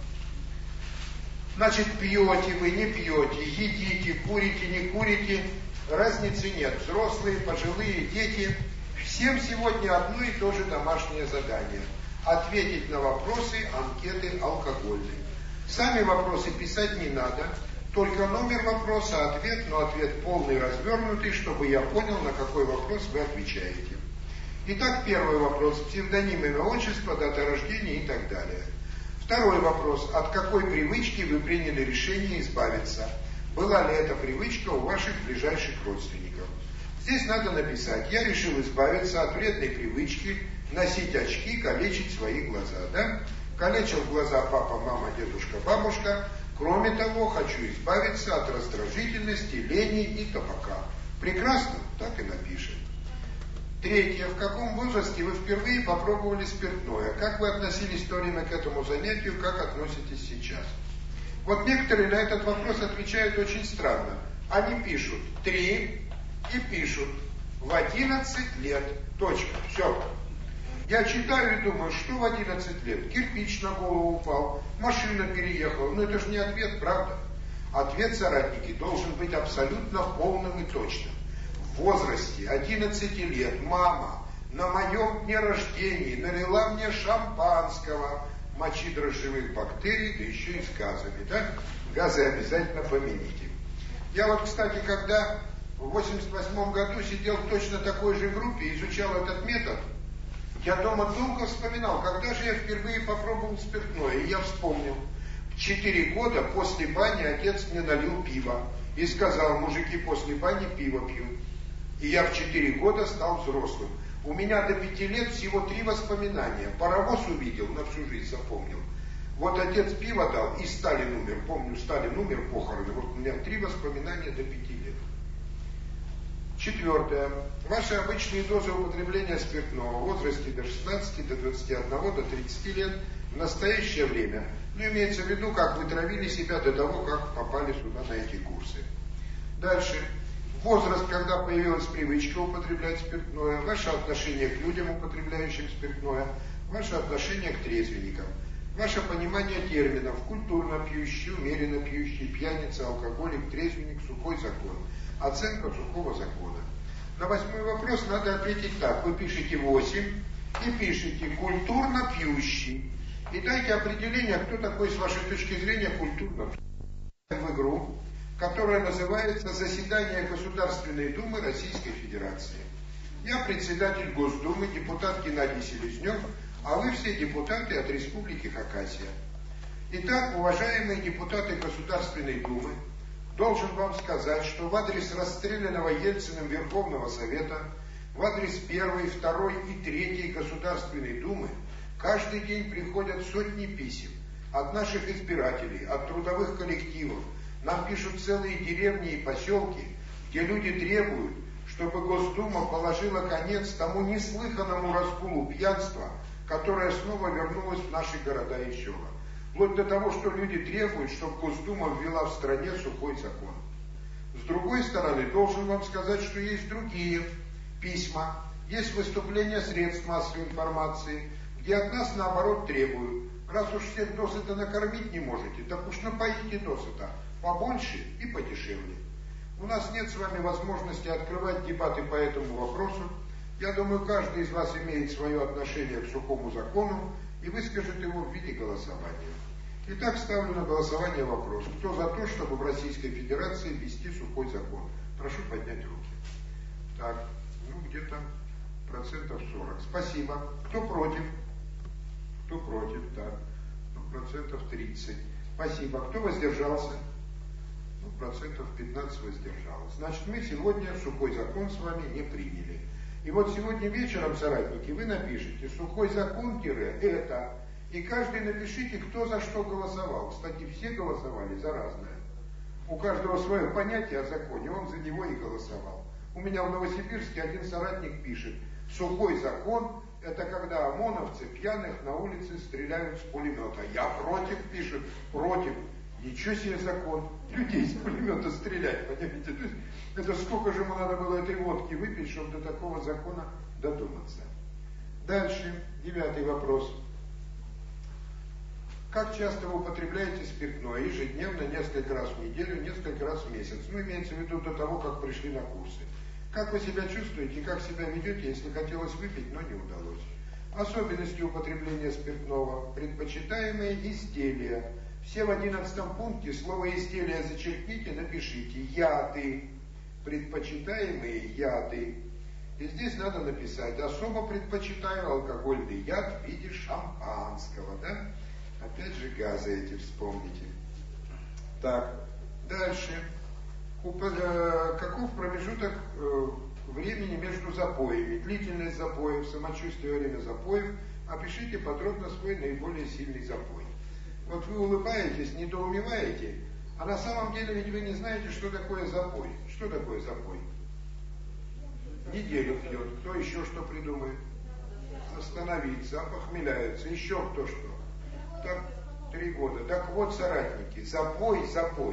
Значит, пьете вы, не пьете, едите, курите, не курите, разницы нет. Взрослые, пожилые, дети. Всем сегодня одно и то же домашнее задание. Ответить на вопросы анкеты алкогольной. Сами вопросы писать не надо. Только номер вопроса, ответ, но ответ полный, развернутый, чтобы я понял, на какой вопрос вы отвечаете. Итак, первый вопрос. Псевдоним, имя, отчество, дата рождения и так далее. Второй вопрос. От какой привычки вы приняли решение избавиться? Была ли эта привычка у ваших ближайших родственников? Здесь надо написать. Я решил избавиться от вредной привычки носить очки, калечить свои глаза. Да? Калечил глаза папа, мама, дедушка, бабушка. Кроме того, хочу избавиться от раздражительности, лени и табака. Прекрасно? Так и напишем. Третье. В каком возрасте вы впервые попробовали спиртное? Как вы относились в то время к этому занятию? Как относитесь сейчас? Вот некоторые на этот вопрос отвечают очень странно. Они пишут «три» и пишут «в одиннадцать лет». Точка. Все. Я читаю и думаю, что в одиннадцать лет? Кирпич на голову упал, машина переехала. Ну это же не ответ, правда? Ответ, соратники, должен быть абсолютно полным и точным. В возрасте одиннадцати лет мама на моем дне рождения налила мне шампанского, мочи дрожжевых бактерий, да еще и с газами, да? Газы обязательно помяните. Я вот, кстати, когда в восемьдесят восьмом году сидел в точно такой же группе, изучал этот метод, я дома долго вспоминал, когда же я впервые попробовал спиртное, и я вспомнил. В четыре года после бани отец мне налил пиво и сказал, мужики после бани пиво пьют. И я в четыре года стал взрослым. У меня до пяти лет всего три воспоминания. Паровоз увидел, на всю жизнь запомнил. Вот отец пиво дал, и Сталин умер. Помню, Сталин умер, похороны. Вот у меня три воспоминания до пяти лет. Четвертое. Ваши обычные дозы употребления спиртного в возрасте до шестнадцати, до двадцати одного, до тридцати лет в настоящее время. Ну, имеется в виду, как вы травили себя до того, как попали сюда на эти курсы. Дальше. Возраст, когда появилась привычка употреблять спиртное, ваше отношение к людям, употребляющим спиртное, ваше отношение к трезвенникам, ваше понимание терминов: культурно пьющий, умеренно пьющий, пьяница, алкоголик, трезвенник, сухой закон. Оценка сухого закона. На восьмой вопрос надо ответить так. Вы пишете восемь и пишете культурно пьющий. И дайте определение, кто такой с вашей точки зрения культурно пьющий. В игру, которая называется «Заседание Государственной Думы Российской Федерации». Я председатель Госдумы, депутат Геннадий Селезнев, а вы все депутаты от Республики Хакасия. Итак, уважаемые депутаты Государственной Думы, должен вам сказать, что в адрес расстрелянного Ельциным Верховного Совета, в адрес первой, второй и третьей Государственной Думы каждый день приходят сотни писем от наших избирателей, от трудовых коллективов. Нам пишут целые деревни и поселки, где люди требуют, чтобы Госдума положила конец тому неслыханному разгулу пьянства, которое снова вернулось в наши города и села. Вплоть до того, что люди требуют, чтобы Госдума ввела в стране сухой закон. С другой стороны, должен вам сказать, что есть другие письма, есть выступления средств массовой информации, где от нас наоборот требуют. Раз уж всех досыта накормить не можете, так уж напоите досыта побольше и подешевле. У нас нет с вами возможности открывать дебаты по этому вопросу. Я думаю, каждый из вас имеет свое отношение к сухому закону и выскажет его в виде голосования. Итак, ставлю на голосование вопрос. Кто за то, чтобы в Российской Федерации ввести сухой закон? Прошу поднять руки. Так, ну где-то процентов сорок. Спасибо. Кто против? Кто против? Так, ну процентов тридцать. Спасибо. Кто воздержался? Ну, процентов пятнадцать воздержалось. Значит, мы сегодня сухой закон с вами не приняли. И вот сегодня вечером, соратники, вы напишите сухой закон-это, и каждый напишите, кто за что голосовал. Кстати, все голосовали за разное. У каждого свое понятие о законе, он за него и голосовал. У меня в Новосибирске один соратник пишет, сухой закон – это когда ОМОНовцы пьяных на улице стреляют с пулемета. Я против, пишет, против. Ничего себе закон. Людей с пулемета стрелять, понимаете? То есть, это сколько же ему надо было этой водки выпить, чтобы до такого закона додуматься. Дальше, девятый вопрос. Как часто вы употребляете спиртное? Ежедневно, несколько раз в неделю, несколько раз в месяц. Ну, имеется в виду до того, как пришли на курсы. Как вы себя чувствуете, как себя ведете, если хотелось выпить, но не удалось? Особенности употребления спиртного. Предпочитаемые изделия. Все в одиннадцатом пункте слово изделия зачеркните, напишите яды. Предпочитаемые яды. И здесь надо написать, особо предпочитаю алкогольный яд в виде шампанского, да? Опять же газы эти вспомните. Так, дальше. Каков промежуток времени между запоями? Длительность запоев, самочувствие во время запоев. Опишите подробно свой наиболее сильный запой. Вот вы улыбаетесь, недоумеваете, а на самом деле ведь вы не знаете, что такое запой. Что такое запой? Неделю пьет, кто еще что придумает? Остановиться, опохмеляется, еще кто что. Так, три года. Так вот, соратники, запой, запой.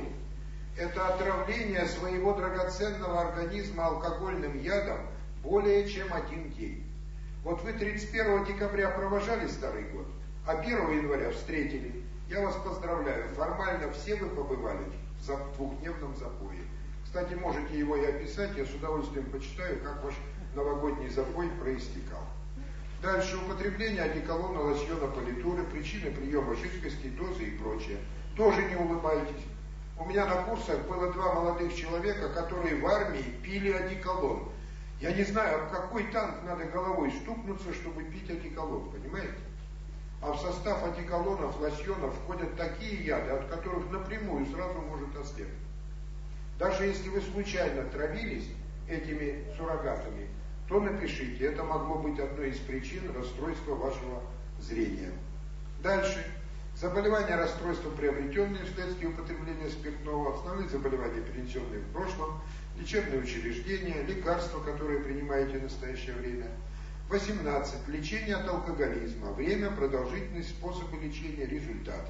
Это отравление своего драгоценного организма алкогольным ядом более чем один день. Вот вы тридцать первого декабря провожали старый год, а первого января встретили. Я вас поздравляю, формально все вы побывали в двухдневном запое. Кстати, можете его и описать, я с удовольствием почитаю, как ваш новогодний запой проистекал. Дальше употребление одеколона, лосьона, политуры, причины приема жидкости, дозы и прочее. Тоже не улыбайтесь. У меня на курсах было два молодых человека, которые в армии пили одеколон. Я не знаю, об какой танк надо головой стукнуться, чтобы пить одеколон, понимаете? А в состав одеколонов, лосьонов входят такие яды, от которых напрямую сразу может ослепнуть. Даже если вы случайно травились этими суррогатами, то напишите, это могло быть одной из причин расстройства вашего зрения. Дальше. Заболевания, расстройства, приобретенные вследствие употребления спиртного, основные заболевания, перенесенные в прошлом, лечебные учреждения, лекарства, которые принимаете в настоящее время. восемнадцать. Лечение от алкоголизма. Время, продолжительность, способы лечения, результаты.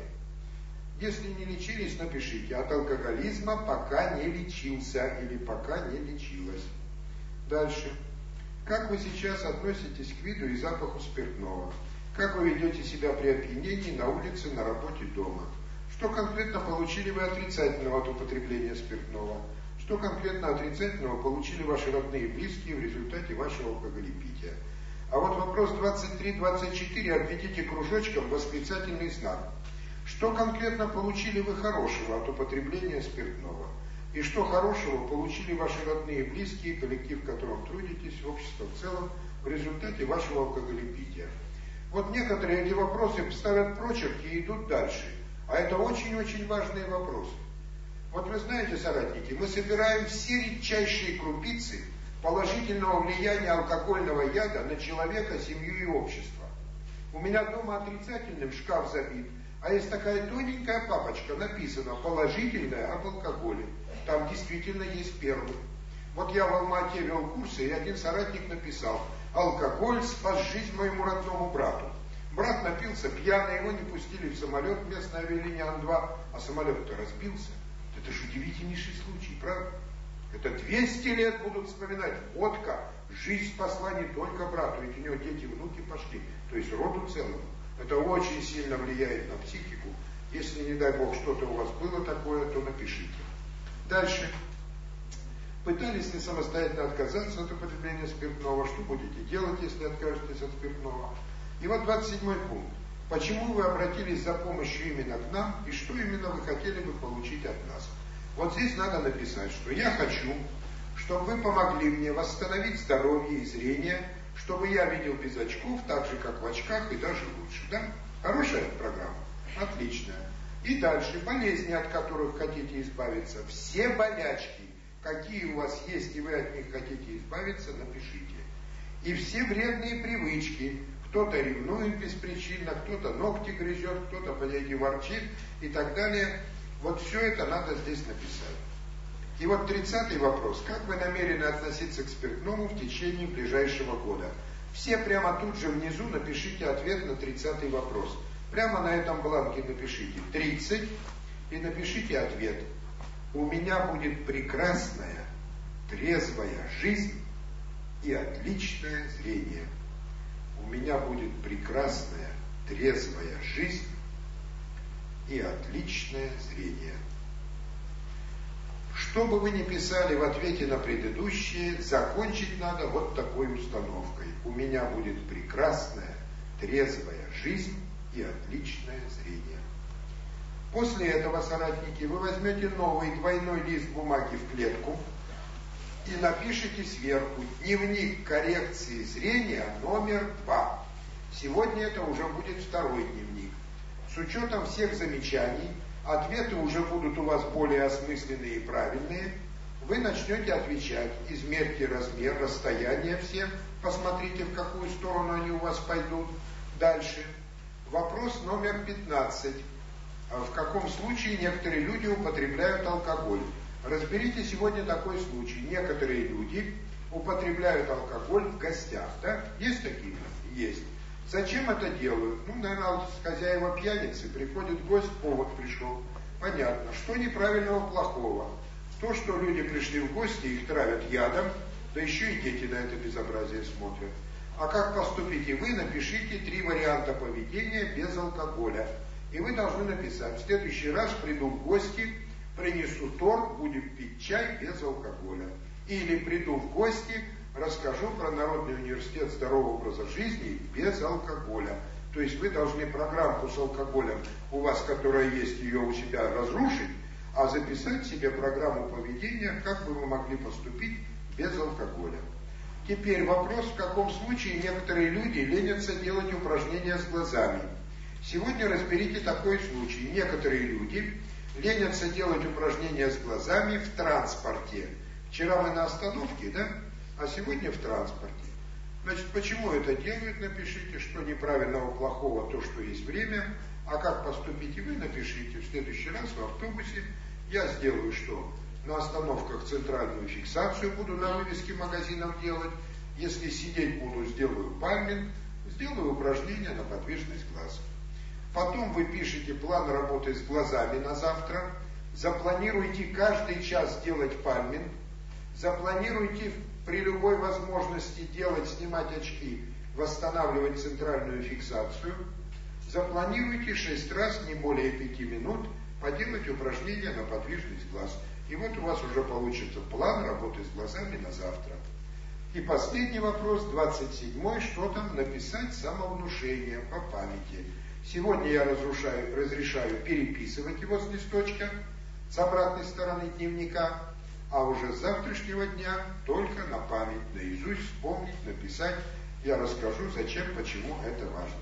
Если не лечились, напишите, от алкоголизма пока не лечился или пока не лечилась. Дальше. Как вы сейчас относитесь к виду и запаху спиртного? Как вы ведете себя при опьянении на улице, на работе, дома? Что конкретно получили вы отрицательного от употребления спиртного? Что конкретно отрицательного получили ваши родные и близкие в результате вашего алкоголепития? А вот вопрос двадцать три двадцать четыре обведите кружочком восклицательный знак. Что конкретно получили вы хорошего от употребления спиртного? И что хорошего получили ваши родные и близкие, коллектив, в котором трудитесь, общество в целом, в результате вашего алкоголепития? Вот некоторые эти вопросы ставят прочерки и идут дальше. А это очень-очень важные вопросы. Вот вы знаете, соратники, мы собираем все редчайшие крупицы положительного влияния алкогольного яда на человека, семью и общество. У меня дома отрицательным шкаф забит, а есть такая тоненькая папочка, написано «положительное об алкоголе». Там действительно есть первый. Вот я в Алма-Ате вел курсы, и один соратник написал «Алкоголь спас жизнь моему родному брату». Брат напился пьяный, его не пустили в самолет, местная авиалиния Ан-два, а самолет-то разбился. Это же удивительнейший случай, правда? Это двести лет будут вспоминать. Водка, жизнь спасла не только брату, ведь у него дети, внуки пошли, то есть роду целому. Это очень сильно влияет на психику. Если, не дай Бог, что-то у вас было такое, то напишите. Дальше. Пытались ли самостоятельно отказаться от употребления спиртного? Что будете делать, если откажетесь от спиртного? И вот двадцать седьмой пункт. Почему вы обратились за помощью именно к нам, и что именно вы хотели бы получить от нас? Вот здесь надо написать, что я хочу, чтобы вы помогли мне восстановить здоровье и зрение, чтобы я видел без очков, так же, как в очках, и даже лучше. Да? Хорошая программа? Отличная. И дальше. Болезни, от которых хотите избавиться. Все болячки, какие у вас есть, и вы от них хотите избавиться, напишите. И все вредные привычки. Кто-то ревнует беспричинно, кто-то ногти грызет, кто-то, понимаете, ворчит и так далее. Вот все это надо здесь написать. И вот тридцатый вопрос. Как вы намерены относиться к спиртному в течение ближайшего года? Все прямо тут же внизу напишите ответ на тридцатый вопрос. Прямо на этом бланке напишите тридцать и напишите ответ. У меня будет прекрасная, трезвая жизнь и отличное зрение. У меня будет прекрасная, трезвая жизнь и отличное зрение. Что бы вы ни писали в ответе на предыдущие, закончить надо вот такой установкой. У меня будет прекрасная, трезвая жизнь и отличное зрение. После этого, соратники, вы возьмете новый двойной лист бумаги в клетку и напишите сверху «Дневник коррекции зрения номер два». Сегодня это уже будет второй дневник. С учетом всех замечаний, ответы уже будут у вас более осмысленные и правильные. Вы начнете отвечать, измерьте размер, расстояние всех, посмотрите, в какую сторону они у вас пойдут. Дальше. Вопрос номер пятнадцать. В каком случае некоторые люди употребляют алкоголь? Разберите сегодня такой случай. Некоторые люди употребляют алкоголь в гостях, да? Есть такие? Есть. Зачем это делают? Ну, наверное, хозяева пьяницы, приходит гость, повод пришел. Понятно. Что неправильного, плохого? То, что люди пришли в гости, их травят ядом, да еще и дети на это безобразие смотрят. А как поступите вы? Напишите три варианта поведения без алкоголя. И вы должны написать: в следующий раз приду в гости, принесу торт, будем пить чай без алкоголя. Или приду в гости, расскажу про Народный университет здорового образа жизни без алкоголя. То есть вы должны программку с алкоголем, у вас, которая есть, ее у себя разрушить, а записать себе программу поведения, как бы вы могли поступить без алкоголя. Теперь вопрос, в каком случае некоторые люди ленятся делать упражнения с глазами. Сегодня разберите такой случай. Некоторые люди ленятся делать упражнения с глазами в транспорте. Вчера мы на остановке, да? А сегодня в транспорте. Значит, почему это делают, напишите, что неправильного, плохого, то, что есть время. А как поступите вы, напишите. В следующий раз в автобусе я сделаю что? На остановках центральную фиксацию буду на вывеске магазинов делать. Если сидеть буду, сделаю пальминг, сделаю упражнения на подвижность глаз. Потом вы пишете план работы с глазами на завтра. Запланируйте каждый час делать пальминг. Запланируйте при любой возможности делать, снимать очки, восстанавливать центральную фиксацию. Запланируйте шесть раз, не более пяти минут, поделать упражнения на подвижность глаз. И вот у вас уже получится план работы с глазами на завтра. И последний вопрос, двадцать седьмой, что там написать самовнушение по памяти. Сегодня я разрушаю, разрешаю переписывать его с листочка с обратной стороны дневника, а уже с завтрашнего дня только на память, наизусть вспомнить, написать. Я расскажу, зачем, почему это важно.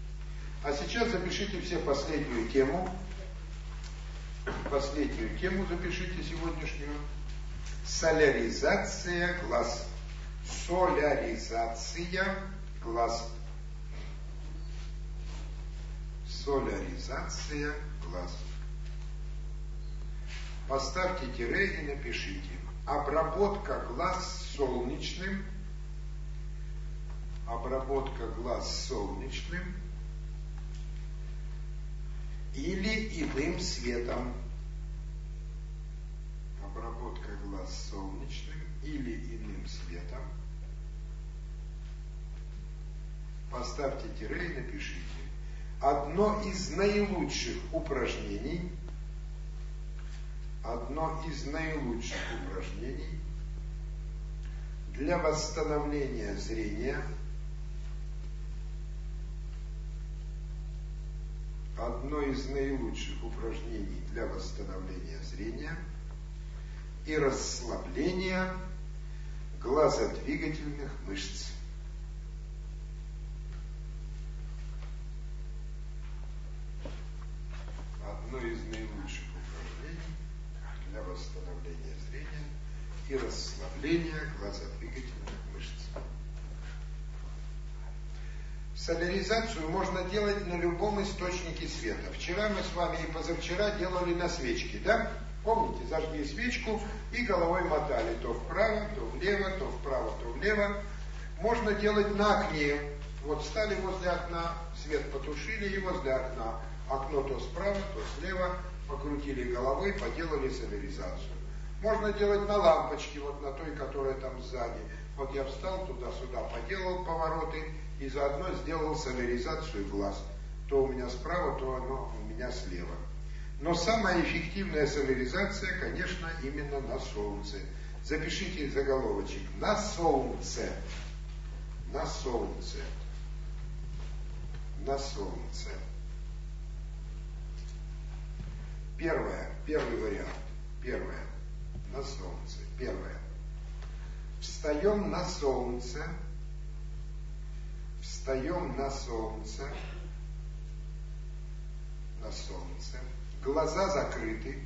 А сейчас запишите все последнюю тему. Последнюю тему запишите сегодняшнюю. Соляризация глаз. Соляризация глаз. Соляризация глаз. Поставьте тире и напишите: обработка глаз солнечным, обработка глаз солнечным или иным светом. Обработка глаз глаз солнечным или иным светом. Поставьте тире и напишите. Одно из наилучших упражнений, одно из наилучших упражнений для восстановления зрения, одно из наилучших упражнений для восстановления зрения и расслабления глазодвигательных мышц. Одно из наилучших упражнений для восстановления зрения и расслабления глазодвигательных мышц. Соляризацию можно делать на любом источнике света. Вчера мы с вами и позавчера делали на свечке, да? Помните, зажгли свечку и головой мотали то вправо, то влево, то вправо, то влево. Можно делать на окне. Вот встали возле окна, свет потушили и возле окна. Окно то справа, то слева, покрутили головой, поделали соляризацию. Можно делать на лампочке, вот на той, которая там сзади. Вот я встал туда-сюда, поделал повороты и заодно сделал соляризацию глаз. То у меня справа, то оно у меня слева. Но самая эффективная соляризация, конечно, именно на солнце. Запишите заголовочек. На солнце. На солнце. На солнце. Первое. Первый вариант. Первое. На солнце. Первое. Встаем на солнце. Встаем на солнце. На солнце. Глаза закрыты.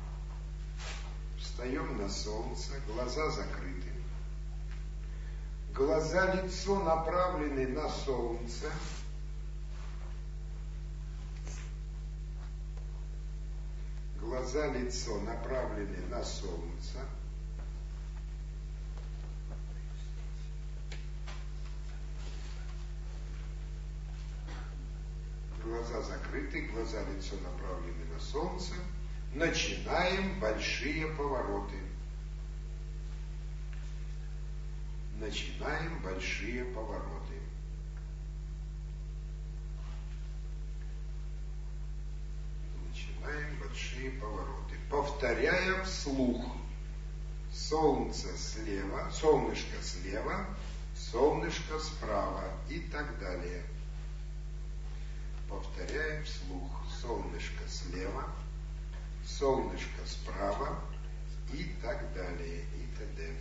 Встаем на солнце. Глаза закрыты. Глаза, лицо направлены на солнце. Глаза, лицо направлены на солнце. Глаза закрыты, глаза, лицо направлены на солнце. Начинаем большие повороты. Начинаем большие повороты. Начинаем большие повороты. Повторяем вслух. Солнце слева, солнышко слева, солнышко справа и так далее. Повторяем вслух. Солнышко слева, солнышко справа и так далее, и т.д.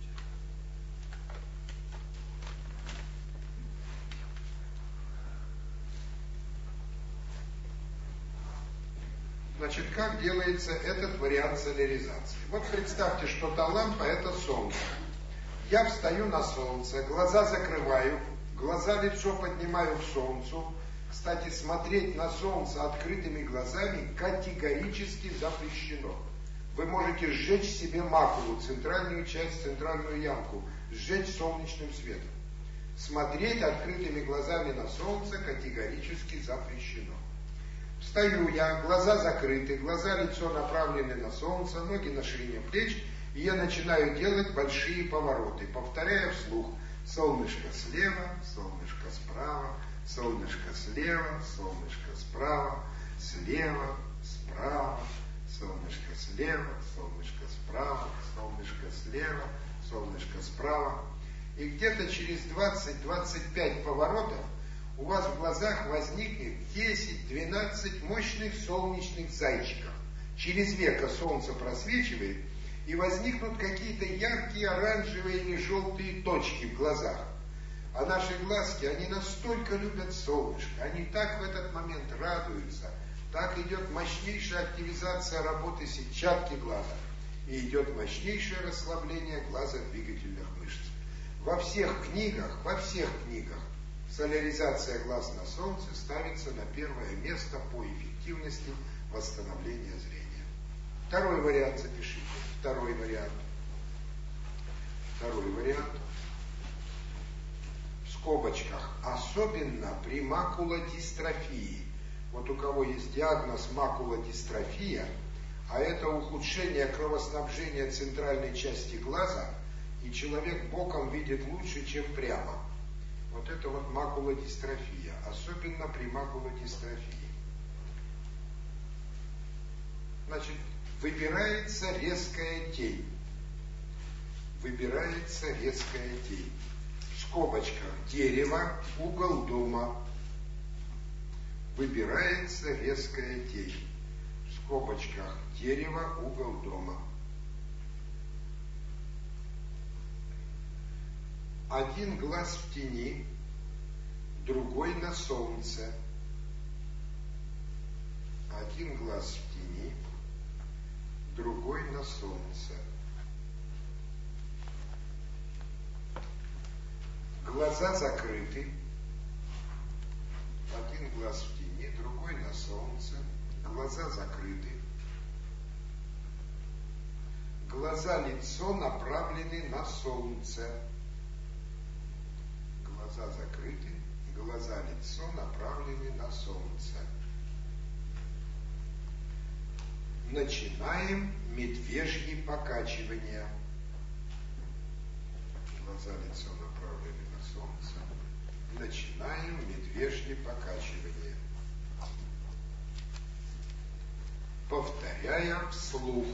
Значит, как делается этот вариант соляризации? Вот представьте, что та лампа – это солнце. Я встаю на солнце, глаза закрываю, глаза, лицо поднимаю к солнцу. Кстати, смотреть на солнце открытыми глазами категорически запрещено. Вы можете сжечь себе макулу, центральную часть, центральную ямку, сжечь солнечным светом. Смотреть открытыми глазами на солнце категорически запрещено. Встаю я, глаза закрыты, глаза, лицо направлены на солнце, ноги на ширине плеч, и я начинаю делать большие повороты, повторяя вслух. Солнышко слева, солнышко справа, солнышко слева, солнышко справа, слева, справа, солнышко слева, солнышко справа, солнышко слева, солнышко справа. И где-то через двадцать-двадцать пять поворотов у вас в глазах возникнет десять-двенадцать мощных солнечных зайчиков. Через веко солнце просвечивает, и возникнут какие-то яркие оранжевые или желтые точки в глазах. А наши глазки, они настолько любят солнышко, они так в этот момент радуются, так идет мощнейшая активизация работы сетчатки глаза, и идет мощнейшее расслабление глазодвигательных мышц. Во всех книгах, во всех книгах соляризация глаз на солнце ставится на первое место по эффективности восстановления зрения. Второй вариант запишите. Второй вариант. Второй вариант. В скобочках. Особенно при макулодистрофии. Вот у кого есть диагноз макулодистрофия, а это ухудшение кровоснабжения центральной части глаза, и человек боком видит лучше, чем прямо. Вот это вот макулодистрофия, особенно при макулодистрофии. Значит, выбирается резкая тень. Выбирается резкая тень. В скобочках дерево, угол дома. Выбирается резкая тень. В скобочках дерево, угол дома. Один глаз в тени, другой на солнце. Один глаз в тени, другой на солнце. Глаза закрыты. Один глаз в тени, другой на солнце. Глаза закрыты. Глаза, лицо направлены на солнце. Глаза закрыты, глаза, лицо направлены на солнце. Начинаем медвежьи покачивания. Глаза, лицо направлены на солнце. Начинаем медвежьи покачивания. Повторяя вслух.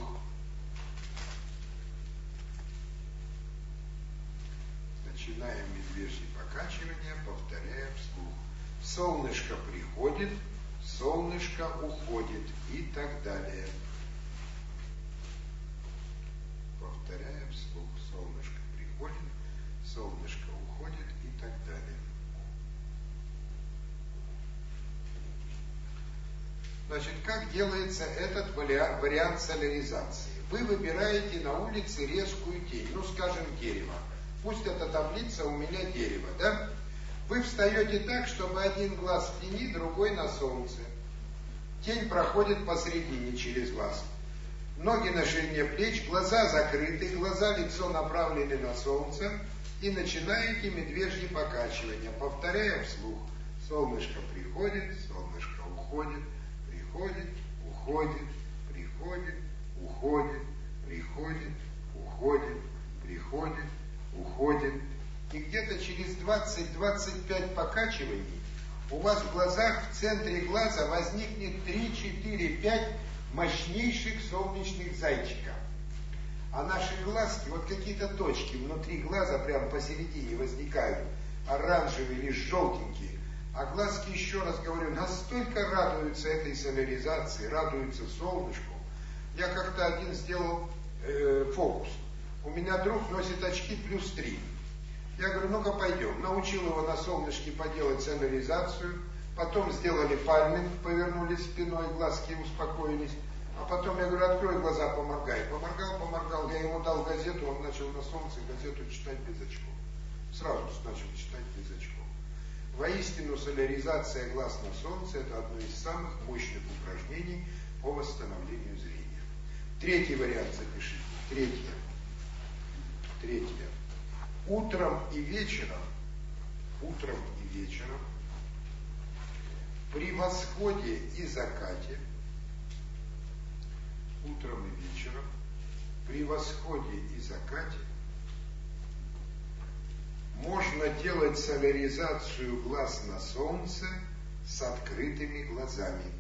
Начинаем медвежьи покачивания, повторяя вслух. Солнышко приходит, солнышко уходит и так далее. Повторяя вслух. Солнышко приходит, солнышко уходит и так далее. Значит, как делается этот вариант соляризации? Вы выбираете на улице резкую тень, ну, скажем, дерево. Пусть эта таблица у меня дерево, да? Вы встаете так, чтобы один глаз в тени, другой на солнце. Тень проходит посередине через вас. Ноги на ширине плеч, глаза закрыты, глаза, лицо направлены на солнце. И начинаете медвежьи покачивания, повторяя вслух. Солнышко приходит, солнышко уходит, приходит, уходит, приходит, уходит, приходит, уходит, приходит, уходит. И где-то через двадцать-двадцать пять покачиваний у вас в глазах, в центре глаза возникнет три, четыре, пять мощнейших солнечных зайчиков. А наши глазки, вот какие-то точки внутри глаза, прямо посередине возникают, оранжевые или желтенькие. А глазки, еще раз говорю, настолько радуются этой соляризации, радуются солнышку. Я как-то один сделал э, фокус. У меня друг носит очки плюс три. Я говорю, ну-ка пойдем. Научил его на солнышке поделать соляризацию. Потом сделали пальминг, повернулись спиной, глазки успокоились. А потом я говорю, открой глаза, поморгай. Поморгал, поморгал. Я ему дал газету, он начал на солнце газету читать без очков. Сразу начал читать без очков. Воистину, соляризация глаз на солнце – это одно из самых мощных упражнений по восстановлению зрения. Третий вариант запишите. Третье. Третье. Утром и вечером, утром и вечером, при восходе и закате, утром и вечером, при восходе и закате, можно делать соляризацию глаз на солнце с открытыми глазами.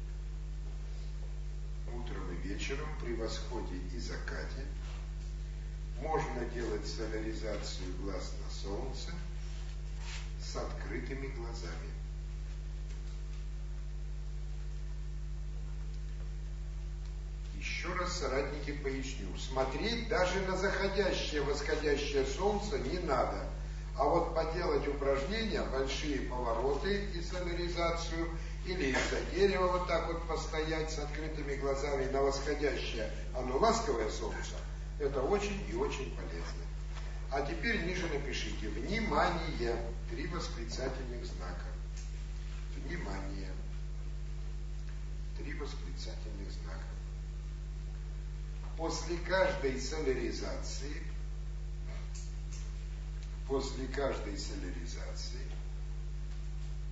Утром и вечером, при восходе и закате, можно делать соляризацию глаз на солнце с открытыми глазами. Еще раз, соратники, поясню. Смотреть даже на заходящее, восходящее солнце не надо. А вот поделать упражнения, большие повороты и соляризацию, или из-за дерева вот так вот постоять с открытыми глазами на восходящее, оно ласковое солнце, это очень и очень полезно. А теперь ниже напишите «Внимание!» Три восклицательных знака. Внимание! Три восклицательных знака. После каждой соляризации, после каждой соляризации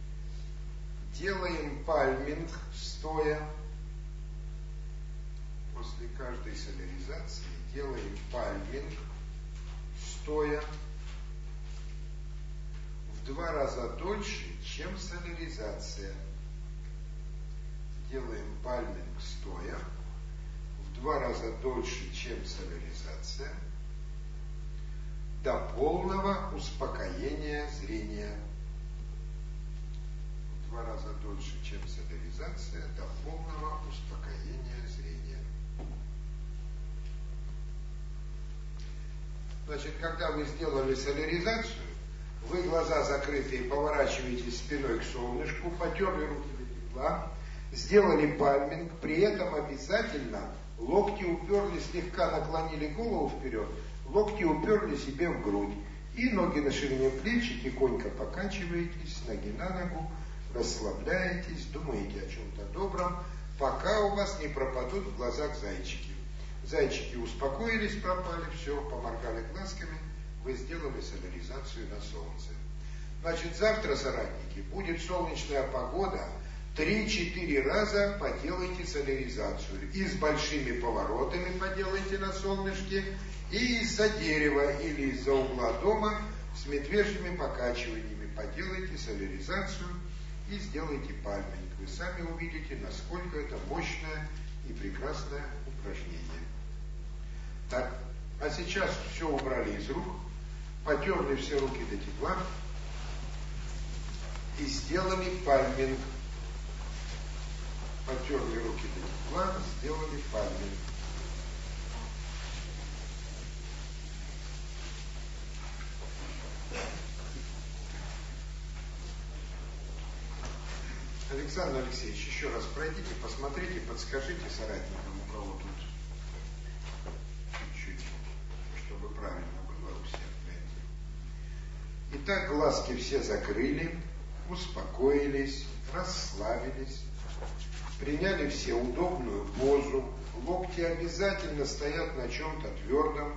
делаем пальминг стоя. после каждой соляризации делаем пальминг стоя в два раза дольше, чем соляризация. Делаем пальминг стоя в два раза дольше, чем соляризация, до полного успокоения зрения. В два раза дольше, чем соляризация, до полного успокоения зрения. Значит, когда вы сделали соляризацию, вы глаза закрытые поворачиваетесь спиной к солнышку, потерли руки до тепла, сделали пальминг, при этом обязательно локти уперли, слегка наклонили голову вперед, локти уперли себе в грудь. И ноги на ширине плеч, и тихонько покачиваетесь с ноги на ногу, расслабляетесь, думаете о чем-то добром, пока у вас не пропадут в глазах зайчики. Зайчики успокоились, пропали, все, поморгали глазками, вы сделали соляризацию на солнце. Значит, завтра, соратники, будет солнечная погода, три-четыре раза поделайте соляризацию. И с большими поворотами поделайте на солнышке, и из-за дерева или из-за угла дома с медвежьими покачиваниями поделайте соляризацию и сделайте пальминг. Вы сами увидите, насколько это мощное и прекрасное упражнение. Так, а сейчас все убрали из рук, потерли все руки до тепла и сделали пальминг. Потерли руки до тепла, сделали пальминг. Александр Алексеевич, еще раз пройдите, посмотрите, подскажите соратникам, у кого тут чуть-чуть, чтобы правильно было у всех. Итак, глазки все закрыли, успокоились, расслабились, приняли все удобную позу, локти обязательно стоят на чем-то твердом,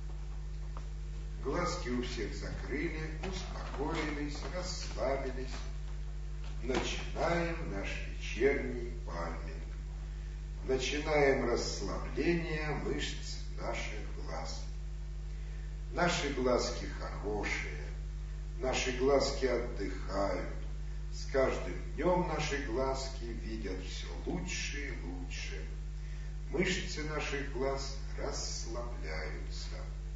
глазки у всех закрыли, успокоились, расслабились. Начинаем наш вечерний пальминг. Начинаем расслабление мышц наших глаз. Наши глазки хорошие, наши глазки отдыхают. С каждым днем наши глазки видят все лучше и лучше. Мышцы наших глаз расслабляются.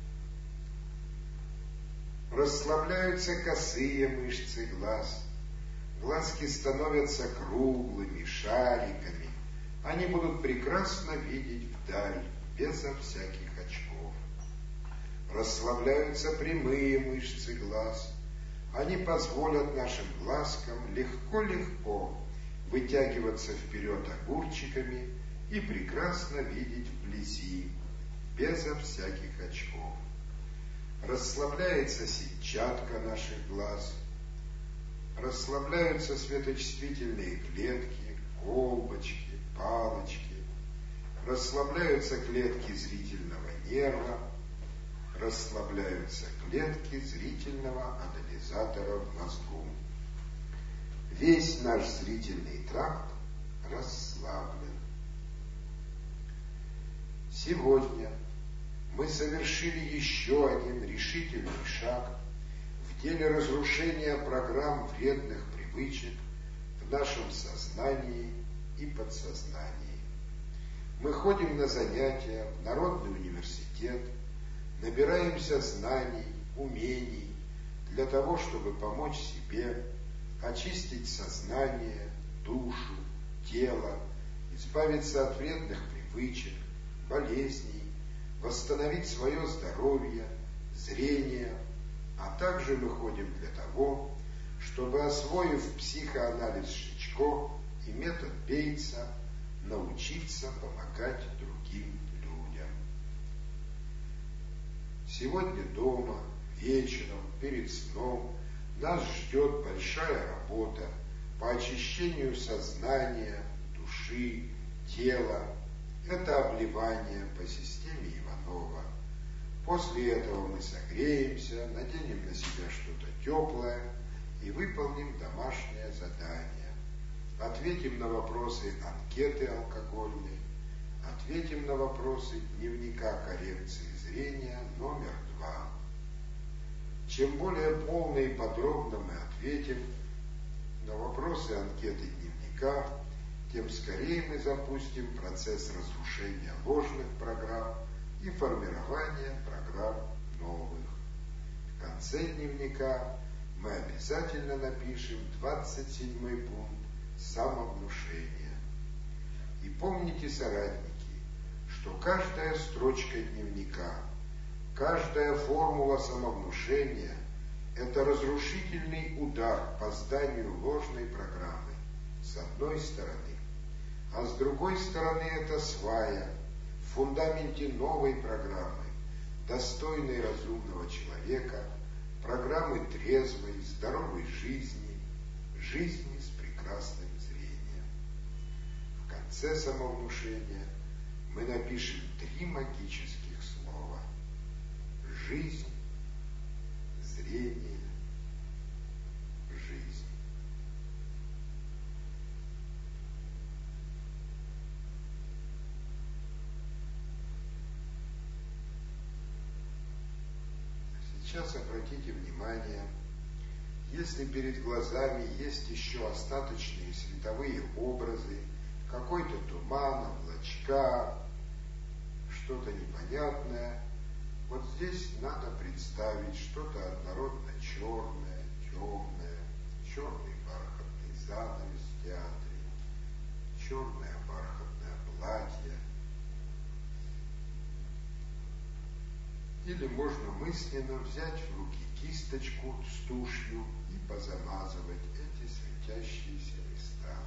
Расслабляются косые мышцы глаз. Глазки становятся круглыми, шариками. Они будут прекрасно видеть вдаль, безо всяких очков. Расслабляются прямые мышцы глаз. Они позволят нашим глазкам легко-легко вытягиваться вперед огурчиками и прекрасно видеть вблизи, безо всяких очков. Расслабляется сетчатка наших глаз. Расслабляются светочувствительные клетки, колбочки, палочки. Расслабляются клетки зрительного нерва. Расслабляются клетки зрительного анализатора в мозгу. Весь наш зрительный тракт расслаблен. Сегодня мы совершили еще один решительный шаг в деле разрушения программ вредных привычек в нашем сознании и подсознании. Мы ходим на занятия в Народный университет, набираемся знаний, умений для того, чтобы помочь себе, очистить сознание, душу, тело, избавиться от вредных привычек, болезней, восстановить свое здоровье, зрение, а также мы ходим для того, чтобы, освоив психоанализ Шичко и метод Бейтса, научиться помогать другим людям. Сегодня дома, вечером, перед сном нас ждет большая работа по очищению сознания, души, тела. Это обливание по системе Иванова. После этого мы согреемся, наденем на себя что-то теплое и выполним домашнее задание. Ответим на вопросы анкеты алкогольной, ответим на вопросы дневника коррекции зрения номер два. Чем более полно и подробно мы ответим на вопросы анкеты дневника, тем скорее мы запустим процесс разрушения ложных программ и формирования программ новых. В конце дневника мы обязательно напишем двадцать седьмой пункт самовнушения. И помните, соратники, что каждая строчка дневника, каждая формула самовнушения – это разрушительный удар по зданию ложной программы, с одной стороны, а с другой стороны это свая в фундаменте новой программы, достойной разумного человека, программы трезвой, здоровой жизни, жизни с прекрасным зрением. В конце самовнушения мы напишем три магических слова: жизнь, зрение, жизнь. Сейчас обратите внимание, если перед глазами есть еще остаточные световые образы, какой-то туман, облачка, что-то непонятное, вот здесь надо представить что-то однородно черное, темное, черный бархатный занавес в театре, черное бархатное платье. Или можно мысленно взять в руки кисточку с тушью и позамазывать эти светящиеся места.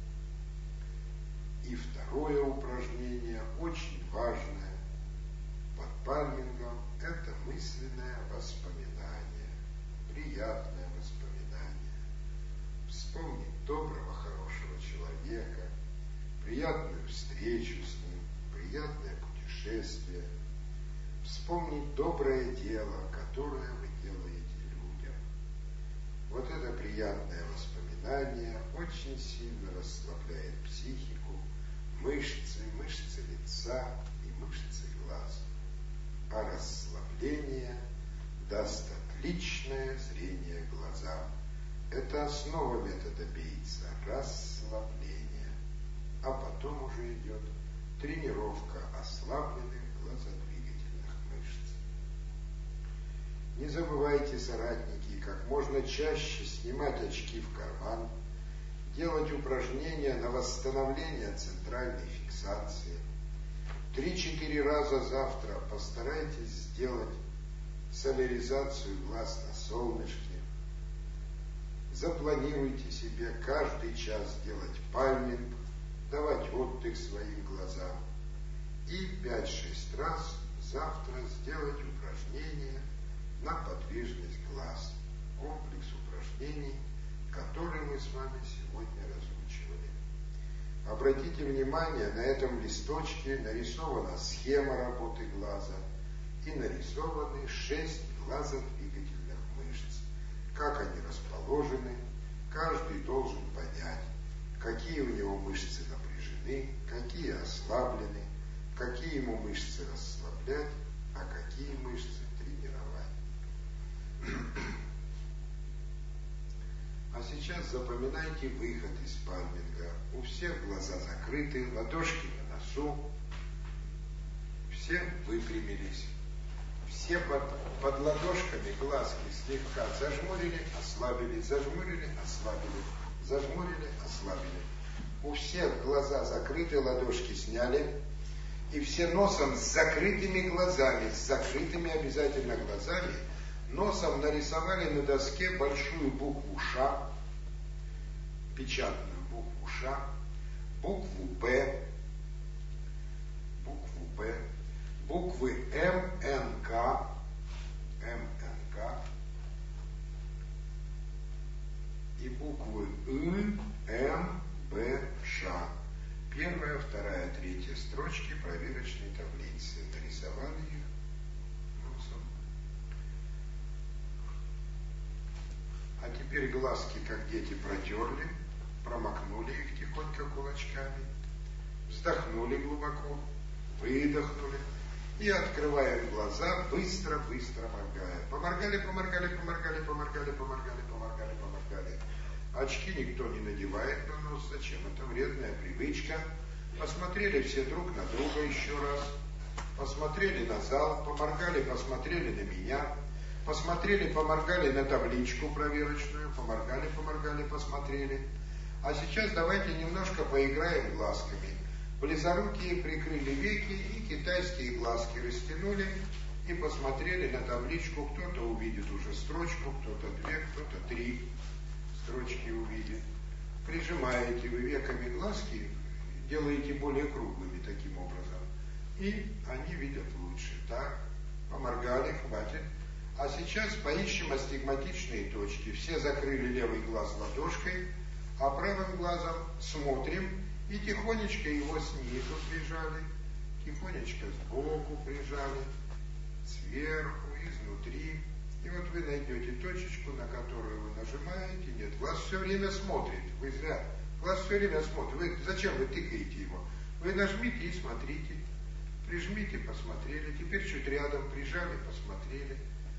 И второе упражнение, очень важное, под пальмингом, это мысленное воспоминание, приятное воспоминание. Вспомнить доброго, хорошего человека, приятную встречу с ним, приятное путешествие. Вспомнить доброе дело, которое вы делаете людям. Вот это приятное воспоминание очень сильно расслабляет психику, мышцы, мышцы лица и мышцы глаз. А расслабление даст отличное зрение глазам. Это основа метода Бейтса – расслабление. А потом уже идет тренировка ослабленных глазодвигательных мышц. Не забывайте, соратники, как можно чаще снимать очки в карман, делать упражнения на восстановление центральной фиксации. Три-четыре раза завтра постарайтесь сделать соляризацию глаз на солнышке. Запланируйте себе каждый час делать пальминг, давать отдых своим глазам. И пять-шесть раз завтра сделать упражнения на подвижность глаз. Комплекс упражнений, который мы с вами сегодня разучивали. Обратите внимание, на этом листочке нарисована схема работы глаза и нарисованы шесть глазодвигательных мышц. Как они расположены, каждый должен понять, какие у него мышцы напряжены, какие ослаблены, какие ему мышцы расслаблять, а какие мышцы тренировать. А сейчас запоминайте выход из пальминга. У всех глаза закрыты, ладошки на носу, все выпрямились. Все под, под ладошками глазки слегка зажмурили, ослабили, зажмурили, ослабили, зажмурили, ослабили. У всех глаза закрыты, ладошки сняли. И все носом с закрытыми глазами, с закрытыми обязательно глазами, носом нарисовали на доске большую букву «Ш», печатную букву «Ш», букву «Б», букву «Б», буквы М, Н, К, М, Н, К и буквы И, М, Б, Ш. Первая, вторая, третья строчки проверочной таблицы. Нарисовали их носом. А теперь глазки, как дети, протерли, промокнули их тихонько кулачками, вздохнули глубоко, выдохнули и открываем глаза, быстро-быстро моргая. Поморгали, поморгали, поморгали, поморгали, поморгали, поморгали, поморгали. Очки никто не надевает на нос, зачем? Это вредная привычка. Посмотрели все друг на друга еще раз, посмотрели на зал, поморгали, посмотрели на меня, посмотрели, поморгали на табличку проверочную, поморгали, поморгали, посмотрели. А сейчас давайте немножко поиграем глазками. Близорукие прикрыли веки и китайские глазки растянули и посмотрели на табличку. Кто-то увидит уже строчку, кто-то две, кто-то три строчки увидит. Прижимаете вы веками глазки, делаете более круглыми таким образом, и они видят лучше. Так, поморгали, хватит. А сейчас поищем астигматичные точки. Все закрыли левый глаз ладошкой, а правым глазом смотрим и тихонечко его снизу прижали, тихонечко сбоку прижали, сверху, изнутри. И вот вы найдете точечку, на которую вы нажимаете. Нет, глаз все время смотрит. Вы зря. Глаз все время смотрит. Вы, зачем вы тыкаете его? Вы нажмите и смотрите. Прижмите, посмотрели. Теперь чуть рядом прижали, посмотрели.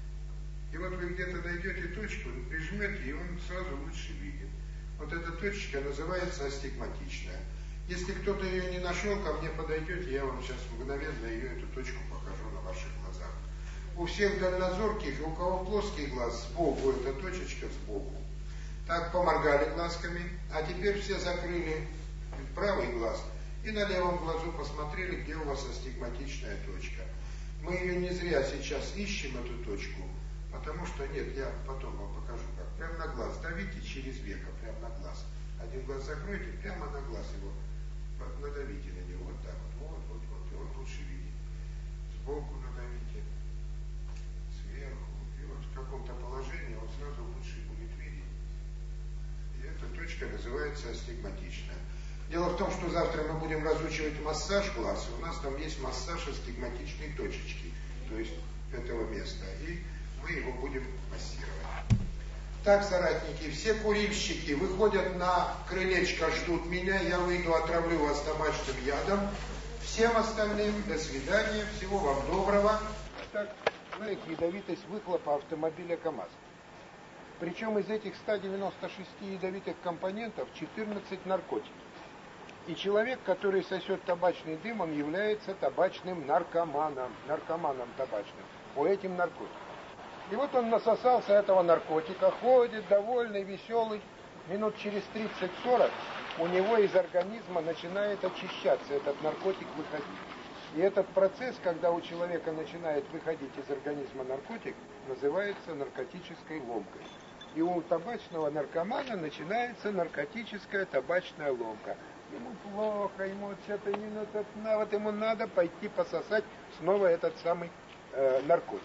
И вот вы где-то найдете точку, прижмете, и он сразу лучше видит. Вот эта точка называется астигматичная. Если кто-то ее не нашел, ко мне подойдете, я вам сейчас мгновенно ее, эту точку покажу на ваших глазах. У всех дальнозорких, у кого плоский глаз, сбоку эта точечка, сбоку. Так, поморгали глазками, а теперь все закрыли правый глаз и на левом глазу посмотрели, где у вас астигматичная точка. Мы ее не зря сейчас ищем, эту точку, потому что, нет, я потом вам покажу как. Прямо на глаз давите через веко, прямо на глаз. Один глаз закройте, прямо на глаз его надавите на него, вот так вот, вот, вот, вот, и он лучше видит. Сбоку надавите, сверху, и вот в каком-то положении он сразу лучше будет видеть. И эта точка называется астигматичная. Дело в том, что завтра мы будем разучивать массаж глаз, у нас там есть массаж астигматичной точечки, то есть этого места, и мы его будем массировать. Так, соратники, все курильщики выходят на крылечко, ждут меня, я выйду, отравлю вас табачным ядом. Всем остальным до свидания, всего вам доброго. Так, знаете, ядовитость выхлопа автомобиля КАМАЗ. Причем из этих ста девяноста шести ядовитых компонентов четырнадцать наркотики. И человек, который сосет табачный дым, он является табачным наркоманом, наркоманом табачным, по этим наркотикам. И вот он насосался этого наркотика, ходит довольный, веселый, минут через тридцать-сорок у него из организма начинает очищаться этот наркотик, выходить. И этот процесс, когда у человека начинает выходить из организма наркотик, называется наркотической ломкой. И у табачного наркомана начинается наркотическая табачная ломка. Ему плохо, ему вот что-то не надо, вот ему надо пойти пососать снова этот самый э, наркотик.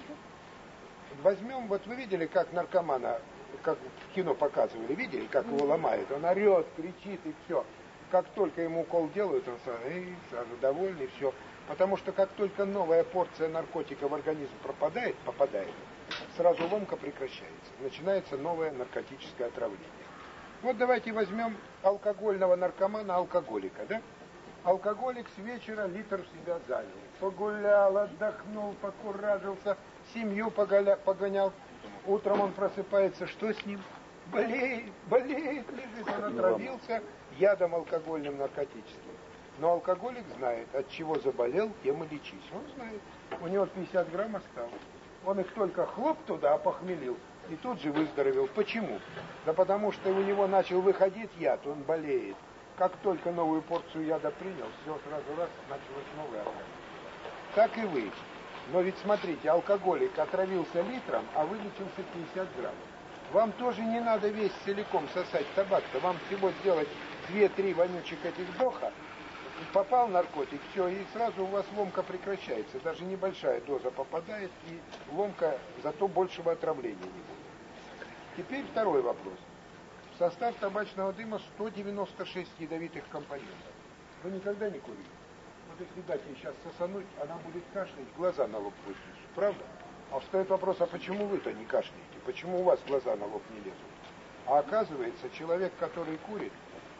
Возьмем, вот вы видели, как наркомана, как в кино показывали, видели, как его ломает? Он орет, кричит и все. Как только ему укол делают, он сразу, и сразу довольный, все. Потому что как только новая порция наркотика в организм пропадает, попадает, сразу ломка прекращается. Начинается новое наркотическое отравление. Вот давайте возьмем алкогольного наркомана, алкоголика, да? Алкоголик с вечера литр в себя залил. Погулял, отдохнул, покуражился, семью поголя, погонял. Утром он просыпается, что с ним? Болеет, болеет, лежит. Он отравился ядом алкогольным, наркотическим. Но алкоголик знает, от чего заболел, тем и лечись. Он знает. У него пятьдесят грамм осталось. Он их только хлоп туда опохмелил и тут же выздоровел. Почему? Да потому что у него начал выходить яд, он болеет. Как только новую порцию яда принял, все, сразу раз, началось новое отравление. Так и вы. Но ведь смотрите, алкоголик отравился литром, а вылечился пятьдесят грамм. Вам тоже не надо весь целиком сосать табак-то, вам всего сделать две-три вонючих этих вдоха, попал наркотик, все, и сразу у вас ломка прекращается. Даже небольшая доза попадает, и ломка, зато большего отравления не будет. Теперь второй вопрос. В состав табачного дыма сто девяносто шесть ядовитых компонентов. Вы никогда не курили? Вот если дать ей сейчас сосануть, она будет кашлять, глаза на лоб пустят. Правда? А встает вопрос, а почему вы-то не кашляете? Почему у вас глаза на лоб не лезут? А оказывается, человек, который курит,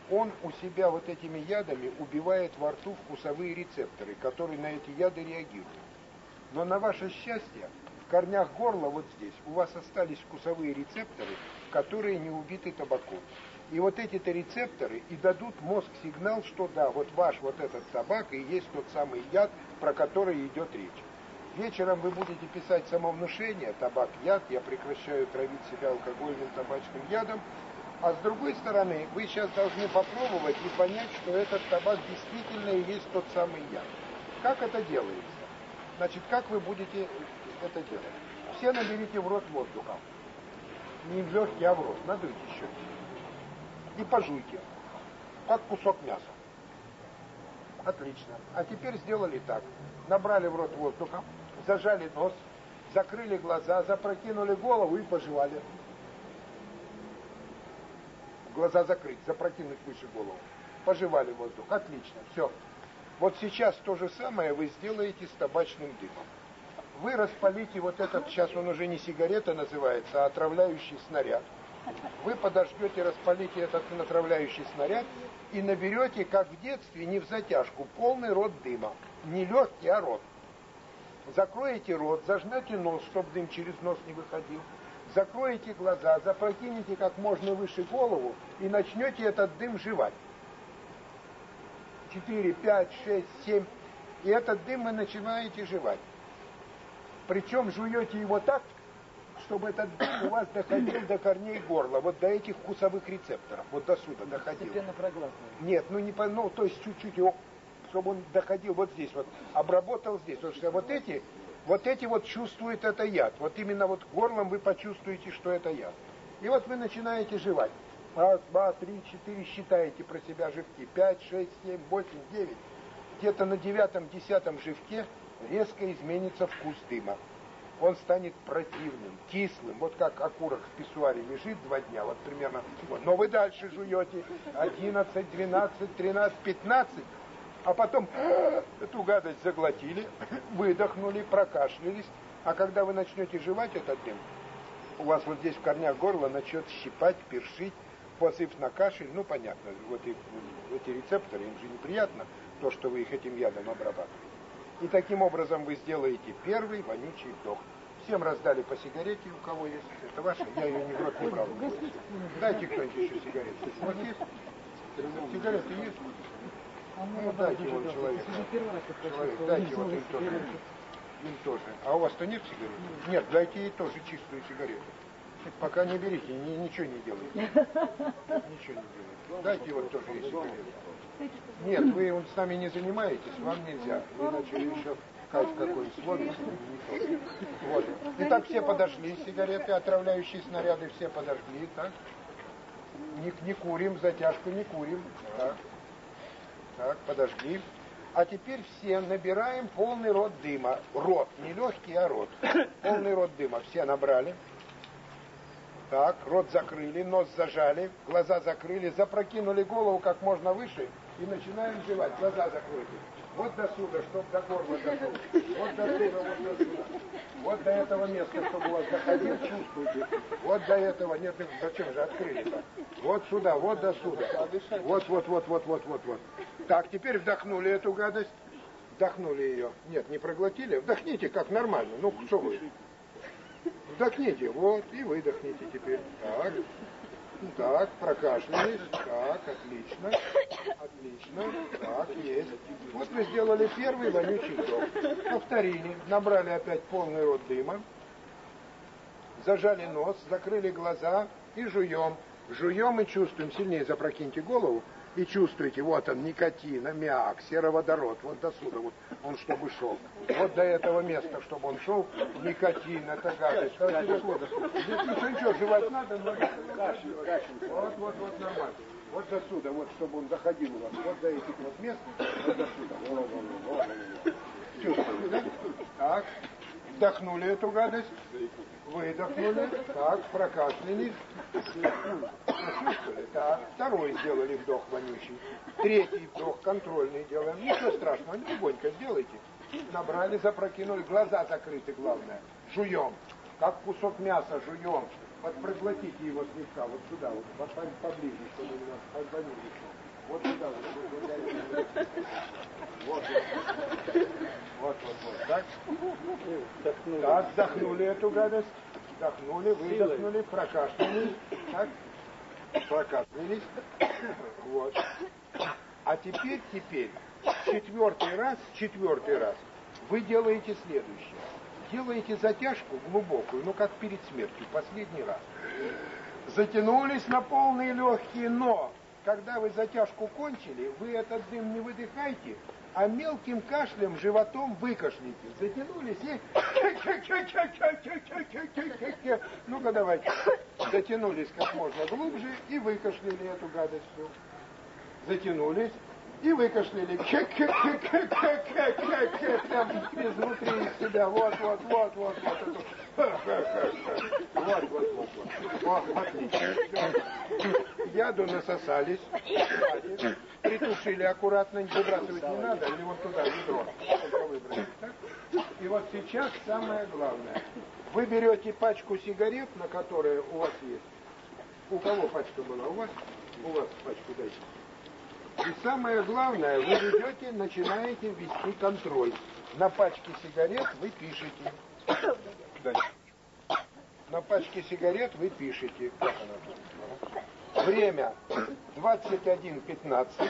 он у себя вот этими ядами убивает во рту вкусовые рецепторы, которые на эти яды реагируют. Но на ваше счастье, в корнях горла вот здесь у вас остались вкусовые рецепторы, которые не убиты табаком. И вот эти-то рецепторы и дадут мозг сигнал, что да, вот ваш вот этот табак и есть тот самый яд, про который идет речь. Вечером вы будете писать самовнушение, табак яд, я прекращаю травить себя алкогольным табачным ядом. А с другой стороны, вы сейчас должны попробовать и понять, что этот табак действительно и есть тот самый яд. Как это делается? Значит, как вы будете это делать? Все наберите в рот воздуха. Не в легкие, а в рот. Надуйте щеки. И пожуйте. Как кусок мяса. Отлично. А теперь сделали так. Набрали в рот воздуха, зажали нос, закрыли глаза, запрокинули голову и пожевали. Глаза закрыть, запрокинуть выше голову. Пожевали воздух. Отлично. Все. Вот сейчас то же самое вы сделаете с табачным дымом. Вы распалите вот этот, сейчас он уже не сигарета называется, а отравляющий снаряд. Вы подождете, распалите этот отравляющий снаряд и наберете, как в детстве, не в затяжку, полный рот дыма. Не легкий, а рот. Закроете рот, зажмете нос, чтобы дым через нос не выходил. Закроете глаза, запрокинете как можно выше голову и начнете этот дым жевать. Четыре, пять, шесть, семь. И этот дым вы начинаете жевать. Причем жуете его так, чтобы этот дым у вас доходил до корней горла, вот до этих вкусовых рецепторов, вот до сюда доходил. Постепенно проглатываем. Нет, ну не по, ну то есть чуть-чуть его, чтобы он доходил вот здесь, вот обработал здесь, потому что вот эти, вот эти вот чувствуют это яд, вот именно вот горлом вы почувствуете, что это яд. И вот вы начинаете жевать. Раз, два, три, четыре, считаете про себя живки. Пять, шесть, семь, восемь, девять. Где-то на девятом, десятом живке резко изменится вкус дыма. Он станет противным, кислым. Вот как окурок в писсуаре лежит два дня, вот примерно. Вот. Но вы дальше жуете. Одиннадцать, двенадцать, тринадцать, пятнадцать. А потом эту гадость заглотили, выдохнули, прокашлялись. А когда вы начнете жевать этот дым, у вас вот здесь в корнях горла начнет щипать, першить, позыв на кашель. Ну, понятно, вот эти, эти рецепторы, им же неприятно то, что вы их этим ядом обрабатываете. И таким образом вы сделаете первый вонючий вдох. Всем раздали по сигарете, у кого есть. Это ваша? Я ее ни в рот не брал. Дайте кто-нибудь еще сигарету. Вот есть? Сигареты есть? Ну, дайте вон человеку. Человек, дайте вот им тоже. Им тоже. А у вас-то нет сигарет? Нет, дайте ей тоже чистую сигарету. Пока не берите, ни, ничего не делайте. Ничего не делайте. Дайте вот тоже ей сигарету. Нет, вы он с нами не занимаетесь, вам нельзя. Вы начали еще кайф какой-нибудь словить, не то. Вот. Итак, все подожгли сигареты, отравляющие снаряды все подожгли, так? Не, не курим, затяжку не курим. Так. Так, подожгли. А теперь все набираем полный рот дыма. Рот, не легкий, а рот. Полный рот дыма. Все набрали. Так, рот закрыли, нос зажали, глаза закрыли, запрокинули голову как можно выше и начинаем жевать. Глаза закройте. Вот до сюда, чтобы до горла дошел. Вот до сюда, вот до сюда. Вот до этого места, чтобы у вас доходил, чувствуйте. Вот до этого. Нет, зачем же открыли-то? Вот сюда, вот до сюда. Вот, вот, вот, вот, вот, вот, вот. Так, теперь вдохнули эту гадость. Вдохнули ее. Нет, не проглотили. Вдохните как нормально. Ну, что вы? Вдохните, вот, и выдохните теперь. Так, так, прокашлялись. Так, отлично. Отлично. Так, есть. Вот вы сделали первый вонючий вдох. Повторили. Набрали опять полный рот дыма. Зажали нос, закрыли глаза и жуем. Жуем и чувствуем. Сильнее запрокиньте голову. И чувствуете, вот он, никотин, аммиак, сероводород, вот до сюда, вот он чтобы шел. Вот до этого места, чтобы он шел, никотин, это гадость. Здесь ничего, ничего, жевать надо, но... Вот, вот, вот, нормально. Вот до сюда, вот, чтобы он заходил у вас, вот до этих вот мест, вот до сюда. Чувствуете, да? Так, вдохнули эту гадость, выдохнули, так, прокашлялись. Почувствовали? Так, второй сделали вдох вонючий. Третий вдох контрольный делаем. Ничего страшного, легонько сделайте. Набрали, запрокинули, глаза закрыты, главное. Жуем. Как кусок мяса жуем. проглотите его слегка, вот сюда, вот поближе, чтобы у нас позвонили. Вот сюда, вот, вот, вот, вот, вот, вот, так? Так, вдохнули эту гадость, вдохнули, выдохнули, прокашлялись, так? Прокашлялись, вот. А теперь, теперь, четвертый раз, четвертый раз вы делаете следующее. Делаете затяжку глубокую, ну как перед смертью, последний раз. Затянулись на полные легкие, но когда вы затяжку кончили, вы этот дым не выдыхайте, а мелким кашлем, животом выкашляйте. Затянулись и... Ну-ка давайте. Затянулись как можно глубже и выкашляли эту гадость всю. Затянулись и выкашляли. Там изнутри из себя. Вот, вот, вот, вот, вот. Вот, вот, вот, вот. О, отлично. Яду насосались. Притушили аккуратно, выбрасывать не надо, или вот туда, ведро. Только выбросить, так? И вот сейчас самое главное. Вы берете пачку сигарет, на которые у вас есть. У кого пачка была? У вас? У вас пачку дайте. И самое главное, вы ведете, начинаете вести контроль. На пачке сигарет вы пишете. Дальше. На пачке сигарет вы пишете. Как она тут? Время двадцать один пятнадцать.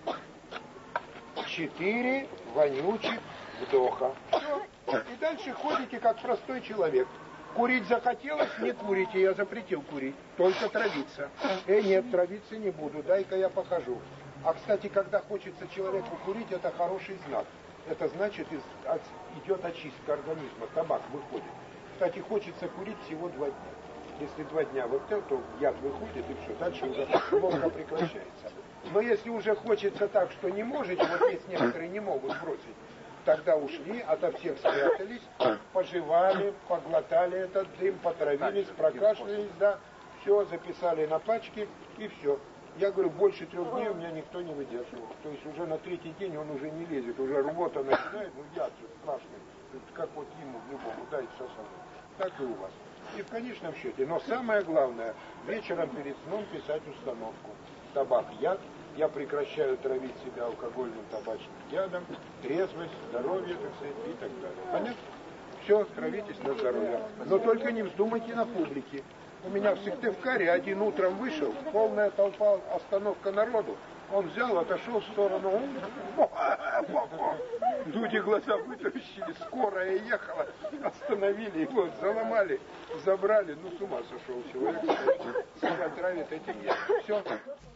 четыре вонючих вдоха. Все. И дальше ходите как простой человек. Курить захотелось, не курите, я запретил курить. Только травиться. Э, нет, травиться не буду, дай-ка я покажу. А, кстати, когда хочется человеку курить, это хороший знак. Это значит, из, от, идет очистка организма, табак выходит. Кстати, хочется курить всего два дня. Если два дня вот это, то яд выходит и все, дальше уже ломка прекращается. Но если уже хочется так, что не можете, вот есть некоторые не могут бросить, тогда ушли, ото всех спрятались, пожевали, поглотали этот дым, потравились, прокашлялись, да, все, записали на пачке и все. Я говорю, больше трех дней у меня никто не выдерживал. То есть уже на третий день он уже не лезет, уже рвота начинает, ну яд же страшный, как вот ему, любому, дайте сосать. Так и у вас. И в конечном счете. Но самое главное, вечером перед сном писать установку. Табак яд, я прекращаю травить себя алкогольным табачным ядом, трезвость, здоровье, так сказать, и так далее. Понятно? Все, травитесь на здоровье. Но только не вздумайте на публике. У меня в Сыктывкаре один утром вышел, полная толпа, остановка народу. Он взял, отошел в сторону. Люди глаза вытаращили, скорая ехала, остановили его, заломали, забрали. Ну, с ума сошел человек, себя травит этим. Все.